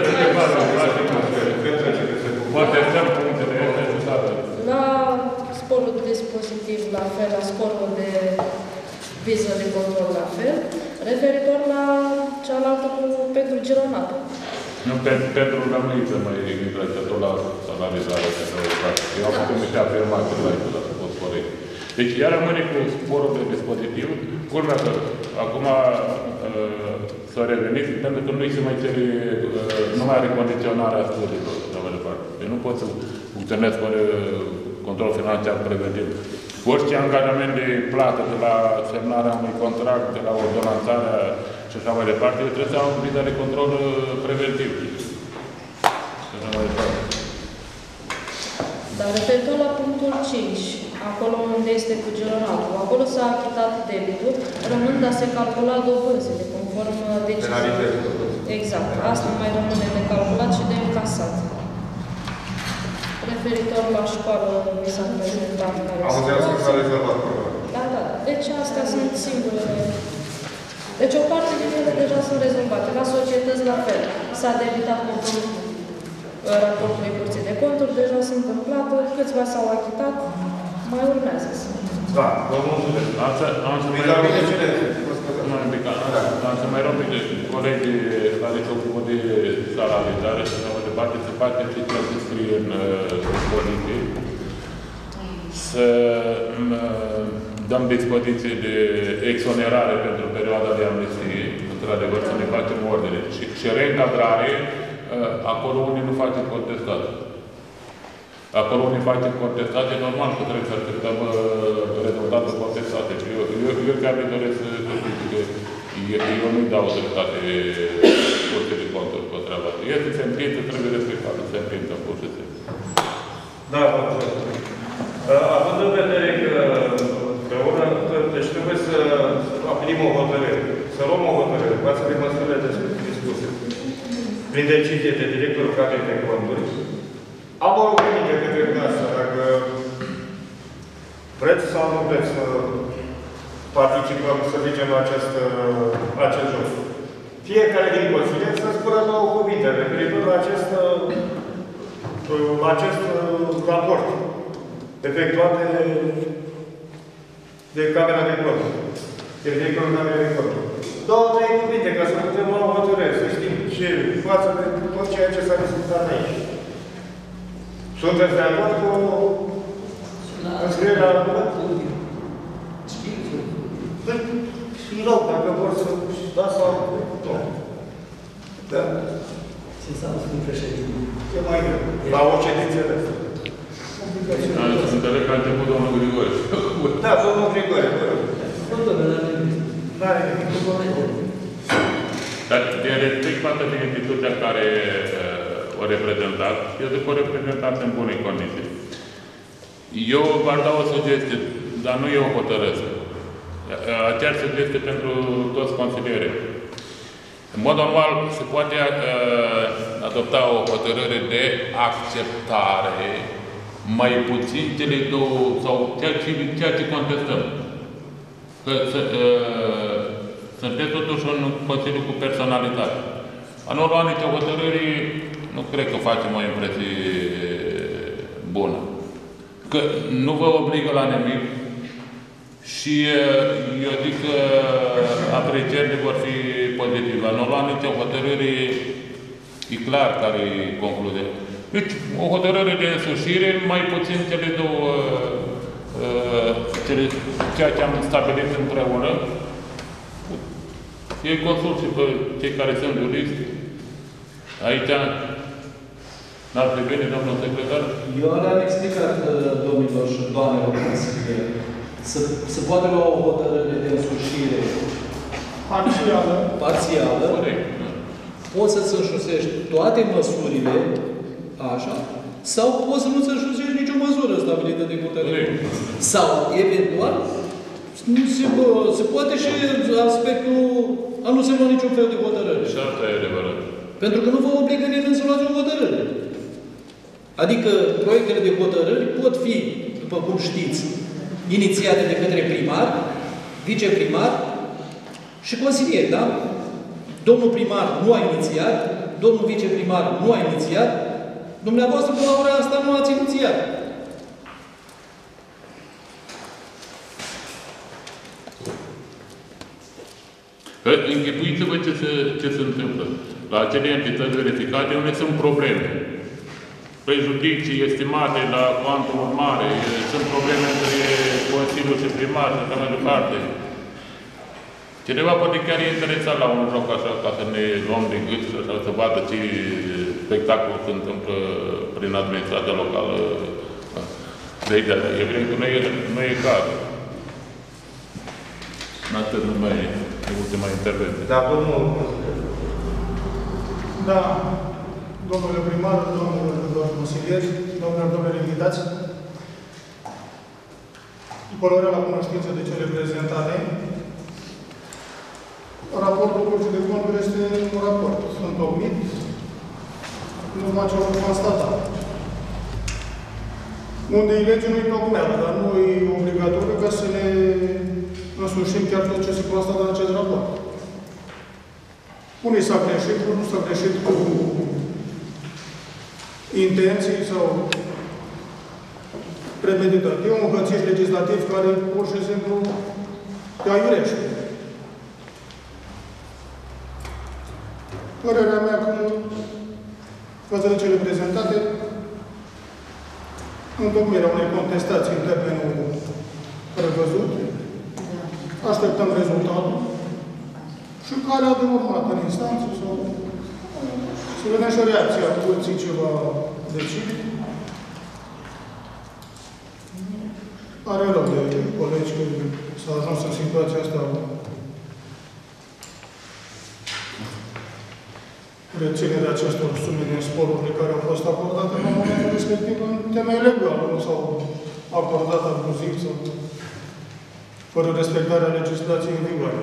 La sporul de dispozitiv, la fel, la sporul de viză de control, la fel, referitor la cealaltă cu, pentru gironatul. Nu, pentru, pentru rămâiță mai intră tot la salarizare pentru practic. Eu am făcut niște afirmate la aici, la fost corect. Deci, ea rămâne cu sporul de dispozitiv, culmea că acum să reveniți, pentru că nu-i se mai cere, nu mai are condiționarea studiilor, de mai departe. Deci nu poți să funcționezi fără control financiar preventiv. Orice angajament de plată de la semnarea unui contract, de la ordonanțarea și așa mai departe, trebuie să au un pic de control preventiv. Și așa mai departe. Dar referitor la punctul cinci, acolo unde este cu gironatul, acolo s-a achitat debitul, rămând a se calcula dobânzile, conform deciziei. Exact. Asta mai rămâne de calculat și de încasat. Referitor la școală, mi s-a prezentat care am înțeles că s-a rezolvat problema. Da, da. Deci astea sunt singurele. Deci o parte din ele deja sunt rezolvate. La societăți, la fel. S-a debitat conform raportului Curții de Conturi, deja sunt în plată, câțiva s-au achitat, mai urmează să. Da, vă mulțumesc. Am să mai rog am să mai rog pe colegii care se ocupă de salarizare și așa mai departe, să facem și ce se scrie în dispoziție, să dăm dispoziție de exonerare pentru perioada de amnistie, într-adevăr, să ne facem ordine. Și, și reîncadrare acolo unde nu facem contestat. Acolo unde facem contestat, e normal că trebuie să așteptăm rezultatul contestat. Deci eu, eu, eu chiar îmi doresc să zic că eu nu-i dau dreptate Curții de Conturi pe treaba asta. Este sentință, trebuie respectată sentință, pur și simplu. Da, mulțumesc. Având în vedere că împreună, deci trebuie să aplinim o hotărâre, să luăm o hotărâre, față de măsurile dispuse prin decizie de directorul Cadrei de Conturi. Am o rugăminte către dumneavoastră, dacă vreți sau nu vreți să participăm, să zicem, la acest, acest joc. Fiecare din Consilier să spună două cuvinte referitor la acest, la acest raport efectuat de, de Camera de Conturi, de directorul Camerei de Conturi. Două, trei cuvinte, ca să putem lua o hotărâre, să știm ce față de tot ceea ce s-a discutat aici. Sunteți de acord cu înscrierea la cuvânt? Și rog, dacă vor să da sau nu. Da. Ce înseamnă să fii președinte? E mai greu. La o ședință de asta. Să înțeleg că a început domnul Grigore. Da, domnul Grigore. Nu, domnule, n-are nimic. N-are nimic. Dar din respect față de instituția care o reprezentat, eu zic o reprezentat în bune condiții. Eu v-ar da o sugestie, dar nu eu o hotărăsc. Aceeași sugestie pentru toți consilierii. În mod normal, se poate uh, adopta o hotărâre de acceptare mai puțin cele două, sau ceea ce, ceea ce contestăm. Că să, uh, sunteți totuși un consiliu cu personalitate. A nu lua nicio hotărâre, nu cred că facem o impresie bună. Că nu vă obligă la nimic și eu zic că aprecierile vor fi pozitive. A nu lua nicio hotărâre, e clar care e concluzia. Deci, o hotărâre de însușire, mai puțin cele două, cele, ceea ce am stabilit împreună. Ei consult și pe cei care sunt juriști. Aici n-ar fi bine, domnul secretar? Eu le-am explicat domnilor și doamnelor consilieri. Să, să poate lua o hotărâre de însușire parțială, parțială, poți să-ți înșusești toate măsurile, așa, sau poți să nu-ți înșusești nicio măsură stabilită de hotărâre. Sau, eventual, se, se poate și aspectul a nu se lua niciun fel de hotărâre. Și asta e adevărat. Pentru că nu vă obligă nimeni să luați o hotărâre. Adică proiectele de hotărâri pot fi, după cum știți, inițiate de către primar, viceprimar și consilier, da? Domnul primar nu a inițiat, domnul viceprimar nu a inițiat, dumneavoastră până la ora asta nu ați inițiat. Închipuiți-vă ce se, ce se întâmplă. La acele entități verificate unde sunt probleme. Prejudicii estimate la cuantumul mare, sunt probleme între Consiliul și primar și așa mai departe. Cineva poate chiar e interesat la un joc așa, ca să ne luăm de gât și așa, să vadă ce spectacol se întâmplă prin administrația locală. De aici, evident că nu e, nu e cazul. Atât nu mai e ultima intervenție. Da, domnul... Da, domnule primar, domnule consilier, domnule, domnule invitați, după luarea la cunoștință de cele prezentate, raportul Curții de Conturi este un raport întocmit, în urma ce am constatat. Unde e lege, nu-i tocmeală, dar nu e obligatoriu ca să ne însușim chiar tot ce se constată în acest raport. Unii s-a greșit, nu s-a greșit cu intenții sau premeditat. E un hățiș legislativ care pur și simplu te aiurește. Părerea mea că, față de cele prezentate, întocmirea unei contestații în termenul prevăzut, așteptăm rezultatul și calea de urmat în instanță sau să vedem și reacția curții ce va decide. Pare rău de colegi că s-a ajuns în situația asta reținerea acestor sume din sporurile care au fost acordate în momentul respectiv în temei legale, nu s-au acordat abuziv sau fără respectarea legislației în vigoare.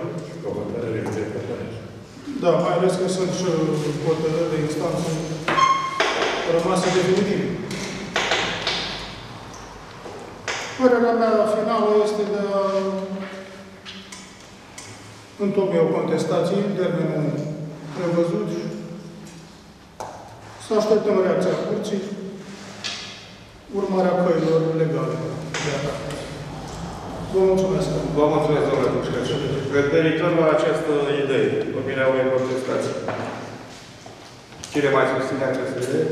Da, mai ales că sunt și hotărâri de instanță rămase definitive. Părerea mea finală este de a întocmi o contestație în termenul prevăzut și să așteptăm reacția curții, urmarea căilor legale de atac. Vă mulțumesc. Vă mulțumesc, domnule Pușcăciu. Referitor la această idee, opinia unei contestații. Cine mai susține această idee?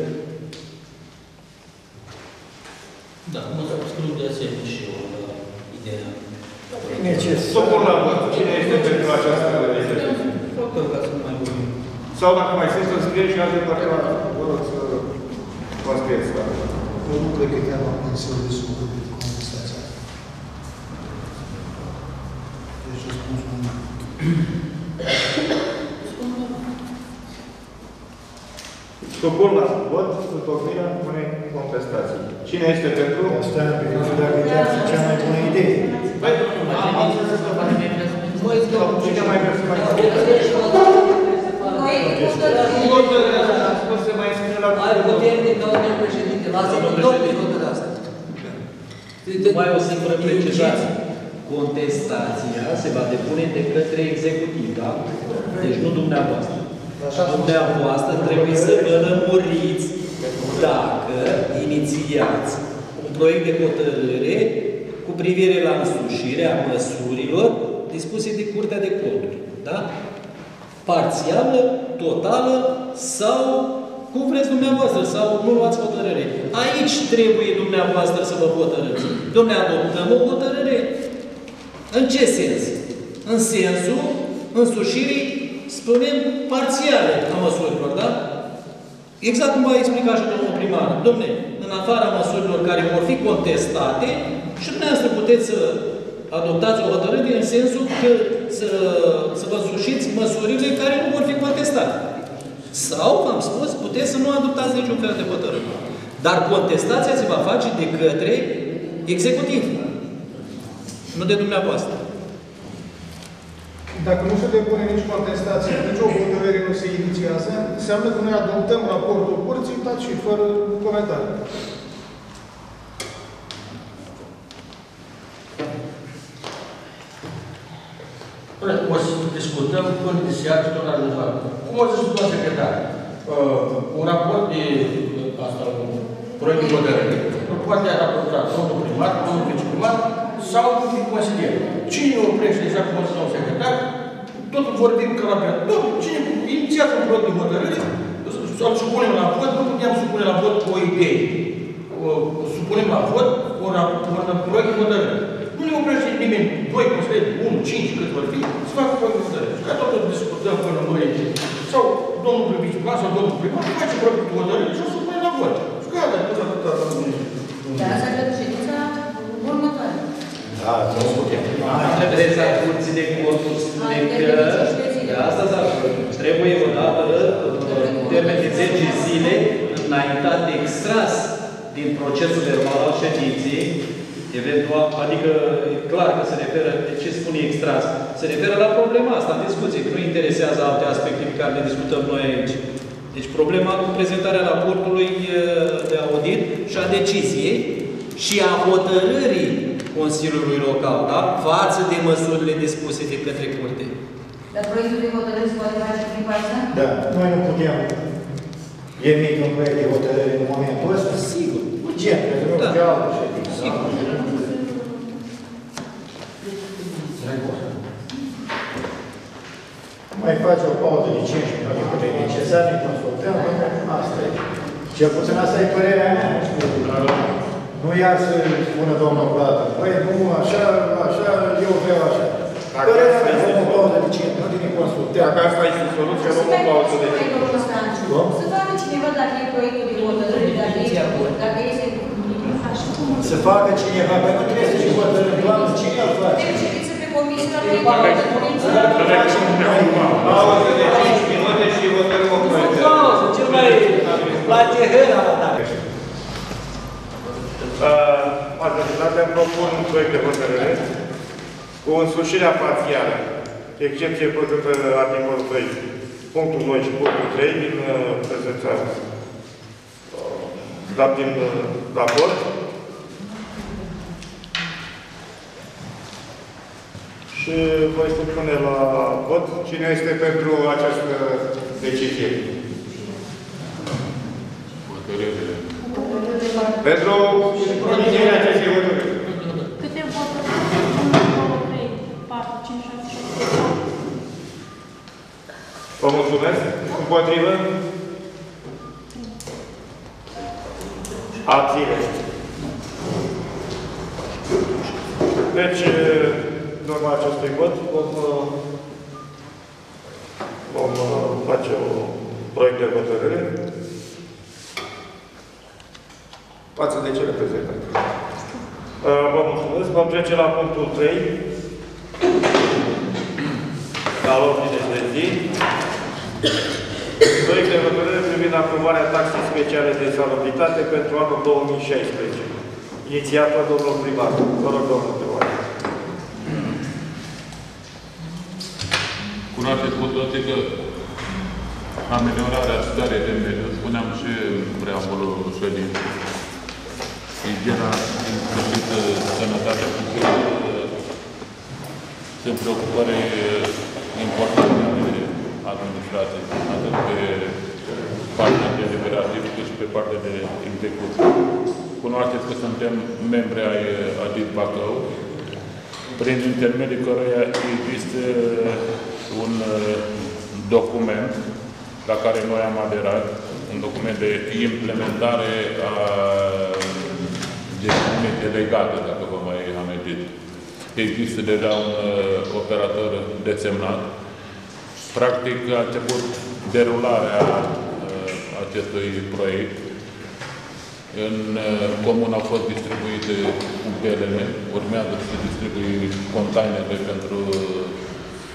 Da, mă subscriu de asemenea și eu la ideea. Supun la vot. Cine este pentru această idee? Făcă ca să nu mai vorbim. Sau dacă mai sunt, să scrieți și alte partea, vă rog să vă scrieți. Eu nu cred că chiar la Consiliul de Supă de contestația. Deci răspunsul nu. Supun la vot întocmirea unei contestații. Cine este pentru? Asta e dacă e cea mai bună idee. Băi, am înțeles că cine mai vrea să mai nu hotărârea asta, a spus să mai scrie la Ai putere din domnul președinte, lasă-i domnul hotărârea asta. Mai o singură precizare. Contestația se va depune de către executiv, da? Deci nu dumneavoastră. Dumneavoastră trebuie să vă lămuriți dacă inițiați un proiect de hotărâre cu privire la însușirea măsurilor dispuse de Curtea de Conturi. Da? Parțială, totală sau cum vreți dumneavoastră, sau nu luați hotărâre. Aici trebuie dumneavoastră să vă hotărâți. Dom'le, adoptăm o hotărâre? În ce sens? În sensul însușirii, spunem, parțiale a măsurilor, da? Exact cum v-a explicat și domnul primar. Dom'le, în afara măsurilor care vor fi contestate, și dumneavoastră puteți să adoptați o hotărâre în sensul că să, să vă însușiți măsurile care nu vor fi contestate. Sau, v-am spus, puteți să nu adoptați niciun fel de hotărâre. Dar contestația se va face de către executiv, nu de dumneavoastră. Dacă nu se depune nici contestație, nici o hotărâre nu se inițiază, înseamnă că noi adoptăm raportul curții, dat și fără comentarii. O să discutăm până de seară și tot ajungem. Cum o să spun, domnul secretar? Uh, un raport de asta, un proiect de hotărâre, nu poate raporta domnul primar, domnul viceprimar sau domnul consilier. Cine oprește, exact cum a zis domnul secretar, totul vorbim că la pe tot, cine inițiază un proiect de hotărâre, sau supunem la vot, nu puteam supune la vot o idee. O, supunem la vot un, un proiect de hotărâre. Nu ne oprește nimeni, doi consilieri, unu, cinci, cât vor fi, să facă proiect de hotărâre. Ca totul discutăm până mâine. Sau domnul viceprimar sau domnul primar face proiect de hotărâre și o supune la vot. Și gata, tot atâta la mâine. Dar asta e ședința următoare. Da, să discutăm. Adresa curții de conturi spune că de asta trebuie odată în termen de zece zile înaintat extras din procesul verbal al ședinței, eventual, adică e clar că se referă, de ce spune extras? Se referă la problema asta în discuție, că nu interesează alte aspecte pe care le discutăm noi aici. Deci problema cu prezentarea raportului de audit și a deciziei și a hotărârii Consiliului Local, da? Față de măsurile dispuse de către curte. Dar proiectul de hotărâre se poate face prin față? Da, noi nu putem emite un proiect de hotărâre în momentul ăsta, sigur, urgent, pentru că nu altă ședință. Sigur. Mai face o pauză de cinci minute, cât e necesar, ne consultăm, asta e. Cel puțin asta e părerea mea, nu știu. Nu iar să spună domnul Plată, băi, nu, așa, așa, eu vreau așa. Părerea mea, luăm o pauză de cinci minute, ne consultăm. Dacă asta este soluția, luăm o pauză de cinci minute. Să facă cineva dacă e proiectul de hotărâre, dacă e dacă este... Să facă cineva, băi, nu trebuie să și hotărâm, Doamne, cine îl face? Trebuie ședință pe comisie la proiectul de hotărâre. Pauză de cinci minute și hotărâm o proiect. Pauză, cel mai place hâna la tare. Majoritatea îmi propun un proiect de hotărâre cu însușirea parțială, excepție făcută articolul trei, punctul doi și punctul trei din prezența dat din raport. Și voi supune la vot cine este pentru această decizie. Pentru propunerea acestei hotărâri. Câte voturi? unu, doi, trei, patru, cinci, șase, șapte. Vă mulțumesc. Împotrivă? Abține. Deci, în urma acestui vot, vom, vom face un proiect de hotărâre față de cele prezentate. Vă mulțumesc. Vom trece la punctul trei al ordinii de zi. Proiect de hotărâre privind aprobarea taxei speciale de salubritate pentru anul două mii șaisprezece. Inițiator domnul primar. Vă rog, domnul primar. Cunoașteți cu toții că ameliorarea stării de mediu, spuneam și în preambulul ședinței, igiena, inclusiv sănătatea publică, sunt preocupări importante ale administrației, atât pe partea de deliberativ, cât și pe partea de execuție. Cunoașteți că suntem membri ai A D I T Bacău, prin intermediul căruia există un document la care noi am aderat, un document de implementare a gestiunii delegate, dacă vă mai amintiți. Există deja un uh, operator desemnat. Practic a început derularea uh, acestui proiect. În uh, comun au fost distribuite cupelele, urmează să se distribui containerele pentru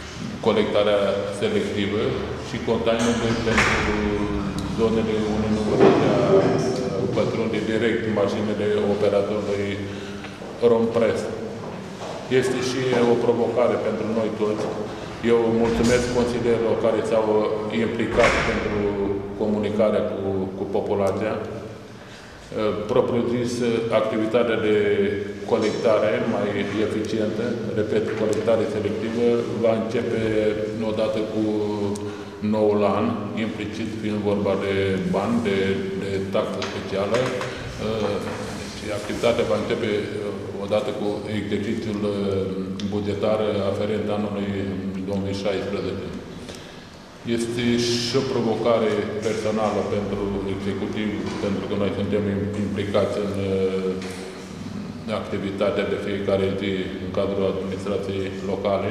colectarea selectivă și containerele pentru zonele unde nu vor putea pătrunde direct mașinile operatorului Rompress. Este și o provocare pentru noi toți. Eu mulțumesc consilierilor care s-au implicat pentru comunicarea cu, cu populația. Propriu-zis, activitatea de colectare mai eficientă, repet, colectare selectivă, va începe odată cu noul an, implicit fiind vorba de bani, de, de taxă specială. Și activitatea va începe odată cu exercițiul bugetar aferent anului două mii șaisprezece. Este și o provocare personală pentru executiv, pentru că noi suntem implicați în activitatea de fiecare zi în cadrul administrației locale.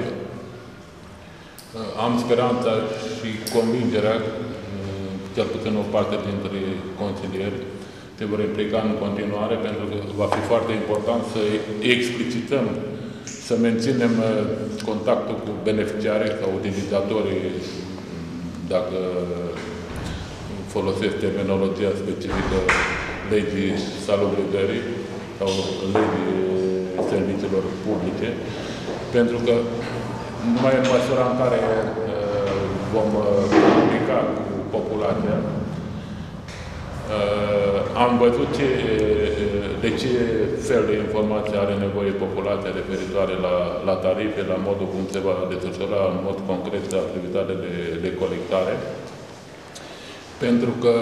Am speranța și convingerea, cel puțin o parte dintre consilieri, se vor implica în continuare, pentru că va fi foarte important să explicităm, să menținem contactul cu beneficiarii sau utilizatorii, dacă folosesc terminologia specifică legii salubrizării sau legii serviciilor publice, pentru că numai în măsura în care uh, vom comunica cu populația, uh, am văzut ce, de ce fel de informație are nevoie populația referitoare la, la tarife, la modul cum se va desfășura în mod concret activitatea de, de colectare. Pentru că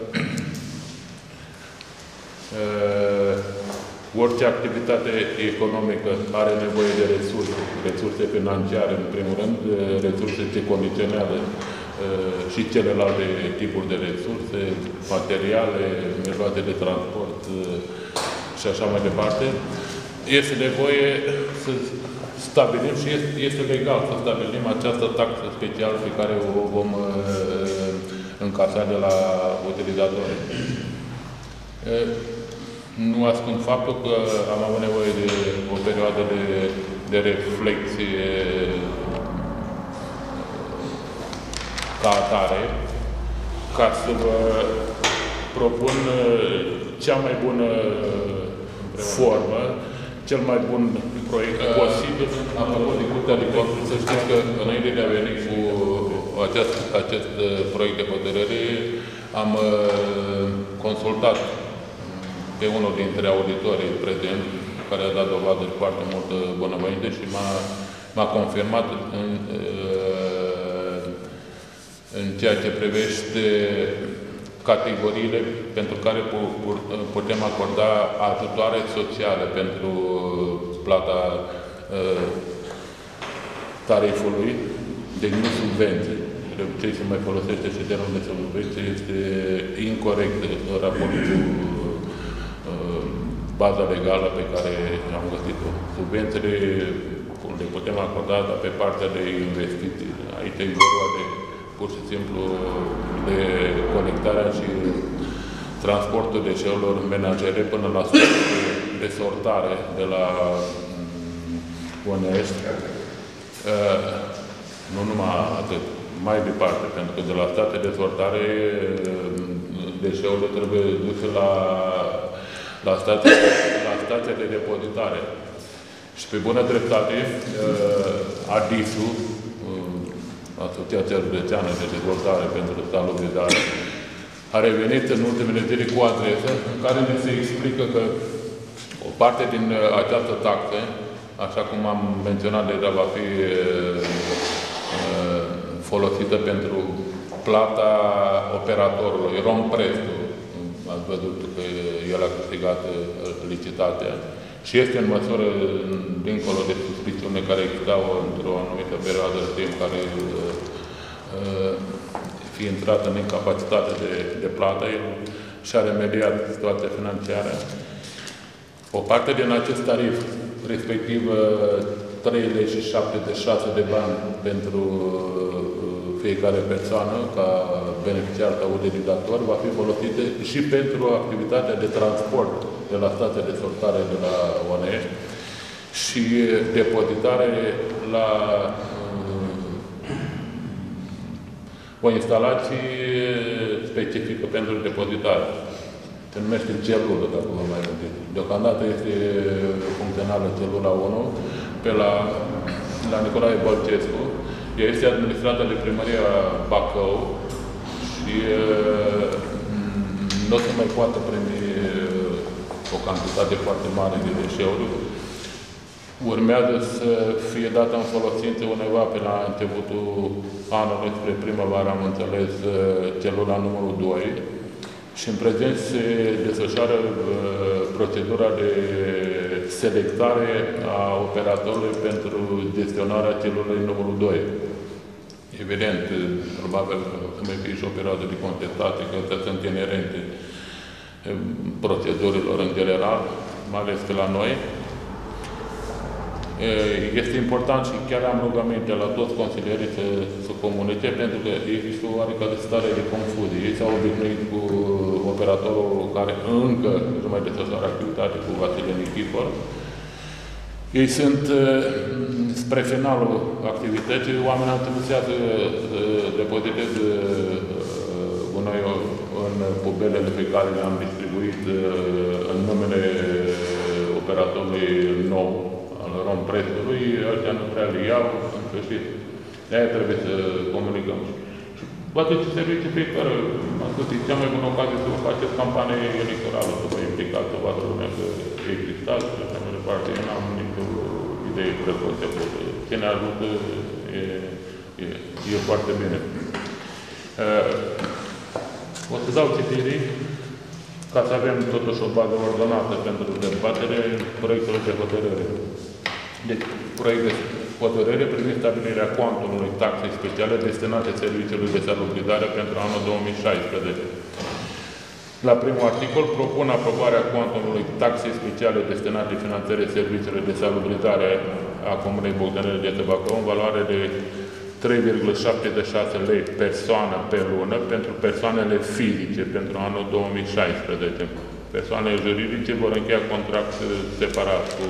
uh, orice activitate economică are nevoie de resurse, resurse financiare, în primul rând, resurse ce condiționează și celelalte tipuri de resurse, materiale, mijloace de transport și așa mai departe. Este nevoie să stabilim și este, este legal să stabilim această taxă specială pe care o vom încasa de la utilizatori. Nu ascund faptul că am avut nevoie de o perioadă de, de reflexie ca atare, ca să vă propun cea mai bună formă, cel mai bun proiect posibil. Apropo de Curtea de Conturi, să știți că înainte de a veni cu acest, acest proiect de hotărâre, am consultat pe unul dintre auditorii prezenți, care a dat dovadă de foarte multă bunăvoință și m-a confirmat în, în ceea ce privește categoriile pentru care putem acorda ajutoare sociale pentru plata tarifului, deci nu subvenții. De obicei se mai folosește și termenul de subvenție, este incorect în raport cu baza legală pe care am găsit-o. Subvențiile le putem acorda, dar pe partea de investiții. Aici e vorba de, pur și simplu, de conectarea și transportul deșeurilor menajere până la de sortare de la Onești. Nu numai atât, mai departe, pentru că de la state de sortare deșeurile trebuie duse la la stația, la stația de depozitare. Și pe bună dreptate, A D I S-ul, Asociația Județeană de Dezvoltare pentru Salubrizare, a revenit în ultimele zile cu o adresă în care ne se explică că o parte din această taxă, așa cum am menționat deja, va fi folosită pentru plata operatorului, Rompress. Ați văzut că el a câștigat licitația și este în măsură, dincolo de suspiciune care existau într-o anumită perioadă de timp, care fi intrat în incapacitate de, de plată, el și-a remediat situația financiară. O parte din acest tarif, respectiv treizeci și șaptezeci și șase de bani pentru fiecare persoană ca beneficiar sau utilizator, va fi folosită și pentru activitatea de transport de la stația de sortare de la Onești și depozitare la o instalație specifică pentru depozitare. Se numește celulă, dacă vă mai gândiți. Deocamdată este funcțională celula unu pe la, la Nicolae Bălcescu. Ea este administrată de Primăria Bacău și nu o să mai poată primi o cantitate foarte mare de deșeuri. Urmează să fie dată în folosință undeva pe la începutul anului, spre primăvară, am înțeles, celula numărul doi. Și în prezent se desfășoară procedura de selectare a operatorului pentru gestionarea celulei numărul doi. Evident, probabil că să mai fie și o perioadă de contestate, că astea sunt inerente procedurilor în general, mai ales pe la noi. Este important și chiar am rugăminte la toți consilierii să, să comunice, pentru că există o oarecare stare de confuzie. Ei s-au obișnuit cu operatorul care încă nu mai desfășoară activitate, cu Vasile Nichifor. Ei sunt spre finalul activității, oamenii au trebuit să depoziteze gunoiul în pubelele pe care le-am distribuit în numele operatorului nou, al Rompresului. Ăștia nu prea le iau, în sfârșit. De-aia trebuie să comunicăm. Poate ce servicii pe care am spus, e cea mai bună ocazie să vă faceți campanie electorală, să vă implicați, să vadă lumea că existați și așa mai departe. Eu n-am nicio idee preconcepută. Ce ne ajută e, e, e foarte bine. Uh, o să dau citirii ca să avem totuși o bază ordonată pentru dezbatere proiectului de hotărâre. Deci, proiect de hotărâre privind stabilirea cuantumului taxei speciale destinate serviciului de salubrizare pentru anul două mii șaisprezece. La primul articol, propun aprobarea cuantumului taxei speciale destinate finanțării serviciului de salubrizare a Comunei Bogdanel de Bacău în valoare de trei virgulă șaptezeci și șase lei persoană pe lună pentru persoanele fizice pentru anul două mii șaisprezece. Persoanele juridice vor încheia contract separat cu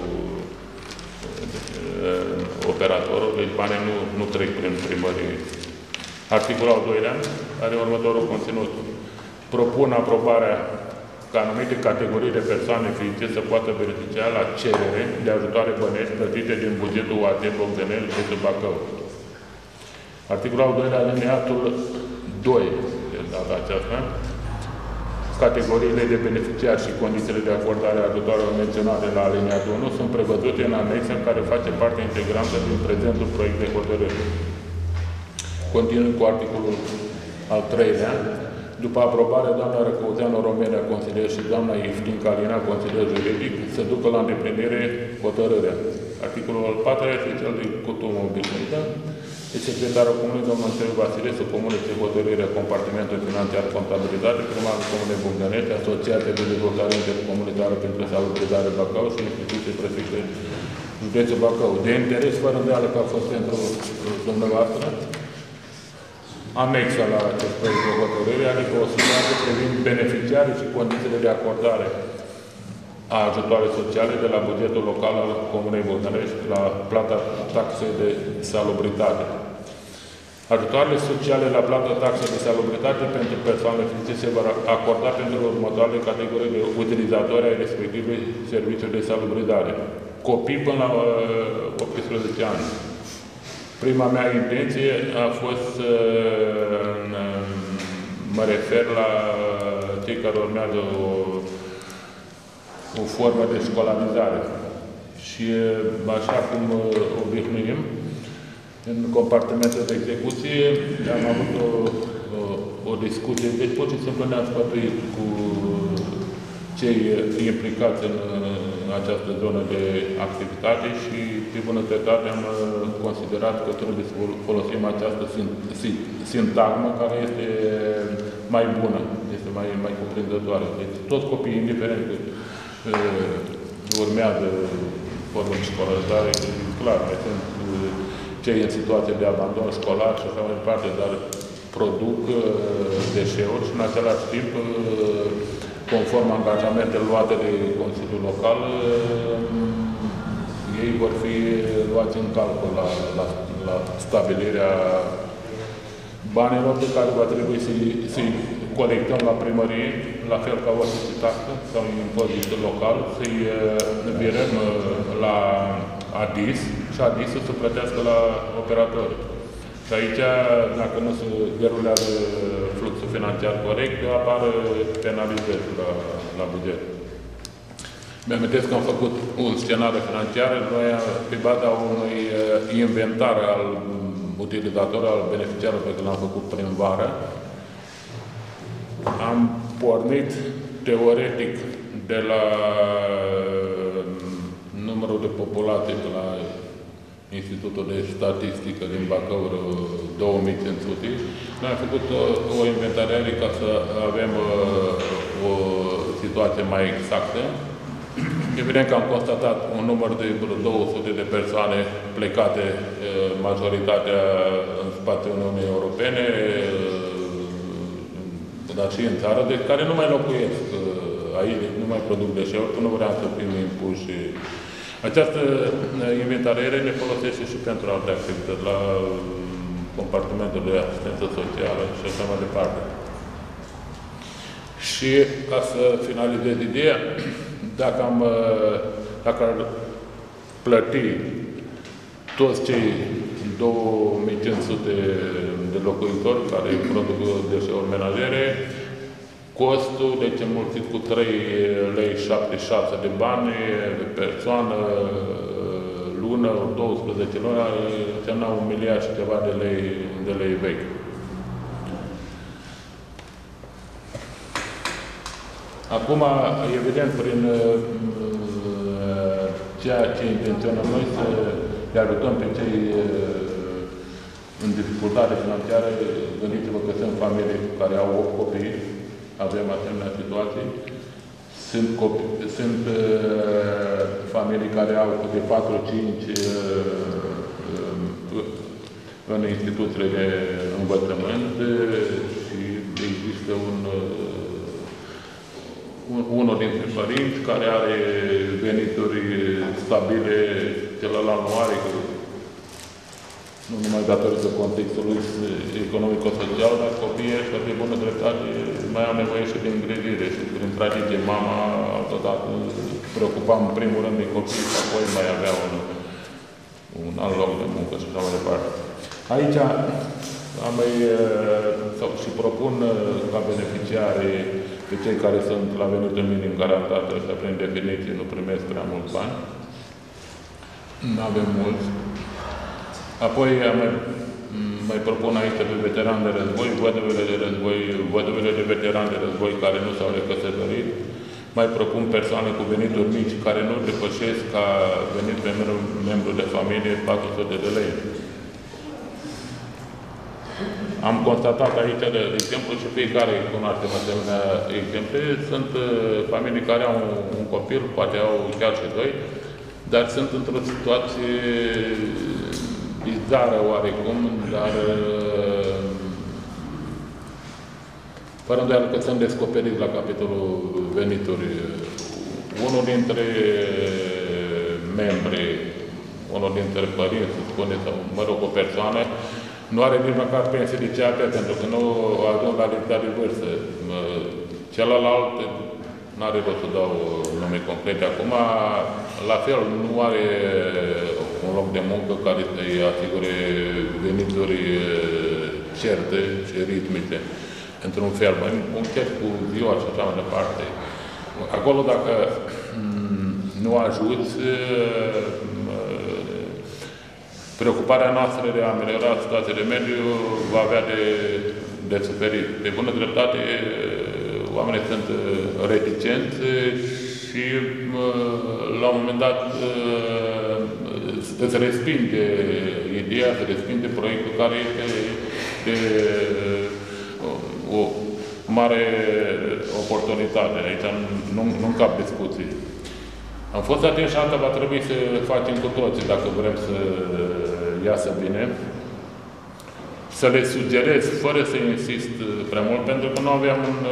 operatorul, deci banii nu, nu trec prin primărie. Articolul al doilea are următorul conținut. Propun aprobarea ca anumite categorii de persoane fizice să poată beneficia la cerere de ajutoare bănești plătite din bugetul U A T Bogdanel de Bacău. Articolul al doilea, alineatul doi, de data aceasta, categoriile de beneficiari și condițiile de acordare a ajutoarelor menționate la alineatul unu sunt prevăzute în anexa în care face parte integrantă din prezentul proiect de hotărâre. Continui cu articolul al treilea. După aprobare, doamna Răcăuteanu Romenia, consilier, și doamna Iftin Calina, consilier juridic, se ducă la îndeplinire hotărârea. Articolul al patrulea este cel de cutumă obișnuită. Deci, secretarul Comunei, domnul Înțeleg Vasile, să comunice hotărârea compartimentului financiar contabilitate, primarul Comunei Bogdanete, Asociația de Dezvoltare Intercomunitară pentru Salubrizare Bacău și instituții prefecte județul Bacău. De interes, fără îndoială că a fost pentru dumneavoastră, anexa la acest proiect de hotărâre, adică o situație privind beneficiarii și condițiile de acordare a ajutoare sociale de la bugetul local al Comunei Bogdanești la plata taxei de salubritate. Ajutoarele sociale la plata taxei de salubritate pentru persoanele fizice se vor acorda pentru următoarele categorii de utilizatori ai respectivului serviciu de salubrizare. Copii până la uh, optsprezece ani. Prima mea intenție a fost să uh, mă refer la cei care urmează o o formă de școlarizare. Și așa cum obișnuim, în compartimentul de execuție am avut o, o, o discuție, deci pur și simplu ne-am sfătuit cu cei implicați în, în această zonă de activitate și pe bună dreptate am considerat că trebuie să folosim această sintagmă care este mai bună, este mai, mai cuprinzătoare. Deci toți copiii, indiferent că urmează formă de școlarizare, clar, mai sunt cei în situație de abandon școlar și așa mai departe, dar produc deșeuri și în același timp, conform angajamentelor luate de Consiliul Local, ei vor fi luați în calcul la, la, la stabilirea banilor pe care va trebui să-i să colectăm la primărie, la fel ca orice taxă sau impozit local, să-i virăm la A D I S și A D I S să plătească la operator. Și aici, dacă nu se derulează fluxul financiar corect, apar penalizări la, la buget. Mi-amintesc că am făcut un scenariu financiar, noi, pe baza unui inventar al utilizatorului, al beneficiarului pe care l-am făcut prin vară, am pornit teoretic de la numărul de populație de la Institutul de Statistică din Bacău, două mii cinci sute. Noi am făcut o, o inventariare ca să avem uh, o situație mai exactă. Evident că am constatat un număr de două sute de persoane plecate, uh, majoritatea în spațiul Uniunii Europene, uh, dar și în țară, de care nu mai locuiesc uh, aici, nu mai produc deșeuri, că nu vreau să fim impuși. Această inventariere ne folosește și pentru alte activități, la compartimentul de asistență socială și așa mai departe. Și ca să finalizez ideea, dacă am dacă ar plăti toți cei două mii cinci sute de locuitori care produc deșeuri menajere, costul, deci înmulțit cu trei lei șaptezeci și șase de bani pe persoană, lună, douăsprezece luni, însemna un miliard și ceva de lei, de lei vechi. Acum, evident, prin ceea ce intenționăm noi să îi ajutăm pe cei în dificultate financiară, gândiți-vă că sunt familii care au opt copii, avem asemenea situații. Sunt, copii, sunt uh, familii care au de patru cinci uh, în instituțiile de învățământ și există un, un unul dintre părinți care are venituri stabile, celălalt nu are, nu numai datorită contextului economico-social, dar copiii ăștia, pe bună dreptate, mai au nevoie și de îngrijire. Și prin tradiție, mama, altădată, preocupa în primul rând de copii, și apoi mai avea un, un alt loc de muncă și așa mai departe. Aici am mai, sau, și propun ca beneficiari pe cei care sunt la venitul minim garantat, ăștia prin definiție nu primesc prea mulți bani. Nu avem mulți. Apoi mai, mai propun aici pe veterani de război, văduvele de război, văduvele de veterani de război care nu s-au recăsătorit. Mai propun persoane cu venituri mici care nu depășesc ca venit pe membru de familie patru sute de lei. Am constatat aici, de exemplu, și fiecare cunoaștem asemenea exemple, sunt familii care au un copil, poate au chiar și doi, dar sunt într-o situație bizară oarecum, dar fără îndoială că sunt descoperiți la capitolul venituri. Unul dintre membri, unul dintre părinți, să spune, sau, mă rog, o persoană, nu are nici măcar pensie de C A P, pentru că nu a ajuns la limita de vârstă. Celălalt, nu are rost să dau nume concrete acum, la fel, nu are un loc de muncă care să-i asigure venituri certe și ritmice, într-un fel, mai încet cu ziua și așa mai departe. Acolo, dacă nu ajuți, preocuparea noastră de a ameliora situația de mediu va avea de, de suferit. De bună dreptate, oamenii sunt reticenți și la un moment dat se respinge ideea, se respinge proiectul care este de o mare oportunitate. Aici nu, nu încap discuții. Am fost atenți și asta va trebui să facem cu toții dacă vrem să iasă bine. Să le sugerez, fără să insist prea mult, pentru că nu aveam un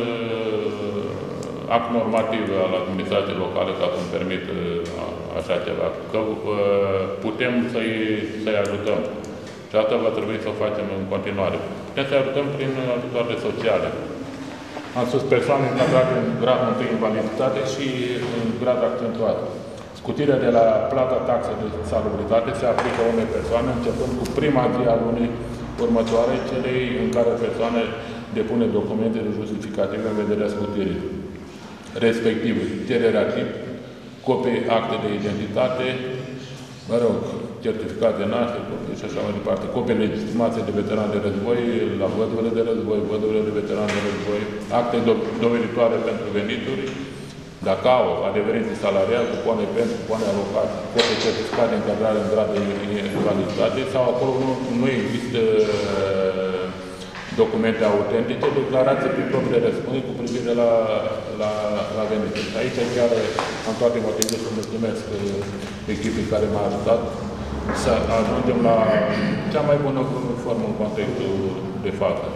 uh, act normativ al administrației locale ca să-mi permit uh, așa ceva. Că uh, putem să-i să ajutăm. Și asta va trebui să o facem în continuare. Putem să ajutăm prin ajutoare sociale. Am spus persoane încadrate în gradul întâi invaliditate și în grad accentuat. Scutirea de la plata taxei de salubritate se aplică unei persoane începând cu prima zi a lunii următoare, celei în care persoane depune documentele justificative în vederea scutirii. Respectiv, cererea tip, copii acte de identitate, mă rog, certificat de naștere și așa mai departe, copii legitimație de veteran de război, la văduvele de război, văduvele de veteran de război, acte do- doveditoare pentru venituri, dacă au adeverință salarial, cupoane pentru, cupoane alocate, copii certificat de încadrare în grad de invaliditate sau acolo nu, nu există documente autentice, declarații prin proprie răspundere cu privire la, la, la venituri. Aici chiar am toate motivele să mulțumesc echipii care m-a ajutat să ajungem la cea mai bună formă în contextul de față.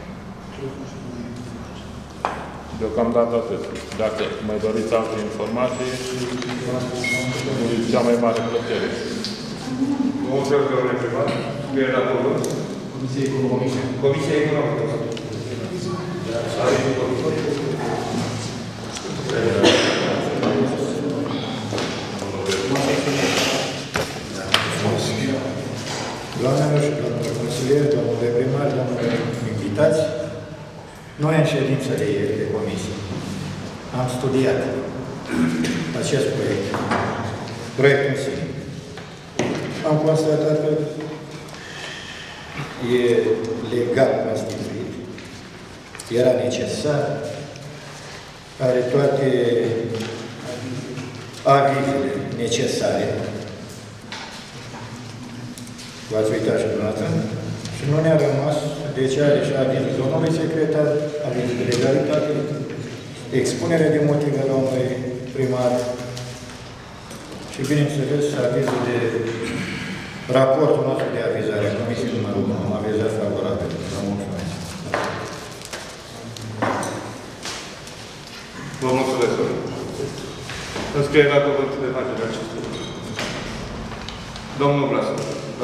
Deocamdată atât. Dacă mai doriți alte informații, cea mai mare plăcere. Mulțumesc, domnule primar. Care era cuvânt? Comisia Economică. Comisia Economică. Doamnelor și domnilor consilieri, domnule primar, domnule invitați, noi în ședință de ieri de comisie am studiat acest proiect, proiectul în sine. Am constatat că e legal constituit, era necesar, are toate avizele necesare. V-ați uitat și dumneavoastră. Și nu ne-a rămas, deci are și avizul domnului secretar, avizul de legalitate, expunere de motive domnului primar și, bineînțeles, avizul de raportul nostru de avizare a Comisiei numărul unu, am avizat favorabil. Vă mulțumesc. Vă mulțumesc. Înscrie la cuvântul de face acest lucru. Domnul Blasă.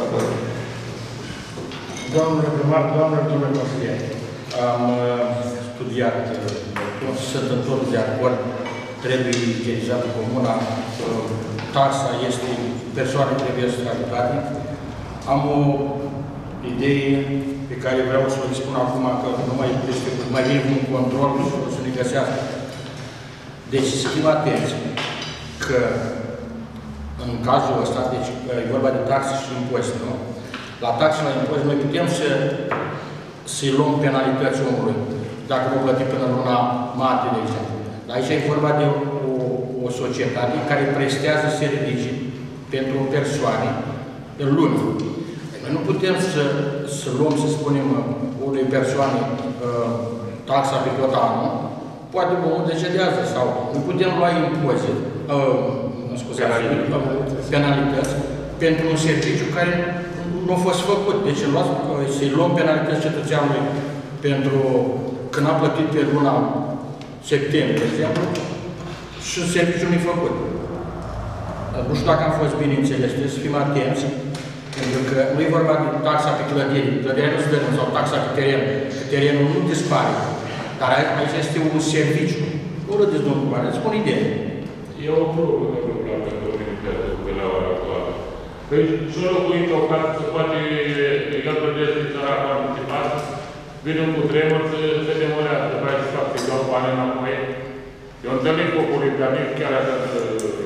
Domnule primar, doamnă, domnule consilier, am studiat, sunt în tot de acord, trebuie utilizată comuna, taxa este, persoane trebuie să ajutate. Am o idee pe care vreau să o spun acum, că nu mai este, mai vine un control și o să ne găsească. Deci să fim atenți că în cazul ăsta, deci e vorba de taxe și impozite, nu? La taxe la impozite noi putem să să-i luăm penalități omului, dacă nu plăti până în luna martie, de exemplu. Aici e vorba de o, o societate care prestează servicii pentru persoane în lună. Noi nu putem să, să luăm, să spunem, unei persoane uh, taxa pe tot anul, poate omul decedează sau nu putem lua impozit, uh, scuzați, penalități pentru un serviciu care nu a fost făcut. Deci să-i luăm penalități cetățeanului pentru când a plătit pe luna septembrie, de exemplu, și serviciul nu-i făcut. Nu știu dacă am fost bine înțeles, trebuie să fim atenți, pentru că nu e vorba de taxa pe clădiri, clădirea nu se dă, sau taxa pe teren, că terenul nu dispare. Dar aici este un serviciu. Nu râdeți, domnul primar, îți spun idee. E o problemă pentru pe la ora actuală. Păi și o locuit o casă, se poate, el plătește țăraca anticipat, vine un cutremur, se, se demorează, trebuie să fac să-i dau bani înapoi. Eu întâlnit cu poliția, chiar așa să...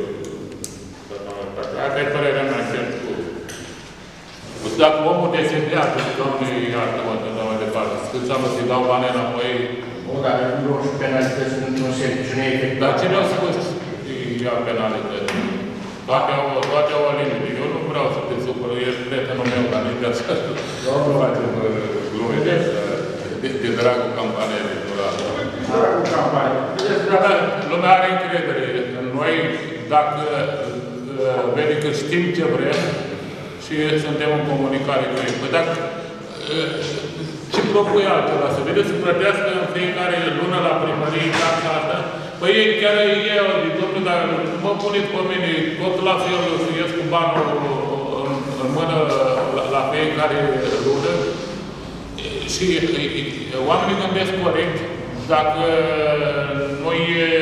Asta e părerea mea, chiar cu... Dacă omul desedează, Doamne, iartă-mă, să mai departe, cât înseamnă să-i dau bani înapoi... O, dar nu luăm și penalități într-un serviciu neefectiv. Dar cine a spus ia penalități? Toate au, toate au o limite. Eu nu vreau să te supăr, ești prietenul meu, dar nici așa. Nu facem glume de, de, de dragul campaniei electorale. Dragul campanie. Dar lumea are încredere în noi dacă vede că știm ce vrem și suntem în comunicare cu ei. Păi dacă ce propui altceva? Să vedeți să plătească în fiecare lună la primărie taxa asta? Păi ei chiar ei au zis, domnule, dar mă puneți pe mine, tot la fel, eu să ies cu banul în, în mână la, la fel, fiecare lună și oamenii gândesc corect. Dacă noi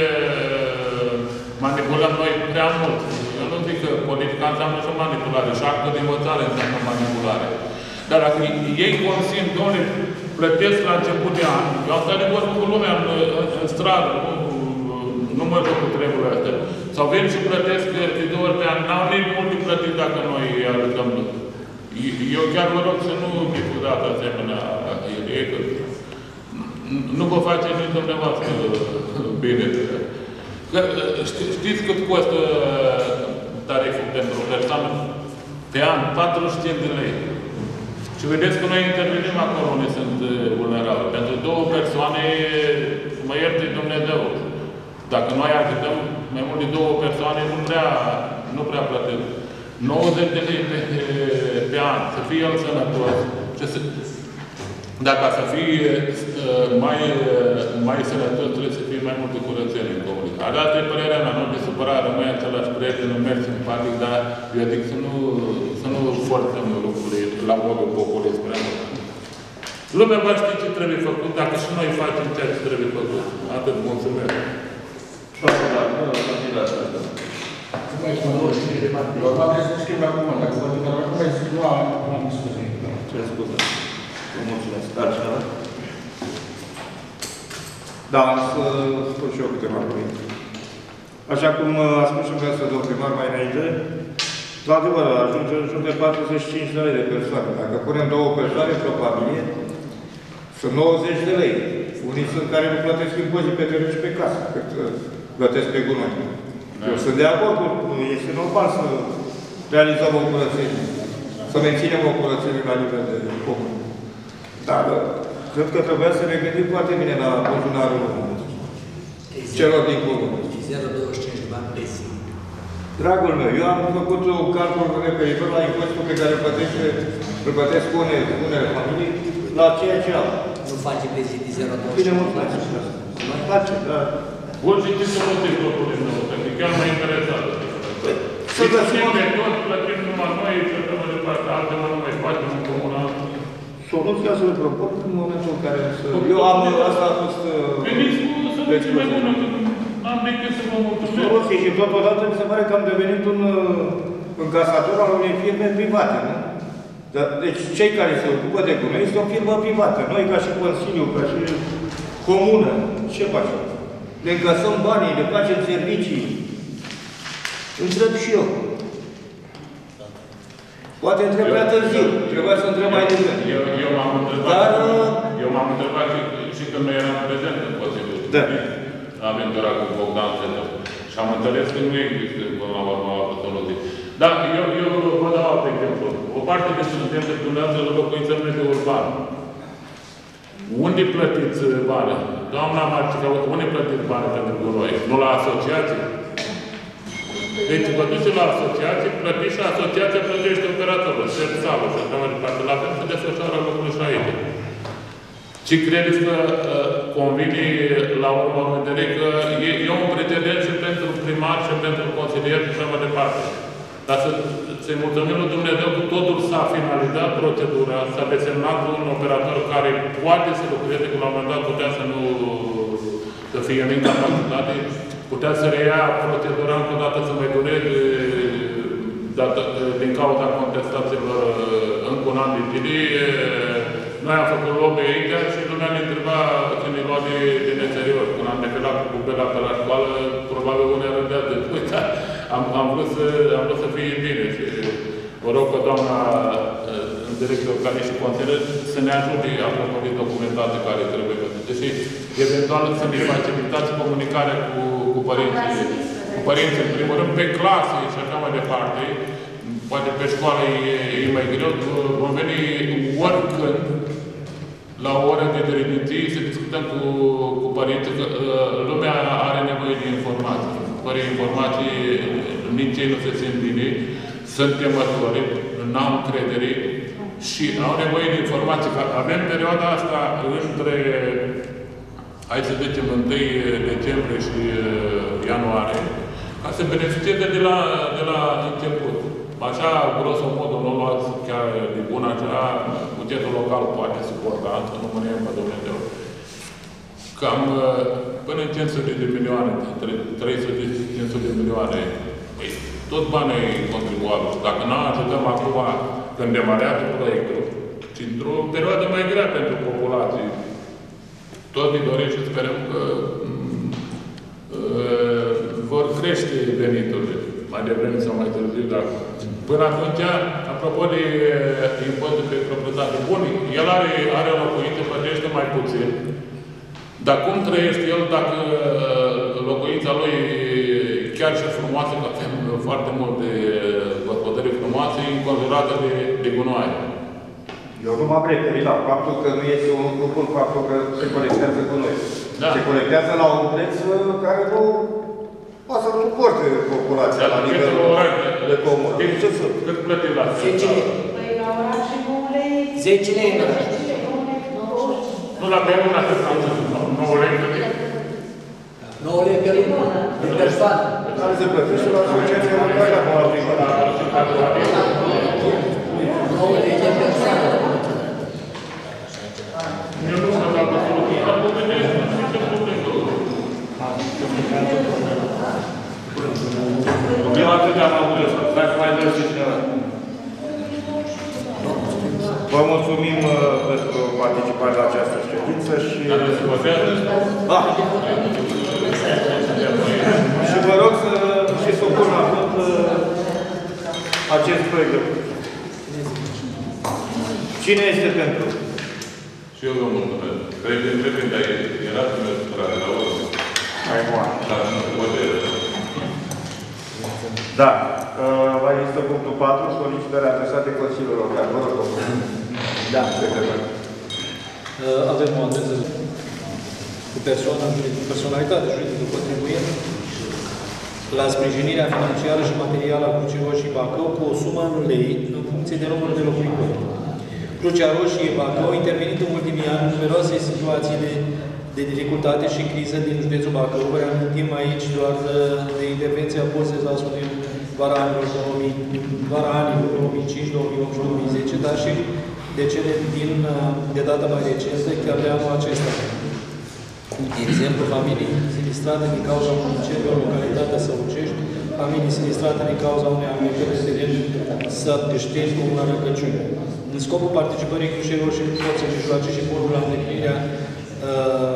manipulăm noi prea mult, eu nu zic că politica înseamnă și manipulare, și actul de învățare înseamnă manipulare. Dar dacă ei consimt, doamne, plătesc la început de an, eu am stat de vorbă cu lumea în, în, în stradă, nu, nu mă joc cu treburile astea. Sau vin și plătesc de două ori pe an, n-au nici mult de plătit dacă noi arătăm. Eu chiar vă rog să nu difuzați asemenea idee, că nu vă face nici dumneavoastră bine. Că, știți cât costă tariful pentru o persoană pe an? patruzeci și cinci de lei. Și vedeți că noi intervenim acolo unde sunt vulnerabili. Pentru două persoane, mă ierte Dumnezeu. Dacă noi ajutăm mai mult de două persoane, nu prea, nu prea plătim. nouăzeci de lei pe, pe an, să fie el sănătos. Să, dacă să fie mai, mai sănătos, trebuie să fie mai multe curățenie în comunitate. Asta e părerea mea, nu de supărare, rămâi același prieten, nu mergi simpatic, dar eu zic să nu, să nu forțăm lucrurile la modul populist prea mult. Lumea va ști ce trebuie făcut, dacă și noi facem ceea ce trebuie făcut. Atât, mulțumesc. Foarte da, nu, nu, la asta. Nu mai spun, nu știu de parte. Eu am trebuie să schimb acum, dacă vă zic, nu mai zic, nu am scuze. Ce scuze? Vă mulțumesc. Altcineva? Da, am să spun și eu câteva cuvinte. Așa cum a spus și vreau să domn primar mai înainte, la adevăr, ajunge în jur de patruzeci și cinci de lei de persoane. Dacă punem două persoane într-o familie, sunt nouăzeci de lei. Unii sunt care nu plătesc impozit pe teren și pe casă, cât plătesc pe gunoi. Eu sunt de acord cu, este normal să realizăm o curățenie, să menținem o curățenie la nivel de comun. Dar cred că trebuia să ne gândim foarte bine la buzunarul celor din comun. zero virgulă douăzeci și cinci de bani pe zi. Dragul meu, eu am făcut un calcul referitor la impozitul pe care îl plătește, îl plătesc unele, unele familii la ceea ce am. Nu face pe zi de zero virgulă douăzeci și cinci. Bine, mulțumesc. Mai face, dar... Bun, și ce să motiv propunem nouă, că e chiar mai interesat. Să găsim pe tot, plătim numai noi, plătăm mai departe, altele nu mai facem în comunal. Soluția să le propun în momentul în care să... Eu am, asta a fost... Veniți cu soluții mai bună, că am decât să vă mulțumesc. Soluție și totodată mi se pare că am devenit un încasator al unei firme private, nu? Deci cei care se ocupă de gunoi este o firmă privată. Noi, ca și Consiliu, ca și Comună, ce facem? Le încasăm banii, le facem servicii. Întreb și eu. Poate întreb prea târziu. Trebuia să întreb mai devreme. Eu, eu m-am întrebat, Dar, eu m-am întrebat și, și când noi eram prezent în Consiliu. Da. Aventura cu Bogdan Cetăr. Și am înțeles că nu există până la urmă o soluție. Dar eu, eu vă dau alt exemplu. O parte de studenți dumneavoastră de locuință mediu urban. Unde plătiți bani? Doamna Marcica, unde plătiți bani pentru gunoi? Nu la asociație? Deci vă duceți la asociație, plătiți și asociația plătește operatorul, șef sală și așa mai departe. La fel se desfășoară lucrurile și aici. Și credeți că uh, convine la urmă în vedere că e, e un precedent și pentru primar și pentru consilier și așa mai departe. Dar să, să-i mulțumim lui Dumnezeu că totul s-a finalizat procedura, s-a desemnat un operator care poate să lucreze, că la un moment dat putea să nu să fie în incapacitate, putea să reia procedura încă o dată să mai dureze din cauza contestațiilor încă un an de zile. Noi am făcut lobby aici și lumea ne întreba ce ne lua de, de neserios. Când am defilat cu bela pe la școală, probabil unii rândea de uite, am, am, vrut să, am vrut să fie bine și vă rog că doamna director care și consilier să ne ajute apropo de documentate care trebuie făcute și eventual să ne facilitați comunicarea cu, cu părinții, cu părinții în primul rând, pe clase și așa mai departe. Poate pe școală e, e mai greu, vom veni oricând la o oră de dirigenție să discutăm cu, cu părinții, că uh, lumea are nevoie de informații. Fără informații, nici ei nu se simt bine, sunt temători, n-au încredere și au nevoie de informații. Că avem perioada asta între, hai să zicem, întâi decembrie și uh, ianuarie, ca să beneficieze de la, de la început. Așa, grosomodo, nu luați chiar de bun, așa, bugetul local poate suporta, să nu mânem pe Dumnezeu. Cam până în cinci sute de milioane, trei sute cinci sute de milioane, păi, tot banii contribuabili. Dacă nu ajutăm acum, când demarează proiectul, și într-o perioadă mai grea pentru populație, tot ne dorim și sperăm că uh, vor crește veniturile, mai devreme sau mai târziu, dar până atunci, apropo de impozitul pe proprietate, bun, el are, are o locuință, plătește mai puțin, dar cum trăiește el dacă locuința lui chiar și frumoasă, că avem foarte multe gospodării frumoase, înconjurată de, de gunoaie? Eu nu m-am referit la faptul că nu este un lucru bun faptul că se colectează cu noi. Da. Se colectează la un preț care nu poate să suporte populația la nivelul de comun. Cât plătim la zece lei. Păi la oraș și nouă lei. zece lei în oraș. Nu la pe una să facă nouă lei plătim. nouă lei pe lună, de persoană. Care se plătește la asociația locală acum la primărie. nouă lei de persoană. Eu nu știu dacă soluția la București, nu știu ce problemă. Eu atât am avut ăsta, dacă mai dă și cineva. Vă mulțumim uh, pentru participarea la această ședință și... Dar se votează? Da. Și vă rog să și supun la vot uh, acest proiect. Cine este pentru? Și eu vă mulțumesc. Cred că trebuie, dar era să merg supărare la urmă. Hai, bun. Dar nu se poate... Da. Uh, mai există punctul patru, solicitări adresate Consiliului Local. Vă rog, domnule. Da, secretar. Avem o adresă cu persoana, cu personalitate juridică contribuind la sprijinirea financiară și materială a Crucii Roșii Bacău cu o sumă în lei în funcție de numărul de locuitori. Crucea Roșie Bacău a intervenit în ultimii ani în numeroase situații de, de dificultate și criză din județul Bacău. Vă reamintim aici doar de, de intervenția Bosez-Asul din vara anilor două mii, vara anilor două mii cinci, două mii opt și două mii zece, dar și de cele din, de data mai recentă, chiar de anul acesta. De exemplu, familii sinistrate din cauza unui incendiu în localitatea Săucești, familii sinistrate din cauza unei amenințări de teren sat Gășteni cu una Răcăciune. În scopul participării Crucii Roșii pot să mijloace și fondul la îndeplinirea uh,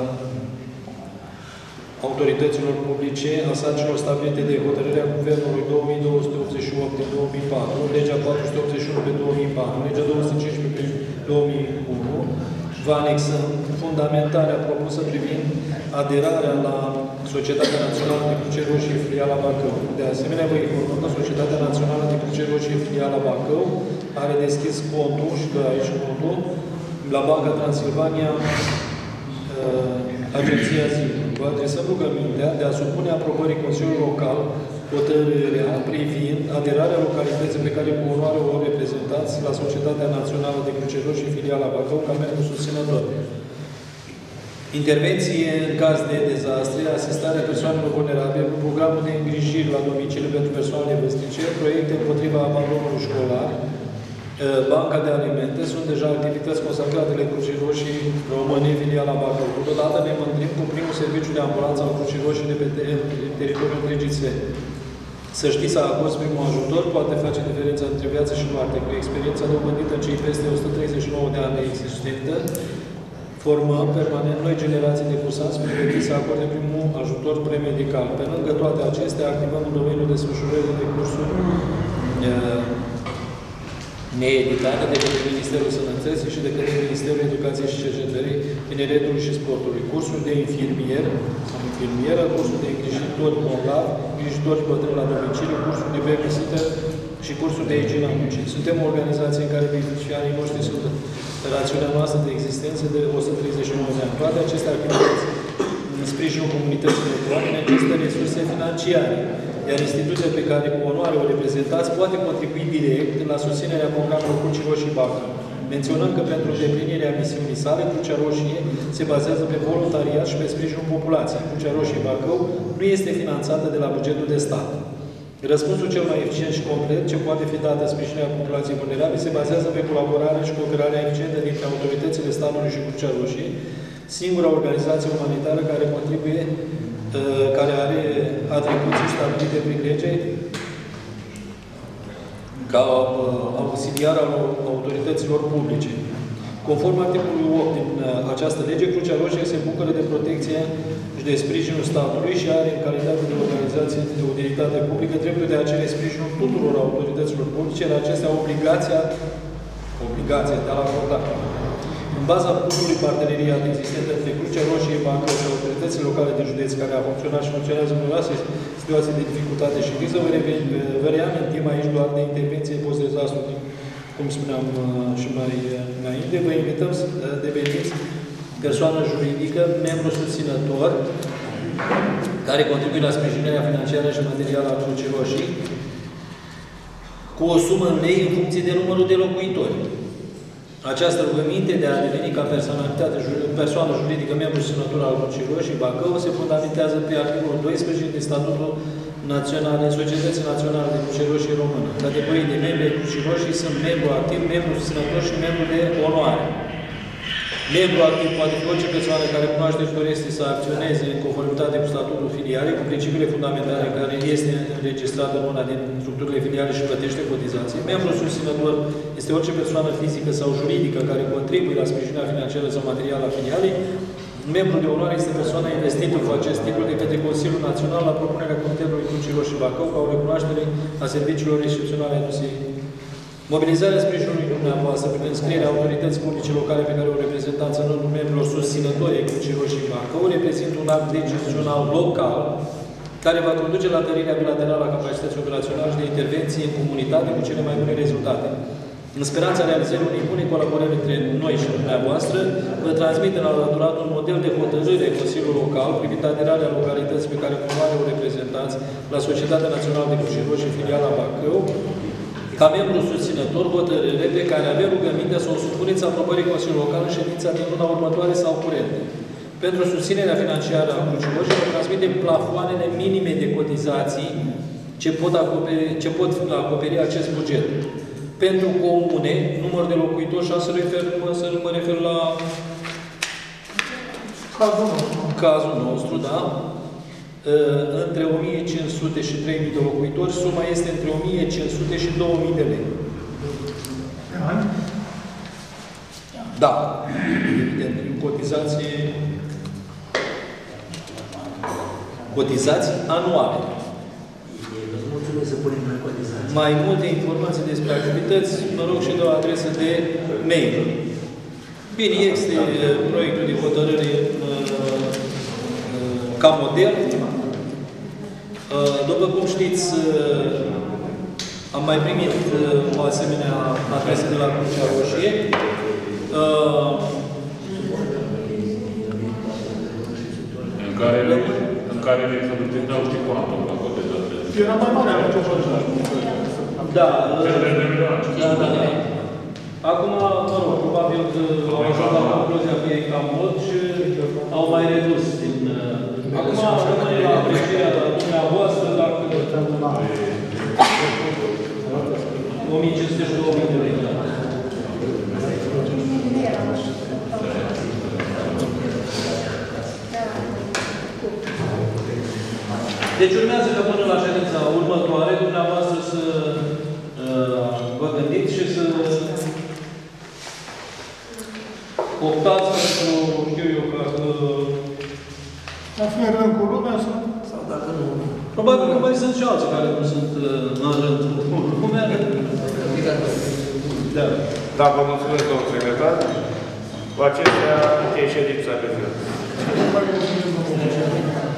autorităților publice a sarcinilor stabilite de hotărârea Guvernului două mii două sute optzeci și opt din două mii patru, legea patru sute optzeci și unu pe două mii patru, legea două sute cincisprezece pe două mii unu, vă anexăm fundamentarea propusă privind aderarea la Societatea Națională de Cruce Roșie Filiala Bacău. De asemenea, vă informăm că Societatea Națională de Cruce Roșie Filiala Bacău are deschis contul, și de aici contul, la Banca Transilvania, uh, Agenția Zilnic. Vă adresăm rugămintea de a supune aprobării Consiliului Local hotărârea privind aderarea localității pe care cu onoare o reprezentați la Societatea Națională de Cruce Roșie Filiala Bacău ca membru susținător. Intervenție în caz de dezastre, asistarea persoanelor vulnerabile, programul de îngrijiri la domiciliu pentru persoanele vârstnice, proiecte împotriva abandonului școlar, Banca de Alimente, sunt deja activități consacrate de Crucii Roșii Române, Filiala Bacău. Totodată ne mândrim cu primul serviciu de ambulanță al Crucii Roșii de pe teritoriul întregii țări. Să știți, să acorzi primul ajutor poate face diferența între viață și moarte. Cu experiența dobândită în cei peste o sută treizeci și nouă de ani existentă, formăm permanent noi generații de cursanți pregătiți să acorde primul ajutor premedical. Pe lângă toate acestea, activăm în domeniul desfășurării de cursuri needitate de către Ministerul Sănătății și de către Ministerul Educației și Cercetării, Tineretului și Sportului. Cursuri de infirmier sau infirmieră, cursuri de îngrijitori bolnavi, îngrijitori bătrâni la domiciliu, cursuri de babysitter și cursuri de igienă a muncii. Suntem o organizație în care beneficiarii noștri sunt rațiunea noastră de existență de o sută treizeci și nouă de ani. Toate aceste activități în sprijinul comunității locale necesită resurse financiare, iar instituția pe care cu onoare o reprezentați poate contribui direct la susținerea programului Crucii Roșii Bacău. Menționăm că pentru îndeplinirea misiunii sale, Crucea Roșie se bazează pe voluntariat și pe sprijinul populației. Crucea Roșie Bacău nu este finanțată de la bugetul de stat. Răspunsul cel mai eficient și complet ce poate fi dat în sprijinirea populației vulnerabile se bazează pe colaborarea și cooperarea eficientă dintre autoritățile statului și Crucea Roșie, singura organizație umanitară care contribuie, care are atribuții stabilite prin lege ca auxiliar al autorităților publice. Conform articolului opt din această lege, Crucea Roșie se bucură de protecție și de sprijinul statului și are, în calitate de organizație de utilitate publică, dreptul de a cere sprijinul tuturor autorităților publice, iar acestea obligația, obligația de a-l acorda. În baza punctului parteneriat existent între Crucea Roșie, Bacău și autoritățile locale de județ care a funcționat și funcționează în numeroase situații de dificultate și criză, vă reamintim aici doar de intervenție post-dezastru, cum spuneam și mai înainte, vă invităm să deveniți persoană juridică, membru susținător, care contribuie la sprijinirea financiară și materială a Crucii Roșii, cu o sumă în lei în funcție de numărul de locuitori. Această rugăminte de a deveni ca personalitate, persoană juridică, membru susținător al Crucii Roșii Bacău se fundamentează pe articolul doisprezece din Statutul Național, din Societății Naționale de Cruce Roșii Română. Categorii de membri ai Crucii Roșii sunt membru activ, membru susținător și membru de onoare. Membru activ poate fi orice persoană care cunoaște și dorește să acționeze în conformitate cu statutul filialei, cu principiile fundamentale care este înregistrat în una din structurile filiale și plătește cotizații. Membru susținător este orice persoană fizică sau juridică care contribuie la sprijinirea financiară sau materială a filialei. Membru de onoare este persoana investită cu acest titlu de către Consiliul Național la propunerea Comitetului Crucii Roșii Bacău ca o recunoaștere a serviciilor excepționale aduse. Mobilizarea sprijinului dumneavoastră prin înscrierea autorității publice locale pe care o reprezentați în rândul membrilor susținători ai Crucii Roșii Bacău reprezintă un act decizional local care va conduce la întărirea bilaterală a capacității operaționale și de intervenție în comunitate cu cele mai bune rezultate. În speranța realizării unei bune colaborări între noi și dumneavoastră, vă transmit în alăturat un model de hotărâre Consiliul Local privind aderarea localității pe care cumva o reprezentați la Societatea Națională de Crucii Roșii, filiala Bacău, ca membru susținător, hotărâre pe care avem rugămintea să o supuneți aprobării Consiliului Local în ședința din luna următoare sau curente. Pentru susținerea financiară a Crucii Roșii, vă transmitem plafoanele minime de cotizații ce pot acoperi, ce pot acoperi acest buget. Pentru comune, număr de locuitori, și să refer, să mă refer la cazul nostru, cazul nostru da? Între o mie cinci sute și trei mii de locuitori, suma este între o mie cinci sute și două mii de lei. Pe an? Da. Evident, cotizații cotizații anuale. Mai multe informații despre activități, mă rog, și de o adresă de mail. Bine, este proiectul de hotărâre ca model. După cum știți, am mai primit o asemenea adresă de la Crucea Roșie. În care, în care ne solicitau și cuantum la cotizare. Era mai mare la cea Da, da, da, da. Acum, mă rog, probabil că au ajuns la concluzia că e cam mult și au mai redus din... Acum, rămâne la aprecierea dumneavoastră dacă... o mie cinci sute și două mii de lei. Deci urmează că până la ședința următoare, dumneavoastră să uh, vă gândiți și să optați pentru, știu eu, ca să... La fi în rând cu lumea sau... Sau dacă nu... Probabil că mai sunt și alții care nu sunt uh, în rând cu lumea. Da. Da, vă mulțumesc, domnul secretar. Cu acestea, închei ședința de zi.